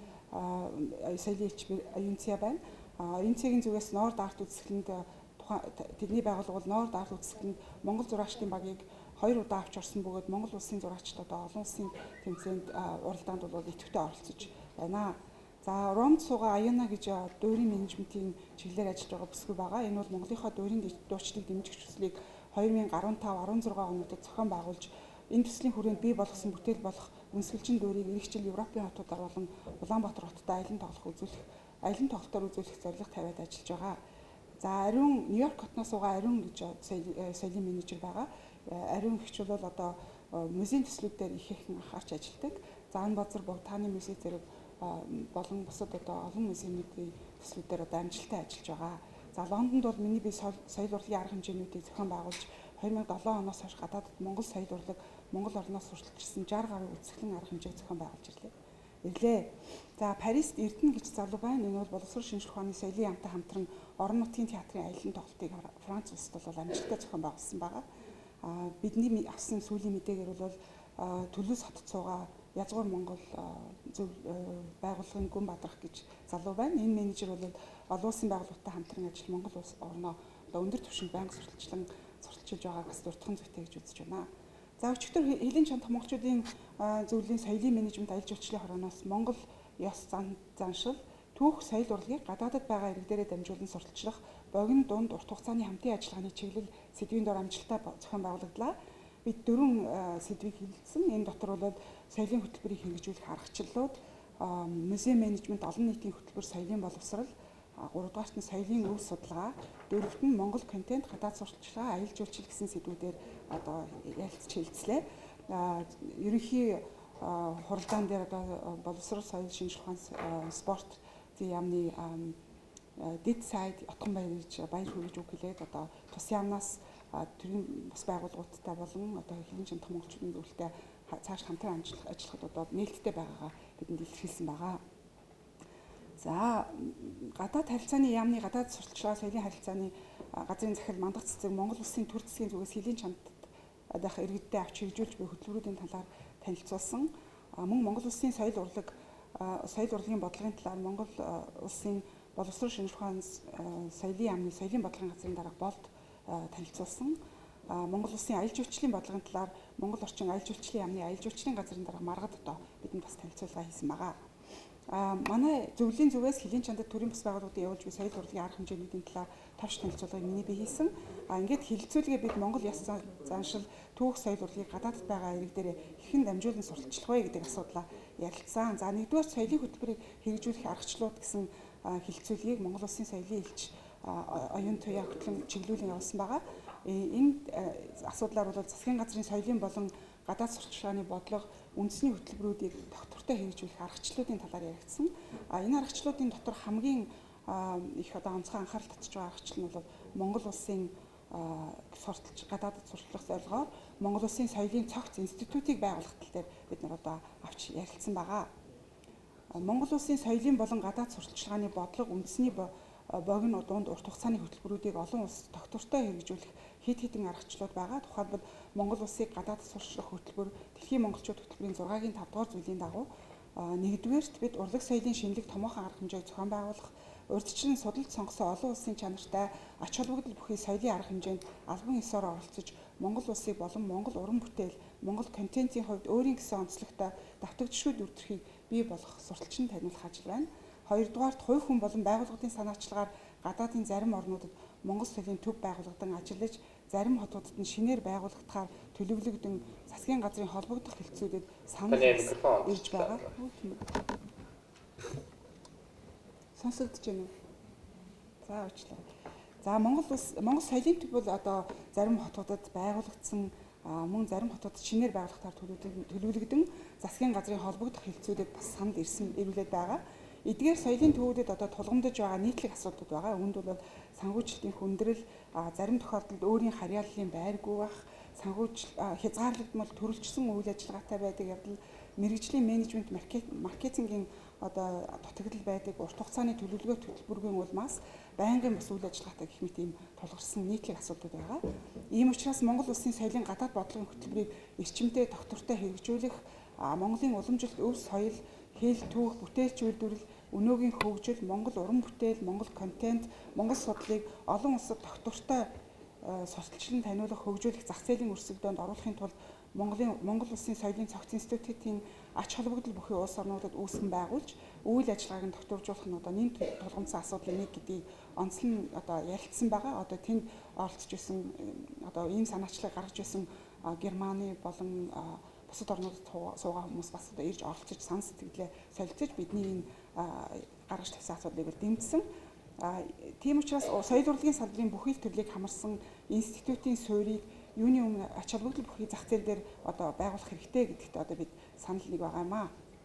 соёлын элч Оюнця байна. Оюнцягийн зүгээс Норд арт үзэсгэлэнд тэдний байгууллага бол Норд арт үзэсгэлэнд Монгол зураачдын багийг хоёр удаа авч орсон бөгөөд Монгол улсын зурагчид одоо олон улсын тэмцээнд уралдаанд бол идэвхтэй оролцож байна. За Ромд суугаа Аяна гэж дуурийн менежментийн чиглэлээр ажиллаж байгаа бүсгүй байгаа. Энэ бол Монголынхоо дуурийн дуучлалыг дэмжих төслийг две тысячи финав дөрвөн онуудад зохион байгуулж энэ төслийн хүрээнд бий болгосон бүтээл болох үнсгэлжин дуурийг иргэжил Европын хотуудаар болон Улаанбаатар хотод аялан тоглох үзүүлэх аялан тоглолтоор үзүүлэх зорилго тавиад ажиллаж байгаа. За ариун Нью-Йорк хотноос суугаа ариун гэж соёлын менежер байгаа. Ариун гэгч бол одоо музейн төслүүдээр их их анхаарч ажилладаг. Заан Базар Богдааны музей зэрэг болон бусад одоо олон музейнуудын төслүүдээр одоо амжилттай ажиллаж байгаа. За Лондонд бол миний би соёл урлагийн арга хэмжээнүүдийг зохион байгуулж две тысячи седем оноос хойш гадаадд Монгол соёл урлаг, Монгол орноос сурталчилсан шестьдесят гаруй үзэсгэлэн арга хэмжээг зохион байгуулж ирлээ. Ирлээ. За Парист Эрдэнэ гэж залуу байна. Энэ бол боловсрол шинжилх ухааны соёлын яамтай хамтран орон нутгийн театрын аялан тоглолтыг Франц улсад бол амжилттай зохион байгуулсан байгаа. А бидний авсан сүүлийн мэдээгээр бол Төлөөс хотод суугаа Язгуур Монгол зөв байгууллагын Гүн Бадрах гэж залуу байна. Энэ менежер бол олон улсын байгууллагатай хамтран ажил Монгол улс орноо өндөр түвшинд байнга сурталчлан сурталчилж байгааг бас дурдхан зүйтэй гэж үзэж байна. За өчигдөр Хэлийн чанар монголчуудын зөвлөлийн соёлын менежмент аялал жуулчлалын хорооноос Монгол ёс зан заншил түүх соёл урлагийг гадаадд байгаа ирэг дээрээ дамжуулан сурталчлах богино дунд урт хугацааны хамтын ажиллагааны чиглэл сэдвийн дор амжилттай зохион байгуулагдлаа. Бид дөрвөн сэдвийг хэлсэн. Энэ дотор бол соёлын хөтөлбөрийг хэрэгжүүлэх аргачлалууд, музей менежмент, олон нийтийн хөтөлбөр, соёлын боловсрал, гуравдугаарт нь соёлын өв судалгаа, дөрөвт нь Монгол контент, гадаад сурталчилгаа, аялал жуулчлал гэсэн сэдвүүдээр одоо ярилцж хэлцлээ. Ерөнхий хуралдаан дээр одоо боловсрол, соёл, шинжлэх ухаан, спорт яамны дэд сайд Отгон баяр гэж баяр хүргэж үг хэлээд одоо тус яамнаас төрийн бас байгууллагуудтай болон одоо Хэлийн чанар монголчуудын зөвлөлтөй цааш хамтран ажиллахад одоо нээлттэй байгаагаа бидэнд илэрхийлсэн байгаа. За гадаад харилцааны яамны гадаад сурталчилгаа соёлын харилцааны газрын захирал Мандах цэцэг Монгол улсын төр засгийн зүгээс Хэлийн чанарт дах иргэдтэй авч хэрэгжүүлж буй хөтөлбөрүүдийн талаар танилцуулсан. Мөн Монгол улсын соёл урлаг соёл урлагийн бодлогын талаар Монгол улсын боловсрол шинжлэх ухааны соёлын яамны соёлын бодлогын газрын дарга болд танилцуулсан. Монгол улсын аялал жуулчлалын бодлогын талаар Монгол орчин аялал жуулчлалын яамны аялал жуулчлалын газрын дарга Маргад одоо бидэнд бас танилцуулга хийсэн байгаа. А манай зөвлөлийн зүгээс Хэлийн чанарт төрийн бас байгууллагуудад явуулж буй соёл урлагийн арга хэмжээнүүдийн талаар товч танилцуулгыг миний бий хийсэн. А ингээд хэлэлцүүлгээ бид Монгол ёс заншил түүх соёл урлагийг гадаадд байгаа ирэг дээр хэрхэн дамжуулан сурталчлах вэ гэдэг асуудлаа ярилцсан. За нэгдүгээр соёлын хөтөлбөрийг хэрэгжүүлэх аргачлалууд гэсэн хэлэлцүүлгийг Монгол улсын соёлын элч оюун туяа хөтлөн чиглүүлэн явуулсан байгаа. Энэ асуудлаар бол засгийн газрын соёлын болон гадаад сурталчилгааны бодлого үндэсний хөтөлбөрүүдийг доктортой хэрэгжүүлэх аргачлалуудын талаар яригдсан. А энэ аргачлалуудын дотор хамгийн их одоо онцгой анхаарал татж байгаа аргачлал нь бол Монгол улсын сурталч гадаадд сурталчлах зорилгоор Монгол улсын соёлын цогц институтыг байгуулах тал дээр бид нар одоо авч ярилцсан байгаа. Монгол улсын соёлын болон гадаад сурталчилгааны бодлого үндэсний богино дунд урт хугацааны хөтөлбөрүүдийг олон улс доктортой хэрэгжүүлэх хэд хэдэн аргачлалууд байгаа. Тухайлбал Монгол улсыг гадаадд сурталчлах хөтөлбөр дэлхийн монголчууд хөтөлбөрийн зургагийн тавд дугаар зүйлийн дагуу нэгдүгээрт бид урлаг соёлын шинэлэг томоохон арга хэмжээг зохион байгуулах, урьдчилан судалж сонгосон олон улсын чанартай ач холбогдол бүхий соёлын арга хэмжээнд албан ёсоор оролцож Монгол улсыг болон Монгол уран бүтээл, Монгол контентын хувьд өөрийн гэсэн онцлогтой давтагдшгүй дүр төрхийг бий болгох сурталчин таниулах ажил байна. Хоёрдугаарт хувь хүн болон байгууллагын санаачлагаар гадаадын зарим орнуудад Монгол соёлын төв байгуулагдсан ажиллаж, зарим хотуудад нь шинээр байгуулагдахаар төлөвлөгдөн засгийн газрын холбогдох хэлтсүүдэд санал ирж байгаа. Сонсогдож байна уу? За уучлаа. За Монгол улс Монгол соёлын төв бол одоо зарим хотуудад байгуулагдсан мөн зарим хотуудад шинээр байгуулахаар төлөвлөгдөн засгийн газрын холбогдох хэлтсүүдэд бас санал ирсэн ирүүлээд байгаа. Эдгээр соёлын төвүүдэд одоо тулгамдж байгаа нийтлэг асуудлууд байгаа. Үүнд бол санхүүжилтийн хүндрэл, зарим тохиолдолд өөрийн харьяаллын байргүй байх, санхүүжил хязгаарлагдмал төрөлжсөн үйл ажиллагаатай байдаг явдал, мэрэгжлийн менежмент, маркетингийн одоо дутагдал байдаг, урт хугацааны төлөвлөгөө төлбөрийн улмаас байнгын бас үйл ажиллагаатай гэх мэт ийм тулгарсан нийтлэг асуудлууд байгаа. Ийм учраас Монгол улсын соёлын гадаад бодлогын хөтөлбөрийг эрчимтэй доктортой хэрэгжүүлэх, Монголын уламжилт өв соёл, хэл, түүх, бүтээлч үйлдвэрлэл, өнөөгийн хөгжил, Монгол уран бүтээл, Монгол контент, Монгол судлалыг олон улсад доктортой сурталчлан таниулах, хөгжүүлэх, зах зээлийн өрсөлдөөнд оруулахын тулд Монголын Монгол улсын соёлын цогц институтын ач холбогдол бүхий улс орнуудад үүсгэн байгуулж, үйл ажиллагааг нь докторжуулах нь одоо нийт тулгамдсан асуудлын нэг гэдгийг онцлон одоо ярилцсан байгаа. Одоо тэнд оролцож исэн одоо ийм санаачлагыг гаргаж исэн Германы болон бусад орнуудад суугаа хүмүүс бас одоо ирж оролцож сан сэтгэлээ солилцож бидний энэ гаргаж тавьсан асуудлыг дэмжсэн. Тийм учраас соёл урлагийн салбарын бүхий л төрлийг хамарсан институтын суурийг юуны өмнө ач холбогдол бүхий зах зээл дээр одоо байгуулах хэрэгтэй гэдэгт одоо бид санал нэг байгаа юм аа.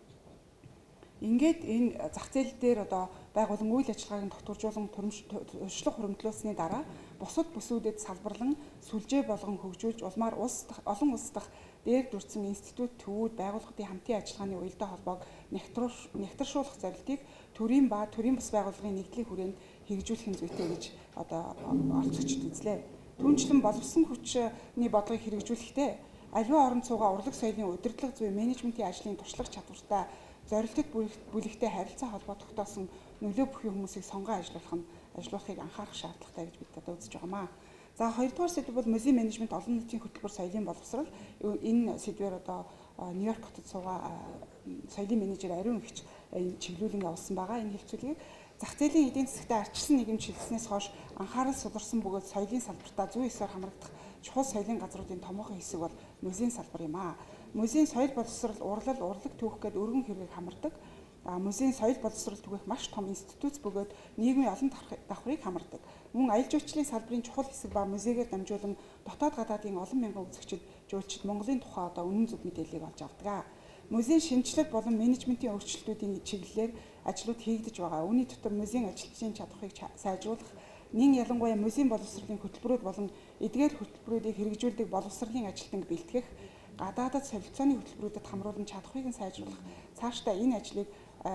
Ингээд энэ зах зээл дээр одоо байгуулан үйл ажиллагааг нь докторжуулан туршлага хуримтлуулсны дараа бусад бүсүүдэд салбарлан сүлжээ болгон хөгжүүлж улмаар улс олон улс дахь дээр дүрцэн институт, төвүүд, байгууллагын хамтын ажиллагааны уялдаа холбоог нягтршуулах зорилтыг төрийн ба төрийн бас байгууллагын нэгдлийн хүрээнд хэрэгжүүлэх зүйтэй гэж одоо оролцогчд үзлээ. Түүнчлэн боловсон хүчний бодлогыг хэрэгжүүлэхдээ аливаа орон цуугаа урлаг соёлын удирдлага зүй менежментийн ажлын туршлага чадвартай зорилтод бүлэгтэй харилцаа холбоо тогтоосон нөлөө бүхий хүмүүсийг сонгоо ажиллуулах нь ажиллуулахыг анхаарах шаардлагатай гэж бид одоо үзэж байгаамаа. За хоёрдугаар сэдв бол музейн менежмент олон нийтийн хөтөлбөр соёлын боловсрол. Энэ сэдвээр одоо Нью-Йорк хотод суугаа соёлын менежер Ариун Өвч энэ чиглүүлэн явуулсан байгаа. Энэ хэлцүүлгийг зах зээлийн эдийн засагтаа арчилсан нийгэмд шилжснээс хойш анхаарал суларсан бөгөөд соёлын салбартаа зүй ёсоор хамрагдах чухал соёлын газруудын томоохон хэсэг бол музейн салбар юм аа. Музейн соёл боловсрол, урлал, урлаг түүх гээд өргөн хэрэгийг хамардаг. Музейн соёл боловсрол түгээх маш том институт бөгөөд нийгмийн олон давхрыг хамардаг. Мөн аялал жуулчлалын салбарын чухал хэсэг ба музейгээр дамжуулан дотоод гадаадын олон мянган үзэгчид, жуулчид Монголын тухай одоо үнэн зөв мэдээллийг олж авдаг. Музейн шинжилгээ болон менежментийн өөрчлөлтүүдийн чиглэлээр ажлууд хийгдэж байгаа. Үүний дотор музейн ажилтнын чадварыг сайжруулах, нэн ялангуяа музейн боловсролын хөтөлбөрүүд болон эдгээр хөтөлбөрүүдийг хэрэгжүүлдэг боловсролын ажилтныг бэлтгэх, гадаадад солилцооны хөтөлбөрүүдэд хамруулан чадварыг сайжруулах, цаашдаа энэ ажлыг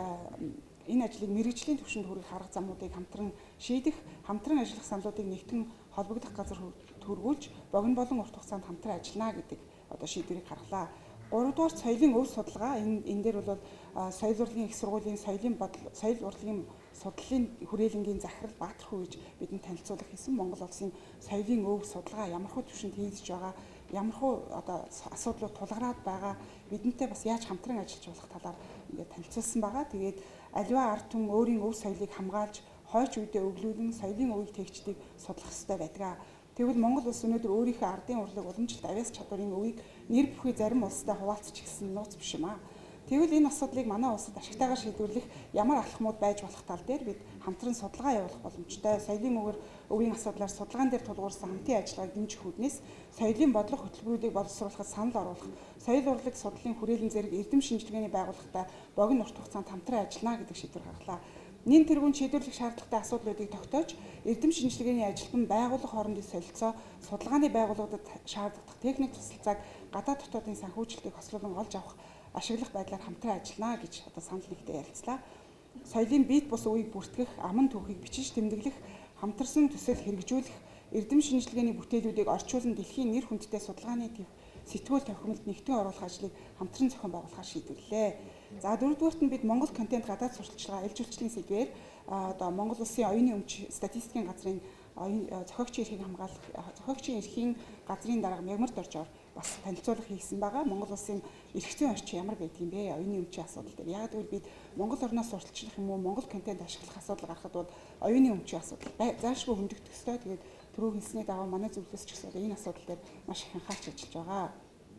энэ ажлыг мэргэжлийн түвшинд хүргэх арга замуудыг хамтран шийдэх, хамтран ажиллах саналуудыг нэгтгэн холбогдох газар төргүүлж, богино болон урт хугацаанд хамтран ажиллана гэдэг одоо шийдвэрийг гаргалаа. Гуравдугаар соёлын өв судалгаа. Энэ энэ дээр бол соёл урлагийн их сургуулийн соёлын бодол, соёл урлагийн судлалын хүрээлэнгийн захирал Баатар хүү гэж бидэнд танилцуулах хийсэн. Монгол улсын соёлын өв судалгаа ямар хөө түвшинд хийгдэж байгаа, ямар хөө одоо асуудлууд тулгараад байгаа, бидэнтэй бас яаж хамтран ажиллаж болох талаар ингээд танилцуулсан байгаа. Тэгээд аливаа ард түмэн өөрийн өв соёлыг хамгаалж, хойч үедээ өглөөлөн соёлын өвийг тэгчдийг судлах ёстой байдаг. Тэгвэл Монгол улс өнөөдөр өөрийнхөө ардын урлаг уламжлалт авяас чадварын өвийг нэр бүхий зарим улстай хуваалцаж гисэн нууц биш юм аа. Тэгвэл энэ асуудлыг манай улсад ашигтайгаар шийдвэрлэх ямар алхмууд байж болох тал дээр бид хамтран судалгаа явуулах боломжтой. Соёлын өвөр өвийн асуудлаар судалгаан дээр тулгуурсан хамтын ажиллагааг дэмжих үүднээс соёлын бодлого хөтөлбөрүүдийг боловсруулахад санал оруулах, соёл урлаг судлалын хүрээлэн зэрэг эрдэм шинжилгээний байгууллагатай богино урт хугацаанд хамтран ажиллана гэдэг шийдвэр гаргалаа. Нэн тэргүүн шийдвэрлэх шаардлагатай асуудлуудыг тогтоож, эрдэм шинжилгээний ажилтан байгууллага хоорондын солилцоо, судалгааны байгууллагуудад шаардлагатай техник тусалцааг гадаад дотоодын санхүүжилтийг хослуулан олж авах ашиглах байдлаар хамтран ажиллана гэж одоо санал нэгтээ ярилцлаа. Соёлын биет бус өвийг бүртгэх, аман түүхийг бичиж тэмдэглэх, хамтарсан төсөл хэрэгжүүлэх, эрдэм шинжилгээний бүтээлүүдийг орчуулан дэлхийн нэр хүндтэй судалгааны төв сэтгүүл тохиромжид нэгтгэн оруулах ажлыг хамтран зохион байгуулахаар шийдвэрлэлээ. За дөрөвдүгээрт нь бид Монгол контент гадаад сурталчилгаа аялал жуулчлалын сэдвээр одоо Монгол улсын оюуны өмч статистикийн газрын зохиогчийн эрхийг хамгаалах, зохиогчийн эрхийн газрын дарга мягмарт орж бас танилцуулга хийсэн байгаа. Монгол улсын эрх зүйн орчин ямар байдгийг бэ? Оюуны өмчийн асуудал дээр. Яг гэвэл бид Монгол орноос сурталчлах юм уу, Монгол контент ашиглах асуудал гарахад бол оюуны өмчийн асуудал заашгүй хөндөгдөх ёстой. Тэгээд түрүү хэлсний дагуу манай зөвлөлөөс ч гэсэн энэ асуудал дээр маш их анхаарч ажиллаж байгаа.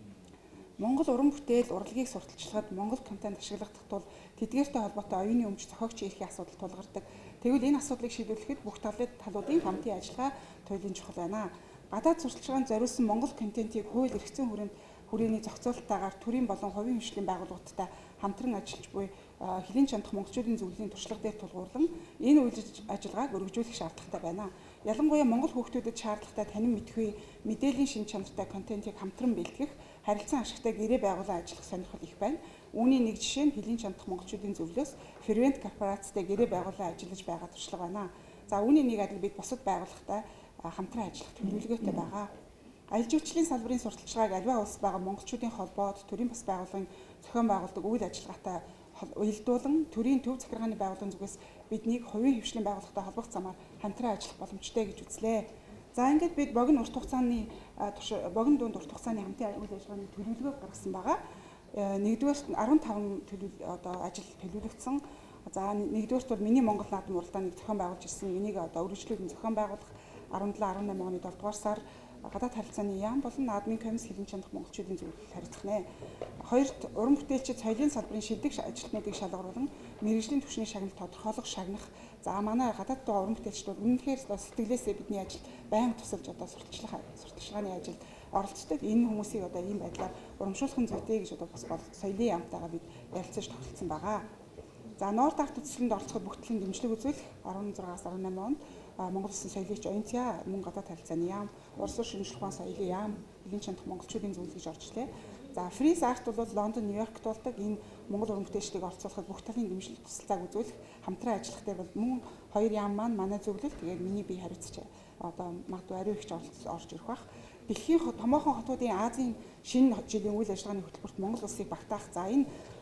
Монгол уран бүтээл, урлагийг сурталчилахад Монгол контент ашиглахдах тул тэдгээртэй холбоотой оюуны өмч зохиогчийн эрхийн асуудал тулгардаг. Тэгвэл энэ асуудлыг шийдвэрлэхэд бүх талуудын хамтын ажиллагаа туйлын чухал байна. Гадаад сурталчилгаанд зориулсан Монгол контентийг хууль эрх зүйн хүрээнд хүрээний зохицуулалттайгаар төрийн болон хувийн хвшлийн байгууллагуудтай хамтран ажиллаж буй хэлийн чандах монголчуудын зөвлөлийн туршлага дээр тулгуурлан энэ үйл ажиллагааг өргөжүүлэх шаардлагатай байна. Ялангуяа монгол хүүхдүүдэд шаардлагатай танин мэдхүй, мэдээллийн шин чанартай контентийг хамтран бэлтгэх, харилцан ашигтай гэрээ байгуулан ажиллах сонирхол их байна. Үүний нэг жишээ нь хэлийн чандах монголчуудын зөвлөөс Fervent корпорацтай гэрээ байгуулан ажиллаж байгаа туршлага байна. За үүний нэг адил бид бусад байгууллагатай хамтран ажиллах төлөвлөгөөтэй байгаа. Аялал жуулчлалын салбарын сурталчилгааг аливаа улс байгаа монголчуудын холбоод төрийн бас байгууллагын зохион байгуулдаг үйл ажиллагаатай уялдуулан төрийн төв захиргааны байгууллагын зүгээс биднийг хувийн хвшлийн байгууллагатай холбох замаар хамтран ажиллах боломжтой гэж үзлээ. За ингээд бид богино урт хугацааны богино дунд урт хугацааны хамтын үйл ажиллагааны төлөвлөгөө гаргасан байгаа. Нэгдүгээр арван таван төлөв одоо ажил төлөвлөгдсөн. За нэгдүгээрт бол миний Монгол наадам уралдааныг зохион байгуулж ирсэн. Энийг одоо үргэлжлүүлэн зохион байгуулах арван долоо арван наймын оны долдугаар сар гадаад харилцааны яам болон наадмын комисс хэлийн чандах монголчуудын зөвлөлд хариуцах нэ. Хоёрт уран бүтээлчид соёлын салбарын шилдэг ажилтнуудыг шалгаруулан мэргэжлийн түвшний шагналд тодорхойлох, шагнах. За манай гадаад байгаа уран бүтээлчид бол үнэнхээр сэтгэлээсээ бидний ажилд байнга тусалж одоо сурталчлах сурталчилгааны ажилд оролцдог. Энэ хүмүүсийг одоо ийм байдлаар урамшуулах зүйтэй гэж одоо бас соёлын яамтайгаа бид ярилцаж тохиролцсон байгаа. За Норд арт үзэсгэлэнд оролцоход бүх төрлийн дэмжлэг үзүүлэх арван зургаас арван наймын онд Монгол Улсын соёлын оюунцаа мөн гадаад харилцааны яам, Орос шинжлэх ухаан соёлын яам, хэлийн чандах монголчуудын зөвлөл гэж орж ирлээ. За Freeze Art бол Лондон, Нью-Йоркт болдог. Энэ Монгол уран бүтээлчдийг оролцуулахад бүх талын дэмжлэг тусалцааг үзүүлэх, хамтран ажиллах дээр бол мөн хоёр яам маань манай зөвлөл тэгээд миний бие хариуцч одоо магадгүй ариун ихч орж ирэх бах. Дэлхийн томоохон хотуудын Азийн шинэ жилийн үйл ажиллагааны хөтөлбөрт Монгол улсыг багтаах. За энэ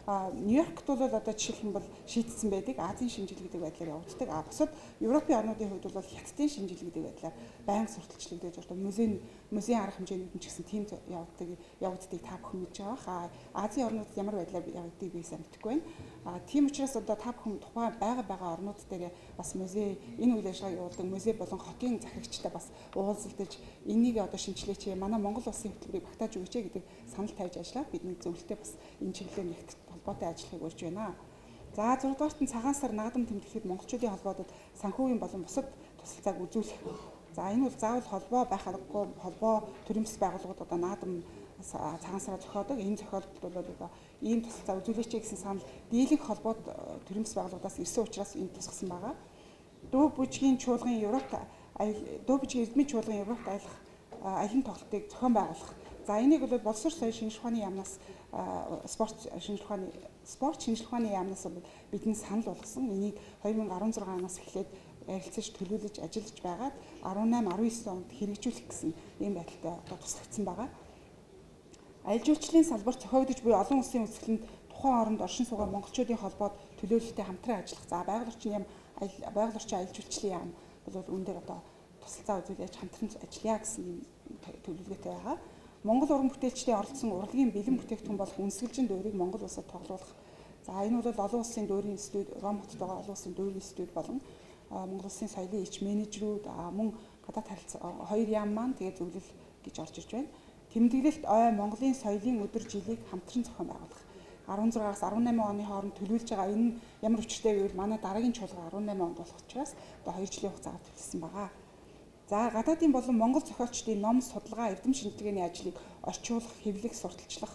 Нью-Йоркт бол одоо жишээлх юм бол шийдсэн байдаг Азийн шинжил гэдэг байдлаар явагддаг. А бусад Европын орнуудын хувьд бол Хятадын шинжил гэдэг байдлаар байнга сурталчлагдаж одоо музейн музейн арга хэмжээнүүд нь ч гэсэн тийм явагддаг явагддаг та бүхэн мэдж байгаа. А Азийн орнуудад ямар байдлаар явагдгийг би сайн мэдэхгүй байна. А тийм учраас одоо та бүхэн тухайн байгаа байгаа орнууд дээр бас музей энэ үйл ажиллагааг явуулдаг музей болон хотын захирагчтай бас уулзалтаж энийг одоо шинжилээч манай Монгол улсын хөтөлбөрийг багтааж өгөөч гэдэг санал тавьж ажиллаад бидний зөвлөлтөд бас энэ чиглэлээр нэгтгэж холбоотой ажиллахыг урьж байна. За зургаадугаарт нь цагаан сар наадам тэмдэглэхэд монголчуудын холбоодод санхүүгийн болон бусад тусалцааг үзүүлэх. За энэ бол заавал холбоо байх аргагүй холбоо төрөмс байгууллагууд одоо наадам цагаан сараа зохиодог. Энэ зохиолдолд бол одоо ийм тусалцаа үзүүлээч гэсэн санал дийлэнх холбоод төрөмс байгууллагаас ирсэн учраас энэ тусгасан байгаа. Дөө бүжгийн чуулган Европт дөө бүжгийн эрдмийн чуулган Европт аялах аялын тоглолтыг зохион байгуулах. За энийг бол боловсрол соёлын шинжилгээ ухааны яамнаас спорт шинжилгээ ухааны спорт шинжилгээ ухааны яамнаас бидний санал болгосон. Энийг две тысячи десять оноос эхлээд ярилцаж төлөвлөж ажиллаж байгаад деснove десниce онд хэрэгжүүлэх гэсэн ийм байдалтай одоо тусгагдсан байгаа. Аялал жуулчлалын салбарт зохиогдож буй олон улсын үзэсгэлэнд тухайн оронд оршин суугаа монголчуудын холбоод төлөөлөлтөд хамтран ажиллах. За байгаль орчин яам байгаль орчин аялал жуулчлалын яам бол үүн дээр одоо тусалцаа үзүүлж хамтран ажиллая гэсэн ийм төлөвлөгөөтэй байгаа. Монгол уран бүтээлчдийн оролцсон урлагийн бэлэн бүтээгдэхүүн болох үнсгэлжин дуурийг Монгол улсад тоглуулах. За энэ бол олон улсын дуурийн студ, Ром хотод байгаа олон улсын дуурийн студ болон Монгол улсын соёлын ич менежерүүд мөн гадаад харилцаа хоёр яам маань тэгээ зөвлөл гэж орж ирж байна. Тэмдэглэлт ой Монголын соёлын өдөр жилийг хамтран зохион байгуулах. деснавиас деснove оны хооронд төлөвлөж байгаа энэ ямар өчтэй гэвэл манай дараагийн чуулга деснove онд болох учраас одоо хоёр жилийн хугацаагаар төлөвлөсөн байгаа. За гадаадын болон Монгол зохиолчдын ном, судалгаа, эрдэм шинжилгээний ажлыг орчуулах, хэвлэх, сурталчлах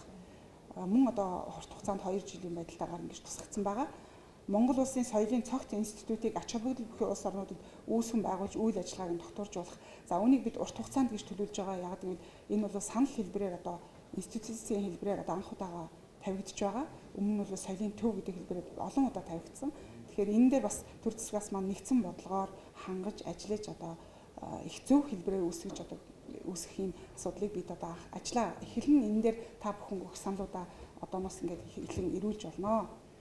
мөн одоо хорт хугацаанд хоёр жилийн байдлаар ингэж тусгагдсан байгаа. Монгол улсын соёлын цогц институтыг ач холбогдол бүхий улс орнуудад үүсгэн байгуулж үйл ажиллагааг нь докторжуулах. За үүнийг бид урт хугацаанд гэж төлөвлөж байгаа. Яг гэвэл энэ бол санал хэлбэрээр одоо институцийн хэлбэрээр одоо анх удаага тавигдж байгаа. Өмнө нь бол соёлын төв гэдэг хэлбэрээр олон удаа тавигдсан. Тэгэхээр энэ дээр бас төр засгаас маань нэгдсэн бодлогоор хангаж ажиллаж одоо их зөв хэлбэрээр үүсгэж одоо үүсгэх юм асуудлыг бид одоо ажиллаа эхлэн энэ дээр та бүхэн өгөх саналуудаа одооноос ингээд эхлэн ирүүлж болно.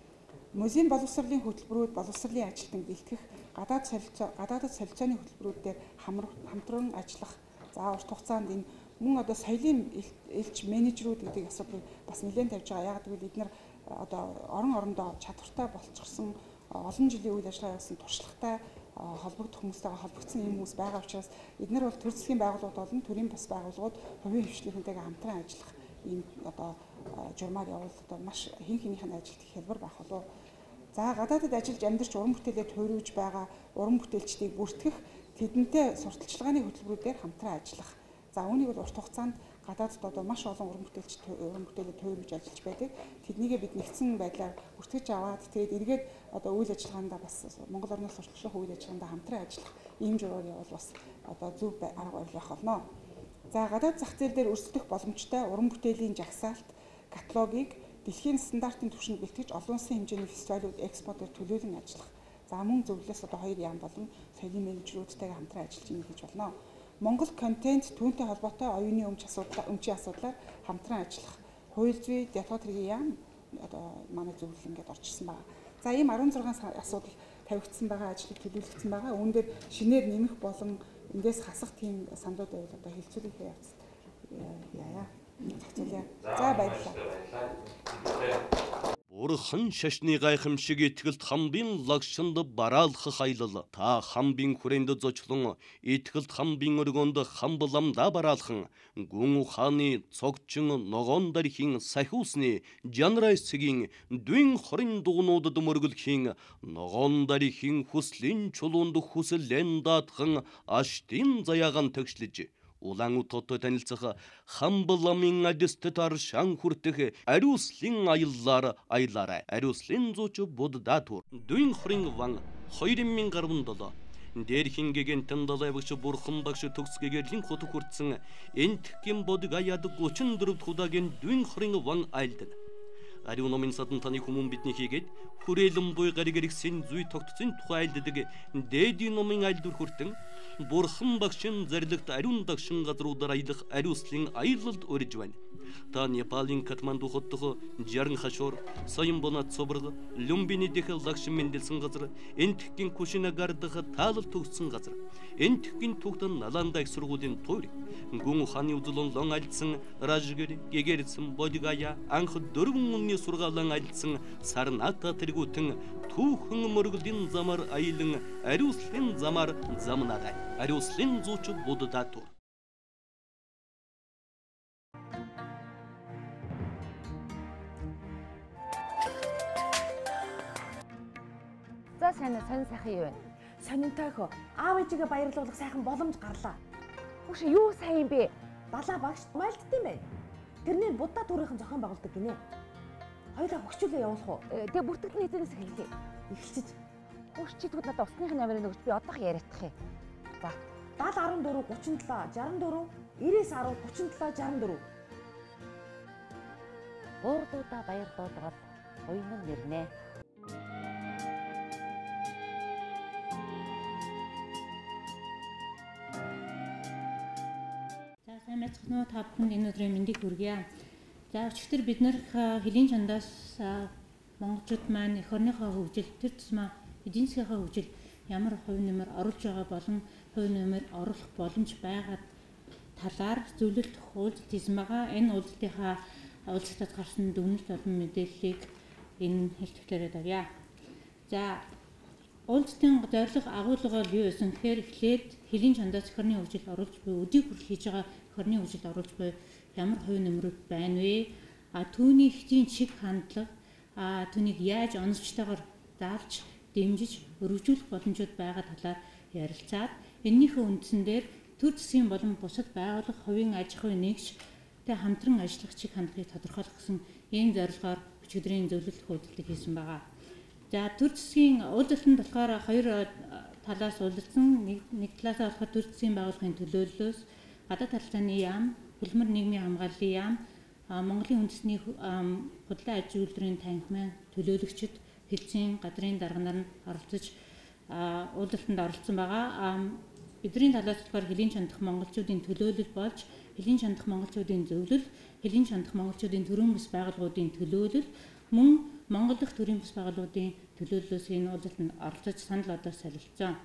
Музейн боловсролын хөтөлбөрүүд боловсролын ажилтныг бэлтгэх, гадаад солилцоо гадаадд солилцооны хөтөлбөрүүд дээр хамтран ажиллах. За урт хугацаанд энэ мөн одоо соёлын элч менежерүүд гэдэг асуудлыг бас нэлээд тавьж байгаа. Яг гэвэл бид нар одоо орон орондоо чадвартай болчихсон олон жилийн үйл ажиллагаа явуулсан туршлагатай холбогдох хүмүүстэйгээ холбогдсон юм хүмүүс байгаа учраас эдгээр бол төр засгийн байгууллагууд болон төрийн бас байгууллагууд хувийн хвшлийнхэнтэйгээ хамтран ажиллах ийм одоо журмаар явуулах одоо маш хэн хэнийх нь ажилт хялбар байх болов. За гадаадд ажиллаж амьдарч уран бүтээлээ тойруулж байгаа уран бүтээлчдийг бүртгэх тэдэнтэй сурталчилгааны хөтөлбөрүүдээр хамтран ажиллах. За үүнийг бол урт хугацаанд гадаадд одоо маш олон уран бүтээлч уран бүтээлээ тойруулж ажиллаж байдаг. Тэднийгээ бид нэгдсэн байдлаар бүртгэж аваад тэгээд эргээд одоо үйл ажиллагаанд бас Монгол орны сурталчлах үйл ажиллагаанд хамтран ажиллах ийм журмаар явал бас одоо зөв арга барил байх болно. За гадаад зах зээл дээр өрсөлдөх боломжтой уран бүтээлийн жагсаалт каталогийг дэлхийн стандартын түвшинд бэлтгэж олон улсын хэмжээний фестивалууд экспортоор төлөөлөн ажиллах. За мөн зөвлөлөөс одоо хоёр яам болон соёлын менежерүүдтэйгээ хамтран ажиллаж ийн гэж болно. Монгол контент түүнтэй холбоотой оюуны өмч асуудал өмчийн асуудлаар хамтран ажиллах. Хууль зүй, дэвтгал хэргийн яам одоо манай зөвлөл ингээд орж ирсэн байна. За ийм деснавиас асуудал тавигдсан байгаа, ажлыг төлөвлөгдсөн байгаа. Үүн дээр шинээр нэмэх болон эндээс хасах тийм саналууд байвал одоо хэлцүүлэхээ явц яа. За баярлалаа. Бурхан шашны гайхамшиг итгэлт хамбин лагшинды бараалхах айлал. Та хамбин хүрэнді зочлун итгэлт хамбин өргөндө хамбыламда бараалхан. Гүн уханы цогчин ногон дарихин сахиусны жанрайсыгин дүн хорин дугнуудыды мөргілхин. Ногон дарихин хуслин чулунды хусылен датхын аштин заяған төкшліжі. Улан утотто танилцах хамбыламин адисты таршан хүртэх ариуслин айыллар айлары. Ариуслин зочу бодда тур. Дүн хорин ван хоёрын мин гарвындалы. Дэрхингеген тандалайвгшы бурхан багшы төгсгегерлин хоту хүртсэн энтхкин бодыг аяды гочин дұрып тудаген дүн хорин ван айлдын. Ариуномин сатын таны хумун битни хийгээд хүрээлэн бой гаригэриксэн зүй тогтцын тухайлдыдыг дэди номин айлдыр хүртэн бурхан багшын зарлыгт ариун дагшын газруудар айлық ариуслин айлылд өрж байна. Та Непалын Катманду хотдогоо жарган хашуур, соён бонат собрал, Люмбини дэх лагшин мэндэлсэн газар, энтхгийн Кушинагардах таалал төгссөн газар, энтхгийн түүхтэн Наланда их сургуулийн тойрог, гүн ухааны үзлэн альдсан Ражгэр, Гэгэрсэн, Бодигая, анх дөрвөн үнний сургаалan альдсан Сарната тэргүүтэн түүхэн мөргөлийн замар аялан ариуслын замар замнагай, ариуслын зүүч буддатур. За сайн сонь сайхан юу вэ? Сонинтой хөө. Аав ээжигээ баярлуулах сайхан боломж гарлаа. Хөш юу сайн юм бэ? Балаа багш майлдт юм байна. Тэрний Будда төрийнхэн зохион байгуулдаг гинэ. Хоёулаа хөгжүүлээ явуулах уу? Тэгээ бүртгэл нийтээс эхэллээ. Эхэлчихэж. Хөш чидгүүд надад усныхын намрыг өгч би одоох яриадах юм. За даал арван дөрөв гучин долоо шестдесет дөрөв девяносто арав гучин долоо шестдесет дөрөв. Буурдуудаа баяр дуулгаад уянан нэрнэ. За сайн байцгаана уу, та бүхэнд энэ өдрийн мэндийг хүргье. За өчигдөр бид нэр хэлийн чандаас монголчууд маань эх орныхоо хөгжил, тэр тусмаа эдийн засгийнхаа хөгжил ямар хувь нэмэр оруулж байгаа болон хувь нэмэр оруулах боломж байгаа талаар зөвлөлт уулзалт хийсэн байгаа. Энэ уулзалтынхаа уулзалтад гарсан дүгнэлт болон мэдээллийг энэ хэлтгэлээр авъя. За уулзалтын зорилго агуулга нь юу байсан гэхээр эхлээд хэлийн чандаас эх орны хөгжил оруулж буй өдийг хүрэл хийж байгаа эх орны хөгжил оруулж буй ямар хувь нэмрүүд байна вэ? А түүний хэдийн чиг хандлага, а түүнийг яаж оновчтойгоор заалж дэмжиж өргөжүүлэх боломжууд байгаа талаар ярилцаад энэнийхээ үндсэн дээр төр засгийн болон бусад байгууллага хувийн аж ахуйн нэгжтэй хамтран ажиллах чиг хандлагыг тодорхойлох гэсэн ийм зорилгоор өчигдрийн зөвлөлт уулзалтыг хийсэн байгаа. За төр засгийн уулзалтанд болохоор хоёр талаас уулзсан. Нэг, нэг талаасаа болохоор төр засгийн байгууллагын төлөөллөөс гадаад харилцааны яам, хөлмөр нийгмийн хамгааллын яам, Монголын үндэсний худлаа аж үйлдвэрийн танхимын төлөөлөгчид, хэлцийн газрын дарганаар нь оролцож уулзалтанд оролцсон байгаа. Бидний талаас болохоор хэлийн чандах монголчуудын төлөөлөл болж хэлийн чандах монголчуудын зөвлөл, хэлийн чандах монголчуудын төрийн бас байгууллагуудын төлөөлөл, мөн Монгол дахь төрийн бас байгууллагуудын төлөөллөөс энэ уулзалтанд оролцож санал одоос солилцсон.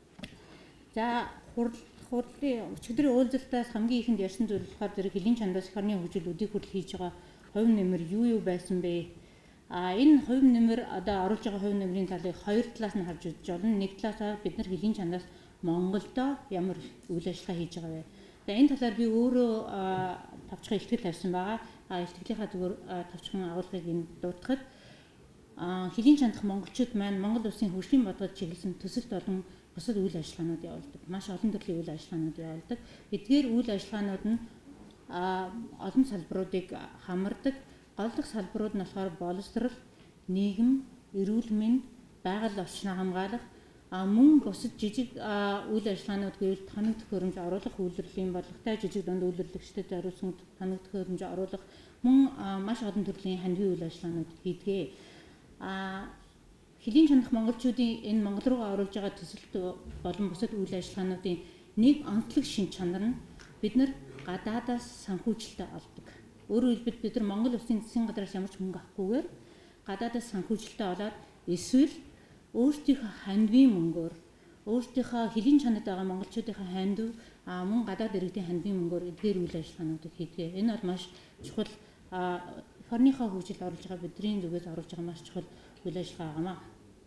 За хурлын өчигдрийн уулзалтаас хамгийн ихэнд ярьсан зүйл болохоор зэрэг хэлийн чандаас эх орны хөгжил өдийг хүрэл хийж байгаа хувь нэмэр юу юу байсан бэ? А энэ хувь нэмэр одоо оруулж байгаа хувь нэмрийн талыг хоёр талаас нь харж үзэж болно. Нэг талаасаа бид нар хэлийн чандаас Монголдо ямар үйл ажиллагаа хийж байгаа вэ? За энэ талаар би өөрөө тавчхан ихтгэл тавьсан байгаа. А ихтгэлийнхаа зүгээр тавчхан агуулгыг энэ дуудахад хэлийн чандах монголчууд маань Монгол улсын хөгжлийн бодлогод чиглэсэн төсөлт болон бусад үйл ажиллагаанууд явуулдаг. Маш олон төрлийн үйл ажиллагаанууд явуулдаг. Эдгээр үйл ажиллагаанууд нь олон салбаруудыг хамардаг. Гол дахь салбарууд нь болохоор боловсрол, нийгэм, эрүүл мэнд, байгаль орчноо хамгаалах, мөн бусад жижиг үйл ажиллагаанууд гэвэл тоног төхөөрөмж оруулах, үйлдвэрлэлийн бодлоготой жижиг дунд үйлдвэрлэгчдэд зориулсан тоног төхөөрөмж оруулах, мөн маш олон төрлийн хандивын үйл ажиллагаанууд хийдэг. А хэлийн чандах монголчуудын энэ Монгол руугаа оруулж байгаа төсөлт болон бусад үйл ажиллагаануудын нэг онцлог шин чанар нь бид нар гадаадаас санхүүжилтээ олдог. Өөрөөр хэлбэл бид нар Монгол улсын засгийн газраас ямар ч мөнгө авахгүйгээр гадаадаас санхүүжилтээ олоод эсвэл өөрсдийнхөө хандивын мөнгөөр өөрсдийнхөө хэлийн чанад байгаа монголчуудынхаа хандив мөн гадаад иргэдийн хандивын мөнгөөр эдгээр үйл ажиллагаануудыг хийдэг. Энэ бол маш чухал эх орныхоо хөгжилд оруулж байгаа бидний зүгээс оруулж байгаа маш чухал үйл ажиллагаа гамаа.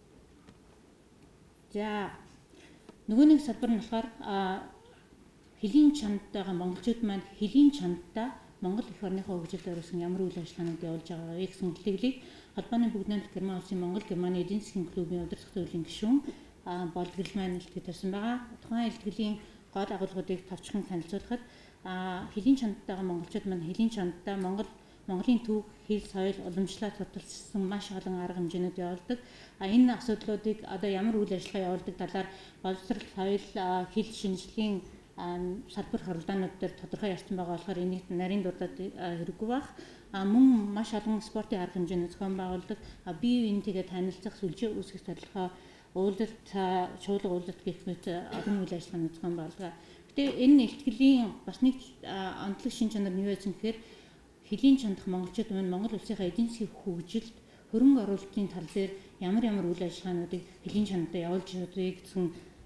За нөгөө нэг салбар нь болохоор хэлийн чанд байгаа монголчууд маань хэлийн чандтаа Монгол эх орныхоо хөгжилд оруулсан ямар үйл ажиллагаанууд явуулж байгаа вэ гэсэн хэллэглийг холбооны бүгд найрамдах Герман улсын Монгол Германы эдийн засгийн клубын удирдах зөвлөлийн гишүүн болдгол маань илтгэж тавьсан байгаа. Тухайн илтгэлийн гол агуулгуудыг товчхон танилцуулахад хэлийн чандтаа байгаа монголчууд маань хэлийн чандтаа Монгол Монголын төв, хэл, соёл, уламжлалт судалсан маш олон арга хэмжээнүүд явуулдаг. А энэ асуудлуудыг одоо ямар үйл ажиллагаа явуулдаг талаар боловсрол, соёл, хэл шинжлэлийн салбар хоролдоонууд дээр тодорхой ярьсан байгаа болохоор энийг нарийн дурдаад хэрэггүй байх. А мөн маш олон спортын арга хэмжээнүүд зохион байгуулдаг. А бие биентэйгээ танилцах, сүлжээ үүсгэх зорилгоо уулзалт, чуулга уулзалт гэх мэт олон үйл ажиллагааны зохион байгуулдаг. Гэтэ энэ илтгэлийн бас нэг онцлог шин чанар нь юу байсан гэхээр Хэлийн чандах монголчууд мань Монгол улсынхаа эдийн засгийн хөгжилд хөрөнгө оруулалтын тал дээр ямар ямар үйл ажиллагаануудыг хэлийн чандаа явуулж явуулыг гэсэн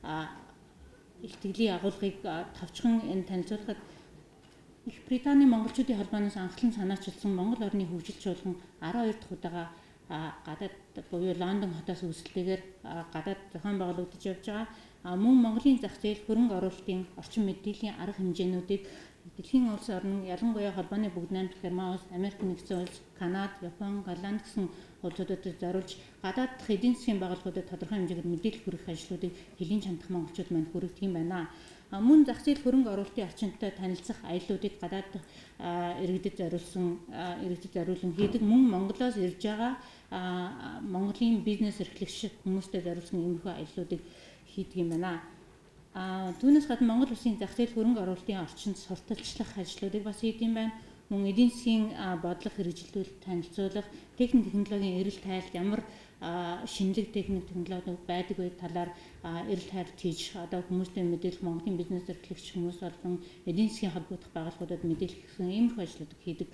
ихтгэлийн агуулгыг товчхон энэ танилцуулахад Их Британий монголчуудын холбооноос анхлан санаачилсан Монгол орны хөгжил чуулган арван хоёр дахь удаага гадаад буюу Лондон хотоос үүсэлтэйгээр гадаад зохион байгуулагдаж явж байгаа. Мөн Монголын зах зээл хөрөнгө оруулалтын орчин мэдээллийн арга хэмжээнүүдийг дэлхийн улс орн ялангуяа холбооны бүгд найрамдах Герман улс, Америк нэгдсэн улс, Канада, Япон, Голланд гэсэн улсуудад зориулж гадаад дахь эдийн засгийн байгууллагуудад тодорхой хэмжээгээр мэдээлэл хүргэх ажлуудыг хэлийн чандах монголчууд манд хүргэдэг юм байна. Мөн зах зээл хөрөнгө оруулалтын орчинтой танилцах аяллуудыг гадаад иргэдэд зориулсан иргэдэд зориулан хийдэг. Мөн Монголоос ирж байгаа Монголын бизнес эрхлэгч хүмүүстэй зориулсан иймэрхүү аяллуудыг хийдэг юм байна. Түүнээс гадна Монгол улсын зах зээл хөрөнгө оруулалтын орчинд сурталчлах ажлуудыг бас хийдэг юм байна. Мөн эдийн засгийн бодлого хэрэгжилтүүл танилцуулах, техник технологийн эрэлт тайлт ямар шинжлэх техник технологи байдаг вэ талаар эрэлт тайлт хийж одоо хүмүүстэй мэдээлэх Монголын бизнес эрхлэгч хүмүүс болон эдийн засгийн холбогдох байгууллагуудад мэдээлэх гэсэн иймэрхүү ажлуудыг хийдэг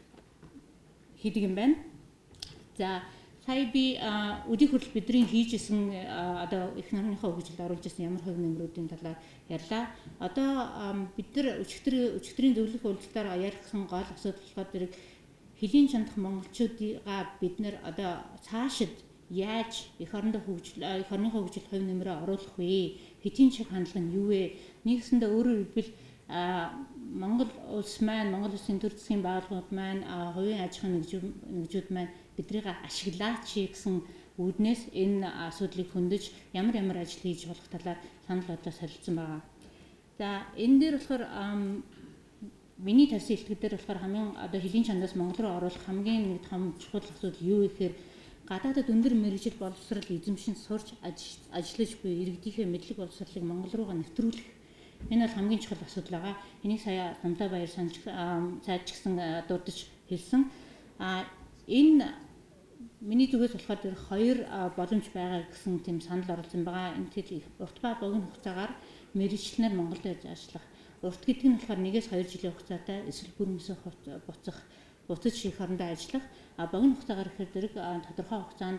хийдэг юм байна. За сая би өдий хүртэл бидний хийж исэн одоо их намынхаа хөгжилд оруулж исэн ямар хувь нэмрүүдийн талаар ярьлаа. Одоо бид нар өчигдөр өчигдрийн зөвлөх уулзалтаар ярихсан гол асуудал болохоор зэрэг хэлийн чандах монголчуудаа бид нар одоо цаашид яаж эх орондоо хөгжил эх орныхоо хөгжилд хувь нэмрээ оруулах вэ? Хэдийн шиг хандлага нь юу вэ? Нэгсэндээ өөрөөр хэлбэл Монгол улс маань, Монгол улсын төр засгийн байгууллагууд маань, хувийн аж ахуйн нэгжүүд маань бидрийг ашиглаач гэсэн үүднээс энэ асуудлыг хөндөж ямар ямар ажил хийж болох талаар санал бодлоо солилцсон байгаа. За энэ дээр болохоор миний тавьсан илтгэл дээр болохоор хамгийн одоо хэлийн чандаас Монгол руу оруулах хамгийн нэг том чухал асуудал юу вэ гэхээр гадаадад өндөр мэргэжил боловсрал эзэмшин сурч ажиллаж буй иргэдийнхээ мэдлэг боловсролыг Монгол руугаа нэвтрүүлэх. Энэ бол хамгийн чухал асуудал байгаа. Энийг сая Замтай Баяр санаж цааж гисэн дурдж хэлсэн. А энэ миний зүгээс болохоор тэр хоёр боломж байгаа гэсэн тийм санал оруулсан байгаа. Энэ тэгэл урт ба богино хугацаагаар мэргэжлэнээр Монголд ирж ажиллах. Урт гэдэг нь болохоор нэгээс хоёр жилийн хугацаатай эсвэл бүр мөсөх буцах буцаж эх орондоо ажиллах. А богино хугацаагаар ихээр зэрэг тодорхой хугацаанд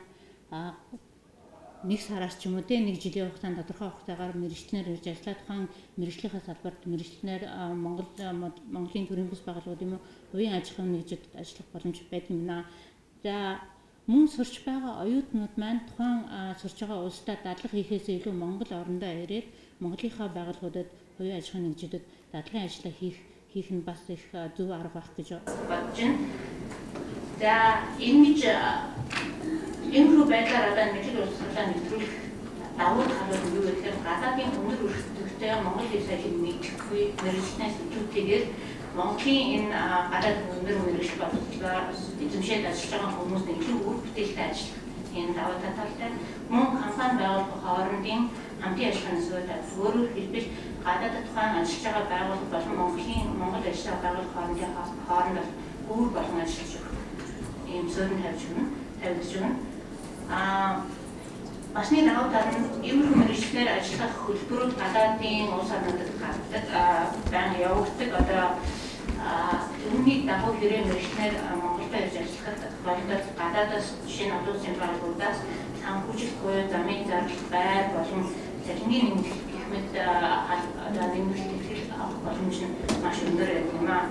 нэг сараас ч юм уу те нэг жилийн хугацаанд тодорхой хугацаагаар мэргэжлэнээр ирж ажиллаад тухайн мэргэжлийнхаа салбарт мэргэжлэнээр Монгол Монголын төрийн бүс байгууллагууд юм уу хувийн аж ахуйн нэгжид ажиллах боломж байдаг юм байна. За мөн сурч байгаа оюутнууд маань тухайн сурч байгаа улстай дадлага хийхээс илүү Монгол орондоо ирээд Монголынхаа байгууллагуудад хувийн аж ахуйн нэгжүүдэд дадлагын ажлаа хийх хийх нь бас их зөв арга байх гэж бодож байна. За ингэж энэ байдлаар одоо мэдлэг боловсролоо нэвтрүүлэх давуу тал нь юу вэ гэхээр гадаадын өндөр өрсөлдөлтөй Монгол хэл сайхыг мэдхгүй мэргэжлэнээс илүүтэйгээр Монголын энэ гадаад өндөр мэргэжил боловсролоо эзэмшээд ажиллаж байгаа хүмүүс нэг илүү үр бүтээлтэй ажиллах энэ давуу талтай мөн компани байгууллага хоорондын хамтын ажиллагааны суудаг өөрөөр хэлбэл гадаадд тухайн ажиллаж байгаа байгууллага болон Монголын Монгол ажиллаж байгаа байгууллага хоорондын хооронд өөр болон ажиллаж байгаа ийм суурин тавьж өгнө тавьж өгнө. А бас нэг давуу тал нь иймэрхүү мэргэжлэр ажиллах хөлбөрүүд гадаадын улс орнуудад гардаг байнга явагддаг одоо үүний дагуу хэрэг мэргэжлэр Монголд ирж ажиллахад болоод гадаадаас жишээ нь олон улсын байгууллагуудаас санхүүжилт буюу замын зарлах байр болон цалингийн нэмэлт гэх мэт одоо нэмэлт их боломж нь маш өндөр юм аа.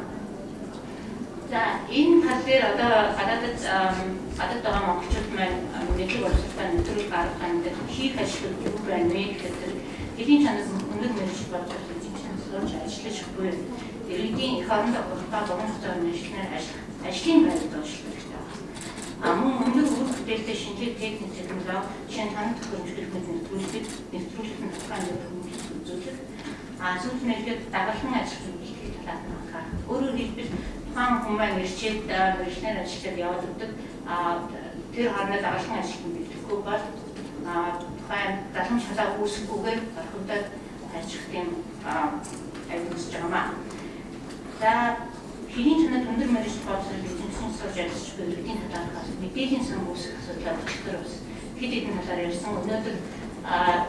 За энэ тал дээр одоо гадаадд гадаад байгаа монголчууд маань мэдлэг боловсролтой нэвтрүүлэг гаргахын дээр хийх ажил юу байна вэ гэхээр хэлийн чанаас өндөр мэргэжил болж байгаа чинь сурч ажиллаж буй иргэдийн эх орондоо уртаа богино хугацааны ажилланаар ажиллах ажлын байранд ажиллах хэрэгтэй байна. А мөн өндөр үр бүтээлтэй шинжлэх техник технологи жишээ нь танах хөрөнгөлөх мэт нэвтрүүлэг нэвтрүүлэх нь тухайн хүмүүст үзүүлэх а сүүлд нэлээд дагалан ажил хийх талаар нь анхаарах. Өөрөөр хэлбэл тухайн хүмүүс мэргэжид мэргэжлэр ажиллаад яваад өгдөг а тэр хооронд дагалан ажил бэлтгэхгүй бол а тухайн дагалан шалаа үүсэхгүйгээр орхигдоод ажиллах тийм аюулс жамаа. За хэлийн чанад өндөр мэргэжил боловсрол эзэмшин сурж ажиллаж буй иргэдийн талаархаас мэдээллийн сан үүсэх асуудлаар өчтөр бас хэд хэдэн талаар ярьсан. Өнөөдөр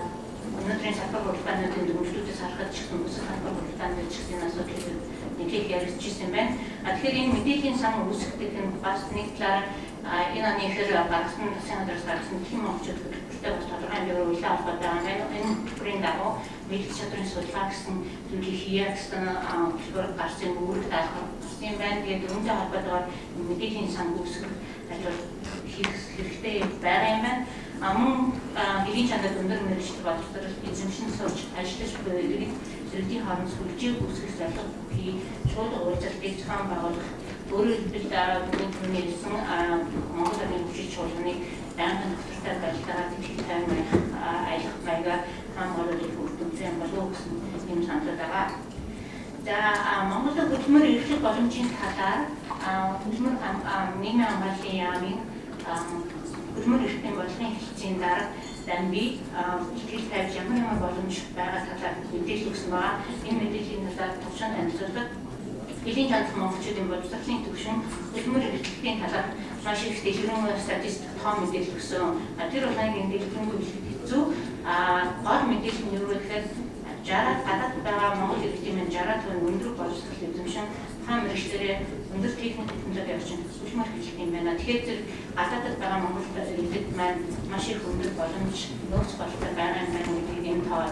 өнөөдрийн салбар хуралдаануудын дүгнэлтүүдээс харахад ч гэсэн бусад салбар хуралдаанууд ч гэсэн асуудлыг нэглэж ярилцчихсан байна. Тэгэхээр энэ мэдээллийн сан үүсгдэг нь бас нэг талаар энэ оны ихэр гаргасан засгийн газраас гаргасан дэлхийн монголчууд хөтөлбөртэй бас тодорхой хэмжээгээр уйлаа холбоотой байна. Энэ хөтөлбөрийн дагуу мэдээлэл чадрын судалгаа гэсэн зүйлийг хийя гэсэн хөтөлбөр гарсан үүрэг даалгавар байна. Тэгээд үүнтэй холбоотойгоор мэдээллийн сан үүсгэх ажил хийх хэрэгтэй байгаа юм байна. Амун гэрийн чанарт өндөр мэргэжил боловсрол эзэмшин сууж ажиллаж буй иргэдийн хооронд сүлжээг үүсгэх зорилго бүхий шууд уулзалтыг зохион байгуулах өөрөөр хэлбэл түүний хэлсэн Монгол Улсын хүчит чуулганыг байнгын доктортой байлтараад диджитал аялах маягаар хамгаалуулах үрдэмжийн болов гэсэн юм санал байгаа. За Монгол хөдөлмөр эрхлэх боломжийн талаар хөдөлмөр нийгмийн хамгааллын яамын хөдөлмөр эрхтний бодлогын хэлтсийн дараа дамби ихтгэл тавьж ямар ямар боломж байгаа талаар мэдээлэл өгсөн байгаа. Энэ мэдээллийн талаар товчхон танилцуулдаг. Элийн чанар монголчуудын боловсролын төвшин хөдөлмөр эрхлэлийн талаар маш их дэлгэрэнгүй статистик том мэдээлэл өгсөн. Тэр болгоныг энэ дэлгэрэнгүй хэлэхэд хэцүү. А гол мэдээлэл нь юу вэ гэхээр жараад гадаад байгаа монгол иргэдийн маань жараад төвийн өндөр боловсрол эзэмшин хаан мэргэжлэрээ өндөр техник технологи орчин хөдөлмөр хэлэх юм байна. Тэгэхээр зэрэг гадаадд байгаа монгол иргэд маань маш их өндөр боломж нөөц болтой байгаа юм байна гэдгийг энэ тоо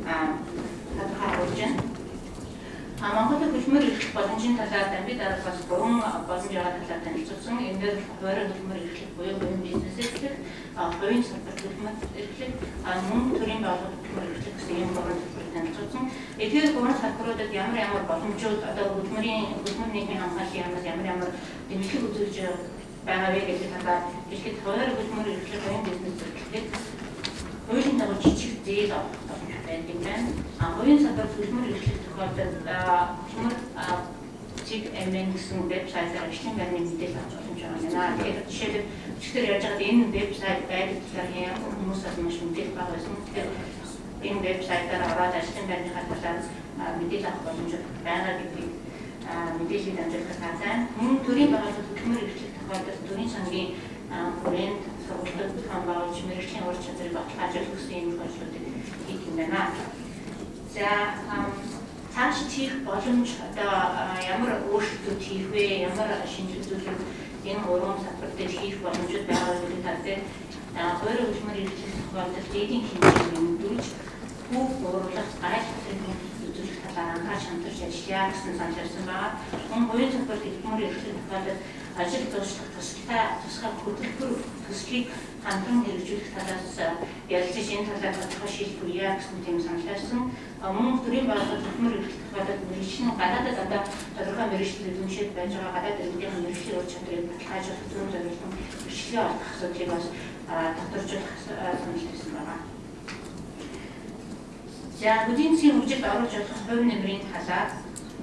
тодорхойлж байна. А Монгол хөдөлмөр эрхлэх боломжийн талаар дамби дараах бас гурван боломж байгаа талаар танилцуулсан. Энэ дээр хуваарь хөдөлмөр эрхлэх буюу хувийн бизнес эрхлэх, хувийн салбар хөдөлмөр эрхлэх, мөн төрийн байгууллага хөдөлмөр эрхлэх гэсэн юм гурван салбарыг танилцуулсан. Эдгээр гурван салбаруудад ямар ямар боломжууд одоо хөдөлмөрийн хөдөлмөр нийгмийн хамгааллын яамаас ямар ямар дэмжлэг үзүүлж байгаа вэ гэдэг талаар хэлэхэд хуваарь хөдөлмөр эрхлэх, хувийн бизнес эрхлэх хуулийн дагуу жижиг зээл авах боломж байдаг юм байна. А хувийн салбар хөдөлмөр эрхлэх тохиолдолд хөдөлмөр чиг эмэн гэсэн вебсайтаар ажлын байрны мэдээлэл авч боломж байгаа. Тэгэхээр жишээлбэл өчигдөр яаж байгаад энэ вебсайт байдаг талаар хүмүүсээс маш мэдээлэл байгаа байсан. Тэгэхээр энэ вебсайтаар ороод ажлын байрныхаа талаар мэдээлэл авах боломж байгаа гэдгийг мэдээллийг дамжуулах таатай. Мөн төрийн байгууллага хөдөлмөр эрхлэх тохиолдолд төрийн сангийн брэнд сургалтад хамгаалж мэргэжлийн ур чадварыг баталгаажуулах гэсэн юм ажлуудыг хийх юм байна. За цааш хийх боломж одоо ямар өөрчлөлтүүд хийх вэ? Ямар шинжилгээг энэ гурван салбар дээр хийх боломжууд байгаа гэдэг тал дээр хуваарь хөдөлмөр эрхлэх тохиолдолд эдийн хэмжээнд нэмэгдүүлж бүх бууруулах гайх хэлбэрийн үзүүлэх талаар анхаарч хамтарч ажиллая гэсэн санал тавьсан байгаа. Мөн хувийн салбар хөдөлмөр эрхлэх тохиолдолд ажил дуусгах тусгай тусгай хөтөлбөр төслийг хамтран хэрэгжүүлэх талаас ярилцаж энэ талаар тодорхой шийдэл хүргье гэсэн тийм санал тавьсан. Мөн төрийн байгууллага хөдөлмөр эрхлэх тохиолдолд мэргэжлийн гадаадд одоо тодорхой мэргэжлэл эзэмшээд байж байгаа гадаад иргэдийн мэргэжлийн ур чадрыг баталгаажуулах зүүн зорилгын бэрхшээлийн олох асуудлыг бас тодорхойлох санал тавьсан байна. За эдийн засгийн хөгжилд оруулж болох хувь нэмрийн талаар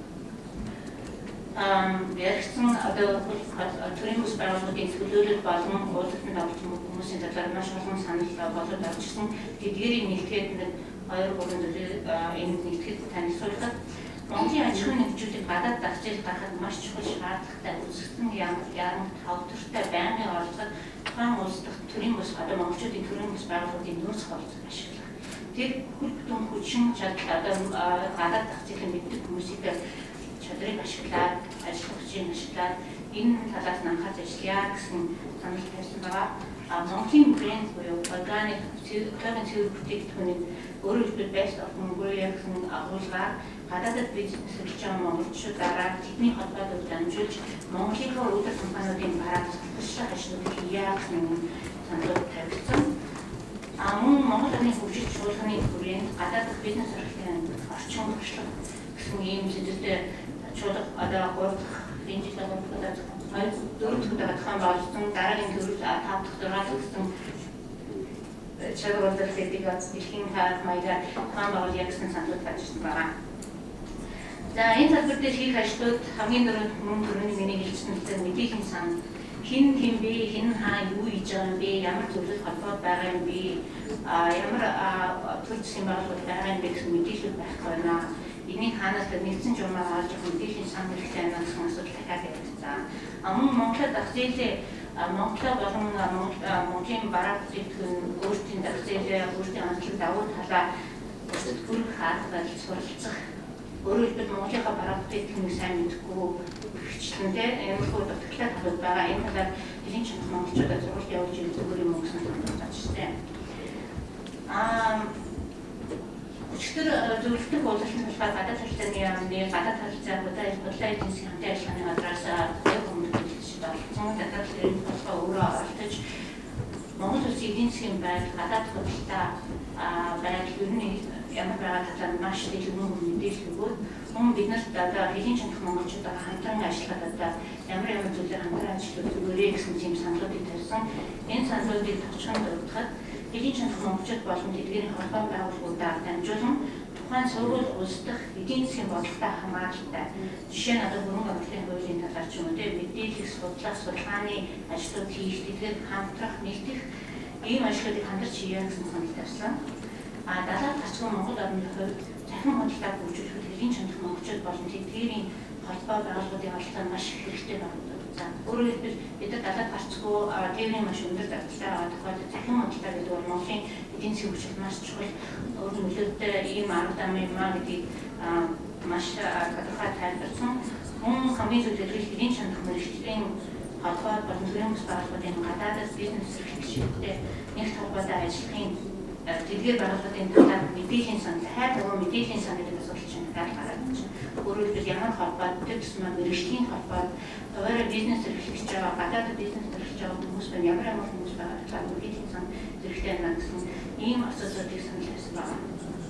яригдсан одоо төрийн бүс байгууллагын төлөөлөл болон уулзалтанд орж хүмүүсийн талаар маш олон санал болоод орж ирсэн. Тэдгээрийг нэгтгэхэд нэг хоёр гурван зүйлийг энэ нэгтгэхэд танилцуулдаг. Монголын аж ахуйн нэгжүүдийг гадаад зах зээл гаргахад маш чухал шаардлагатай үзэгдсэн яаран тавтартай байнгын оролцоод тухайн улс дахь төрийн бүс одоо монголчуудын төрийн бүс байгууллагын нөөц болцоод ашиглах. Тэр хөл бүтэн хүчин чадал одоо гадаад зах зээлийн мэддэг хүмүүсийг чадрыг ашиглаад ажиллах хүчийг ашиглаад энэ талаас нь анхаарч ажиллая гэсэн санал тавьсан байгаа. Монголын брэнд буюу органик цэвэр бүтээгдэхүүнийг өөрөөр хэлбэл best of Mongolia гэсэн агуулгаар гадаадд бизнес эрхлэж байгаа монголчуудаараа тэдний холбоодод дамжуулж Монголынхаа өдөр компаниудын барааг салбарчлах ажлуудыг хийя гэсэн санал тавьсан. А мөн Монгол Улсын хөгжил чуулганы хүрээнд гадаадд бизнес эрхлэлийн орчин туршлага гэсэн ийм зүйлтэй чуулга одоо гурав дахь энэ жилийн одоо дөрөв дахь удаа зохион байгуулсан дараагийн төрөл тав дахь дөрөв гэсэн чиглэлээр гэдэг дэлхийн хaalт маягаар зохион байгуулъя гэсэн санал тавьсан байна. За энэ салбар дээр хийх ажлууд хамгийн дөрөв мөн түрүүний миний хэлсэн мэдээллийн сан хин хин бэ хин хаа юу хийж байгаа юм бэ ямар зөвлөл холбоод байгаа юм бэ ямар төр засгийн байгууллага байгаа юм бэ гэсэн мэдээлэл байх байна. Энийг хаанаас нэгдсэн журмаар олж авах мэдээллийн сан хэрэгтэй байна гэсэн асуудал дахиад яригдсан. Мөн Монголд зах зээлийн Монголоо болон Монголын бараа бүтээгдэхүүн өөрсдийн зах зээлээ өөрсдийн онцлог давуу талаа өөрсдөд хүргэх арга барил суралцах. Өөрөөр хэлбэл Монголынхаа бараа бүтээгдэхүүнийг сайн мэдэхгүй хвчлэнтэй иймэрхүү дутагтай талууд байгаа. Энэ талаар хэдийн чанар монголчуудад сургалт явуулж ирэх зүгээр юм гэсэн санал байна. Аа өчигдөр зөвлөлтөнд уулзалтын талаар гадаад харилцааны яамны гадаад харилцаа бодлоо бодлоо эдийн засгийн хамтын ажиллагааны газраас яг хүмүүст болсон гадаад хэрэг болохоор өөрөө оролцож Монгол улсын эдийн засгийн байдал гадаад худалдаа байдал ер нь ямар байгаа талаар маш их юм мэдээлэл өгөөд мөн бид нарт одоо хэдийн чанар монголчуудаа хамтран ажиллахад одоо ямар ямар зүйлээр хамтран ажиллах зүгээрээ гэсэн тийм саналуудыг тавьсан. Энэ саналуудыг товчхон дурдахад хэдийн чанар монголчууд болон тэдгээрийн холбоо байгууллагуудаар дамжуулан тухайн сургууль улс дахь эдийн засгийн бодлоготой хамааралтай жишээ нь одоо хөрөнгө оруулалтын хуулийн талаар ч юм уу мэдээлэл судлах судалгааны ажлууд хийх тэдгээр хамтрах нэгдэх ийм ажлуудыг хамтарч хийя гэсэн санал тавьсан. А далаад гацгүй Монгол орны хувьд захин худалдааг хөгжүүлэхэд хэдийн чанар монголчууд болон тэдгээрийн холбоо байгууллагуудын оролцоо маш их хэрэгтэй байна. Өөрөөр хэлбэл бид нар далаад гарцгүй тээврийн маш өндөр зарцтай байгаа тохиолдолд захин худалдаа гэдэг бол Монголын эдийн засгийн хөгжилд маш чухал өөр нөлөөтэй ийм арга замын юм аа гэдгийг маш тодорхой тайлбарласан. Мөн хамгийн сүүлд хэдийн чанар мэргэжлийн холбоо болон төрийн бас байгууллагын гадаадас бизнес эрхлэгчтэй нэгт холбоотой ажиллахын тэдгээр байгууллагын талаар мэдээллийн сан хайр нөгөө мэдээллийн сан гэдэг асуудал чинь гараад байна. Өөрөөр хэлбэл ямар холбоо төсмөр мэргэжлийн холбоо өөрөөр бизнес эрхлэгч байгаа гадаад бизнес эрхлэгч байгаа хүмүүс байна. Ямар ямар хүмүүс байгаа талаар мэдээллийн сан зэрэгтэй байна гэсэн ийм асуудлуудыг санал тавьсан байна.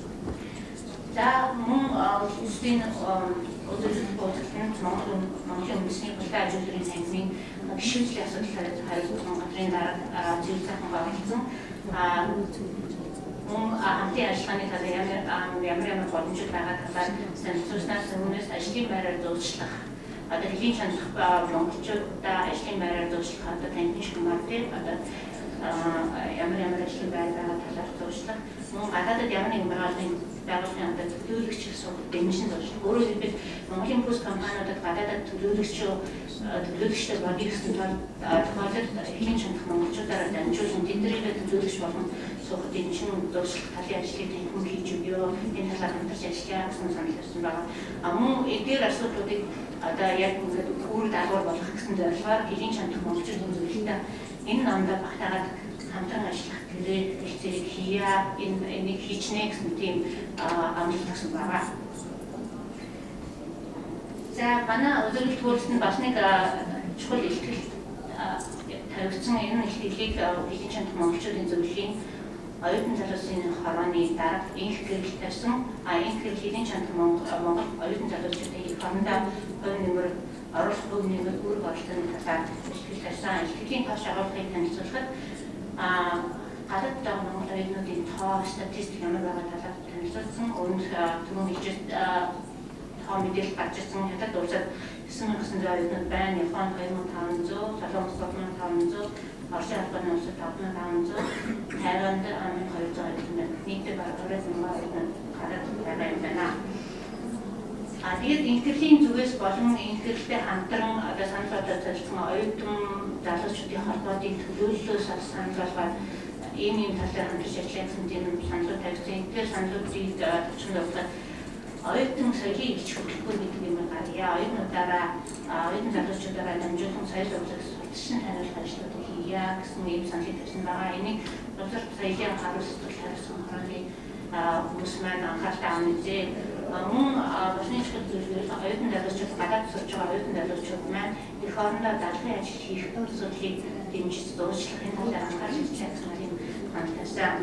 За мөн улсын өдөржин бодлогын Монгол Монголын үндэсний худалдаа аж ахуйн санхины гишүүнлийн асуудлаар хариуцсан газрын дараа зөв сайхан багтсан. А мөн хамтын ажиллагааны талаар ямар ямар ямар боломжууд байгаа талаар сануулснаас өмнөөс ажлын байраар зуршлах одоо хэдийн чанар монголчуудаа ажлын байраар зуршлах одоо танхим шумаар тийм одоо ямар ямар ажлын байр байгаа талаар зуршлах мөн гадаадд ямар нэгэн байгууллагын байгууллагын одоо төлөөлөгч гэсэн дэмжин зуршлах. Өөрөөр хэлбэл Монголын бүс компаниудад гадаадд төлөөлөгч төлөөлөгчтэй бодё гэсэн тохиолдолд хэдийн чанар монголчуудаараа дамжуулан тэднийг төлөөлөгч болон суух дэмжин зуршлах талын ажлыг танхим хийж өгөө. Энэ талаар хамтарч ажиллая гэсэн санал тавьсан байна. А мөн эдгээр асуудлуудыг одоо яг ингээд үр дагавар болгох гэсэн зорилгоор хэдийн чанар монголчуудын зөвлөлтөд энэ намдаа багтаагаад хамтран ажиллах гэрээ хэлцээрийг хийя энэ энийг хийчнэ гэсэн тийм амлалт өгсөн байгаа. За манай өдөржин хуулинд бас нэг чухал ихтгэл тавигдсан энэ ихтгэлийг хэдийн чанар монголчуудын зөвлөлийн оюутан залуусын хорооны дарга инх гэрэл тавьсан. А инх гэрэл хэдийн чанар Монгол оюутан залуучуудын их орондоо хувь нэмэр оруулах хувь нэмэр үүрэг оролцооны талаар ихтгэл тавьсан. Ихтгэлийн тоош агуулгыг танилцуулахад а гадаад байгаа Монгол оюутнуудын тоо статистик ямар байгаа талаар танилцуулсан. Өмнөх түрүүн хэлжсэн тоо мэдээлэл гарч ирсэн. Хятад улсад девять мянган девятьсот оюутнууд байна. Японд two thousand five hundred, Солонгос three thousand five hundred, Оросын албаны улсад five thousand five hundred, Тайванд one thousand two hundred оюутан байна. Нийтдээ бараг two thousand оюутан гадаад байгаа юм байна. А тэгээд инхтгэлийн зүгээс болон инхтгэлтэй хамтран одоо санал бодоод зорилгосон оюутан залуучуудын холбоодын төлөөллөөс санал болгоод ийм ийм талаар хамтарч ажиллах гэсэн тийм саналууд тавьсан. Тэр саналуудыг төвчөнд болгоод оюутан соёлын илч хөтөлбөр гэдэг юм гаргая. Оюутнуудаараа оюутан залуучуудаараа дамжуулан соёл урлагс сурталчилсан таниулах ажлуудыг хийя гэсэн ийм саналыг тавьсан байгаа. Энийг боловсрол соёлын хариу сэтгэл хариуцсан хорооны хүмүүс маань анхаарал авсан үзээ. Мөн босны чухал зүйлүүд оюутан залуучууд гадаад сурч байгаа оюутан залуучууд маань эх орондоо дадлын ажил хийх асуудлыг дэмжиж зуршлахын талаар анхаарал хандуулсан тийм хандсан.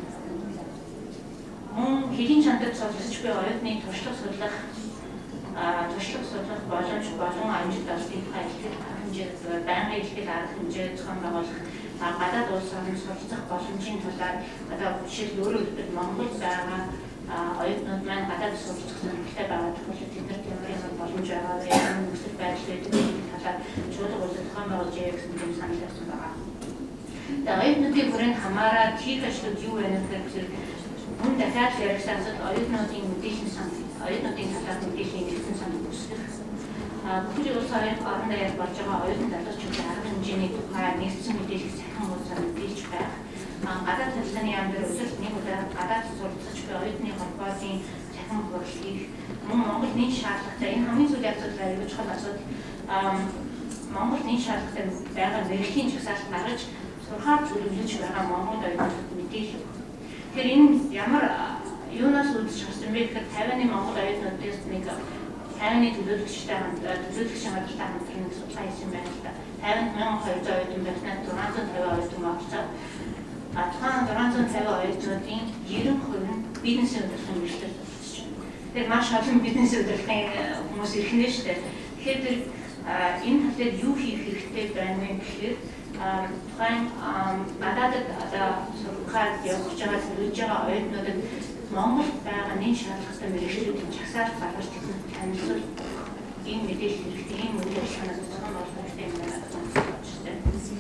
Мөн хэдийн чанарт суралцж буй оюутны туршлага судлах туршлага судлах боломж болон амжилт олохын тухай ихтгэл хэмжээ байнгын ихтгэл арга хэмжээ зохион байгуулах гадаад улс орнд суралцах боломжийн талаар одоо жишээл өөрөөр хэлбэл Монгол байгаа оюутнууд маань гадаад суралцах сонирхолтой байгаа тохиолдолд тэднэрт ямар ямар боломж байгаа вэ? Ямар нөхцөл байдал байдаг гэдэг талаар чуулга улсад зохион байгуулж яах гэсэн юм санал тавьсан байгаа. Тэгээ оюутнуудын хүрээнд хамаараад хийх ажлууд юу вэ гэхээр мөн дахиад яригсаасад оюутнуудын мэдээллийн сан оюутнуудын талаар мэдээллийн нэгэн санал үүсгэх Бүхэл улс орондоо яг болж байгаа оюутан залуучуудын арга хэмжээний тухай нэгдсэн мэдээлэл сахин хуудасаар мэдээлж байх. Гадаад талын яам дээр өдөр нэг удаа гадаад суралцж буй оюутны холбооны сахин хурал хийх, мөн Монгол нийт шаардлагатай энэ хамгийн сүүлийн асуудал аюулгүй чухал асуудал. Монгол нийт шаардлагатай байгаа мэргэжлийн жагсаалт гаргаж сурхаар төлөвлөж байгаа Монгол оюутнууд мэдээлэл. Тэгэхээр энэ ямар юунаас үүдэж гарсан бэ гэхээр Тайваны Монгол оюутнуудаас нэг Тайваны төлөөлөгчтэй хамт төлөөлөгчийн газартай хамтран судалгаа хийсэн байна л да. Тайванд one thousand two hundred оюутан байснаар six hundred fifty оюутан орцоо. А тухайн six hundred fifty оюутнуудын ninety percent нь бизнесийн удирдлагын мэргэжлэр суралцж байна. Тэгэхээр маш олон бизнесийн удирдлагын хүмүүс ирэх нь шүү дээ. Тэгэхээр тэр энэ тал дээр юу хийх хэрэгтэй байна вэ гэхээр тухайн гадаадд одоо сургахаар явж байгаа төлөвлөж байгаа оюутнуудад Монгол байгаа нийт шаардлагатай мэргэжлүүдийн жагсаалт гаргаж тэдэнд танилцуул ийм мэдээлэл хэрэгтэй, ийм үйл ажиллагаанаас зохион болгох хэрэгтэй юм байна гэж байна.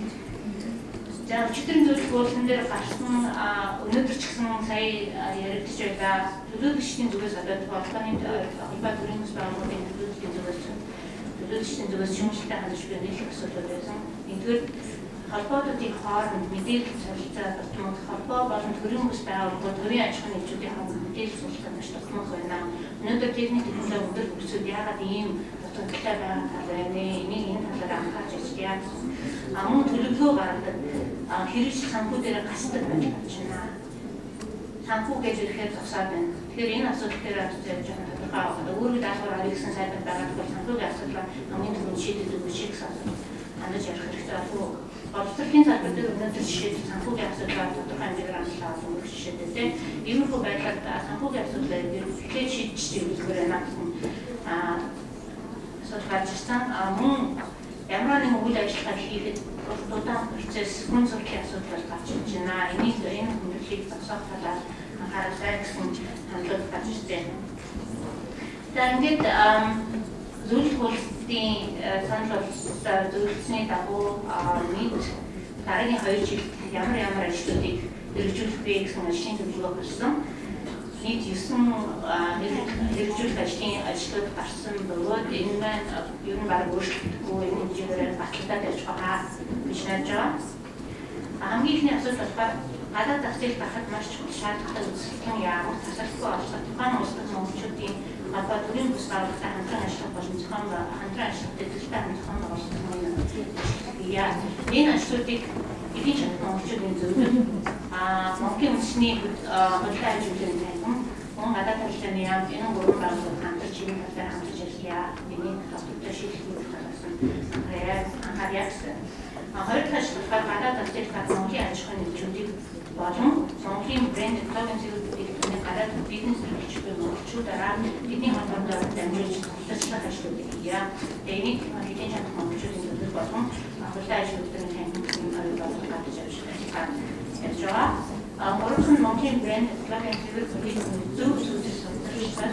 За өчигдрийн зөвлөгөөлсөн дээр гарсан өнөөдөр ч гэсэн сая яригдж байгаа төлөөлөгчдийн зүгээс одоо холбооны холбоо төрийн бас байгууллагын төлөөлөгчдийн зүгээс төлөөлөгчдийн зүгээс шүүмжлэлтэй хандж буй нийтлэг асуудал байсан. Нэгдүгээр холбоодуудын хооронд мэдээлэл солилцоо тутмаг холбоо болон төрийн бас байгууллагууд төрийн аж ахуйн нэгжүүдийн хамт мэдээлэл солилцоо маш тутмаг байна. Өнөөдөр техник технологи өндөр хөгжсөд яагаад ийм дутагдaltaй байгаа тал байна вэ? Энийг энэ талаар анхаарч ажиллая. А мөн төлөвлөгөө гаргадаг хэрэгжил санхүү дээр гасдаг байж байна. Санхүү гэж ирэхээр зогсоод байна. Тэгэхээр энэ асуудал дээр жоохон тодорхой авах. Өөрөөр даалгавар аригсан сайдад байгаа тохиол санхүүгийн асуудал хамгийн түрүүнд шийдэж өгөх шиг асуудал хандаж ярих хэрэгтэй болов. Боловсролын салбар дээр өнөөдөр жишээд санхүүгийн асуудлаар тодорхой хэмжээгээр анхаарал авах жишээтэй тийм. Иймэрхүү байдлаар санхүүгийн асуудлыг эргэлзээд шийдэж өгөхөөр байна гэсэн асуудал гарч ирсэн. Мөн ямар нэгэн үйл ажиллагаа хийхэд удаан процесс хүн сурталчилгын асуудал гарч ирж байна. Энийг энэ хүндрэлийг зогсоох талаар анхааралтай гэсэн хандлага гарч ирсэн. За ингээд зөвлөлт хуултын санал зөвлөсний дагуу нийт дараагийн хоёр жилд ямар ямар ажлуудыг хэрэгжүүлэх вэ гэсэн ажлын төлөвлөгөө гарсан. Нийт nine хэрэгжүүлэх ажлын ажлууд гарсан бөгөөд энэ маань ер нь баг өөрчлөгдөхгүй энэ хэмжээгээр баталгаад явж байгаа гэж найдаж байгаа. Хамгийн ихний асуудал болохоор гадаад засгийг дахад маш чухал шаардлагатай үзэсгэлэн яамд тасалбаргүй олох тухайн улсад монголчуудын одоо төрийн бус байгууллагатай хамтран ажиллах болон зохион хамтран ажиллахтай төлөвтэй хамтран байгуулах юм. Яа, энэ ажлуудыг эдийн засгийн монголчуудын зөвлөлд аа Монголын үндэсний хөдөлгөөн ажлын тайван мөн гадаад талын яам энэ гурван байгууллага хамтарч энэ талаар хамтарч ажиллая. Энийг тогтвортой шийдвэрлэх талаас нь анхаарал явуулсан. Хоёр дахь талаар гадаад засгийг Монголын аж ахуйн нэгжүүдийг болон Монголын брэнд экологийн зэрэгцээлийн гадаад бизнес хэрэгжүүлэх монголчуудаараа бидний холбоонд дамжуулж туслах ажлуудыг хийя. Энийг эдийн засгийн монголчуудын төлөв болон хурдан ажлуудын танхимын ойлголт гаргаж авч байна. Яаж байгаа? Гурван нь Монголын брэнд экологийн зэрэгцээлийн зөв зүйлс сонирхолтой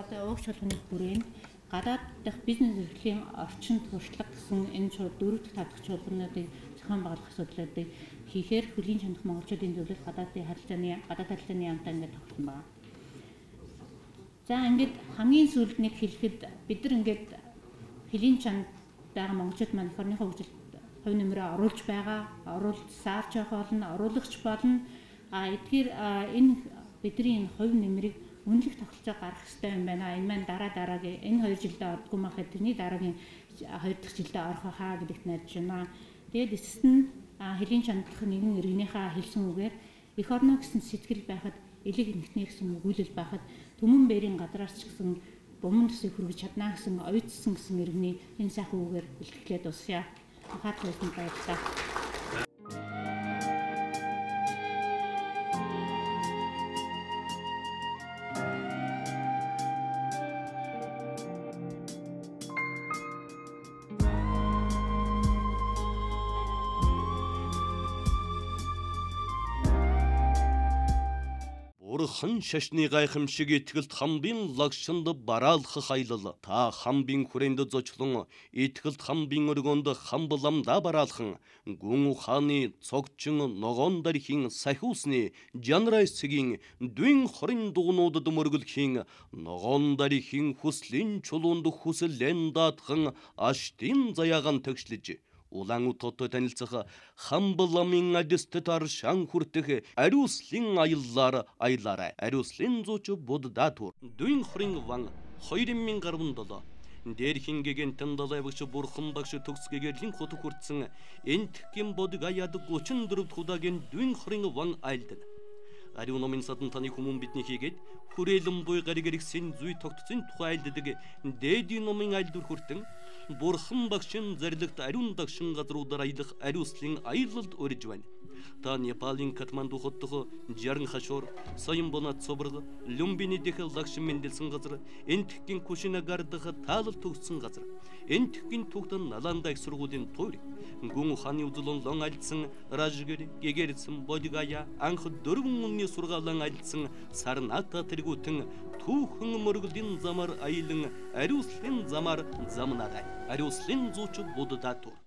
одоо уугч холбооны хүрээнд гадаад дахь бизнес эрхлэлийн орчинд туршлага гэсэн энэ дөрөв дэх тав дахь чуулгануудыг зохион байгуулах асуудлуудыг хийхээр хөлийн чанах монголчуудын зөвлөл гадаадын харилцааны гадаад харилцааны яамтай ингээд тогтсон байна. За ингээд хамгийн сүүлд нэг хэлэхэд бид нар ингээд хөлийн чанд байгаа монголчууд маань эх орныхоо хөгжилд хувь нэмрээ оруулж байгаа, оруулж саарч явах болно, оруулагч болно. А эдгээр энэ бидний энэ хувь нэмрийг үнэлэх тогтолцоо гаргах хэрэгтэй юм байна. Энэ маань дараа дараагийн энэ хоёр жилдээ ордгоо махад тэрний дараагийн хоёр дахь жилдээ орох хаа гэдэгт найдаж байна. Тэгээд эцэст нь хөлийн чандах нэгэн иргэнийхээ хэлсэн үгээр эх орно гэсэн сэтгэл байхад элэг нэгтнэ гэсэн өгүүлэл байхад төмөн бэрийн гадраас ч гэсэн буман төсөв хүргэж чадна гэсэн оюутсан гэсэн иргэний энэ сайхан үгээр бэлтгэлээ дуусгая. Анхаарал тавьсан баярлалаа. Бурхан шашны гайхамшиг итгэлт хамбын лагшинды бараалхах айлал та хамбын хүрээнд зочлон итгэлт хамбын өргөнд хамбаламда бараалхан гүн ухааны цогчин ногоон дархийн сахиусны жанрайсгийн дүн хорин дугнуудад мөргөлхийн ногоон дархийн хүслийн чулуунд хүслэн даатхан аштын заяаган төгшлөж улаан утгатай танилцах хамбаламын адистэд аршан хүртэх ариуслын аяллаар аялаарай. Ариуслын зууч будда тур. Дүн хорин ван хоёр мянган гаруй долоо. Дээрхийн гэгэнтэн далайвч бурхан багш төгсгэгэрлийн хот хүртсэн энтхгийн бодог аяад гучин дөрөв худагийн дүн хорин ван айлдан. Ариун номын садан таны хүмүүн бидний хийгээд хүрээлэн буй гаригэрэгсэн зүй тогтцын тухай айлддаг дээдийн номын айлдвар хүртэн бурхан багшин зарилгт ариун дагшин газруудаар аялах ариуслын аялалд өрж байна. Та Непалын Катманду хотдох Жарн хашуур, Соёмбонат соборг, Люмбини дэх лагшин мэндэлсэн газар, энтхгийн Кушинагардах таалал төгссөн газар, энтхгийн түүхтэн Наланда их сургуулийн тойр, гүн ухааны үзлон айлдсан Ражгэр, гэгэрсэн Бодигая, анх дөрвөн үнний сургаалan айлдсан Сарната тэргүүтэн түүхэн мөргөлийн замар аялан ариуслын замар замнарай. Ариуслын зууч будда тур.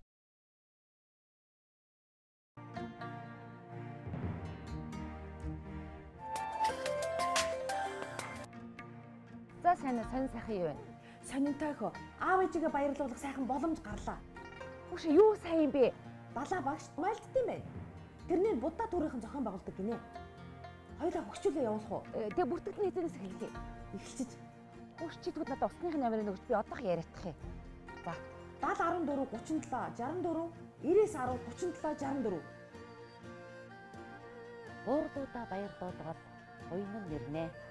За сайн сонь сайхан юу вэ? Сонинтой хөө. Аав ээжигээ баярлуулах сайхан боломж гарлаа. Хүүш юу сайн юм бэ? Балаа багш майлдсан юм байна. Тэрний будда төрийнхэн зохион байгуулдаг гинэ. Хоёулаа хөгжүүлээ явуулах уу? Тэгээ бүртгэл нийтээс эхэллээ. Эхэлчихэж. Хүүш чи тэгвэл надад усныхын намрыг өгч би одоох яриадах юм. За. даатал арван дөрөв гучин долоо шаран дөрөв нэрээс арав гучин долоо шаран дөрөв. Гуурдуудаа баяр дуулгаад уян нь нэрнэ.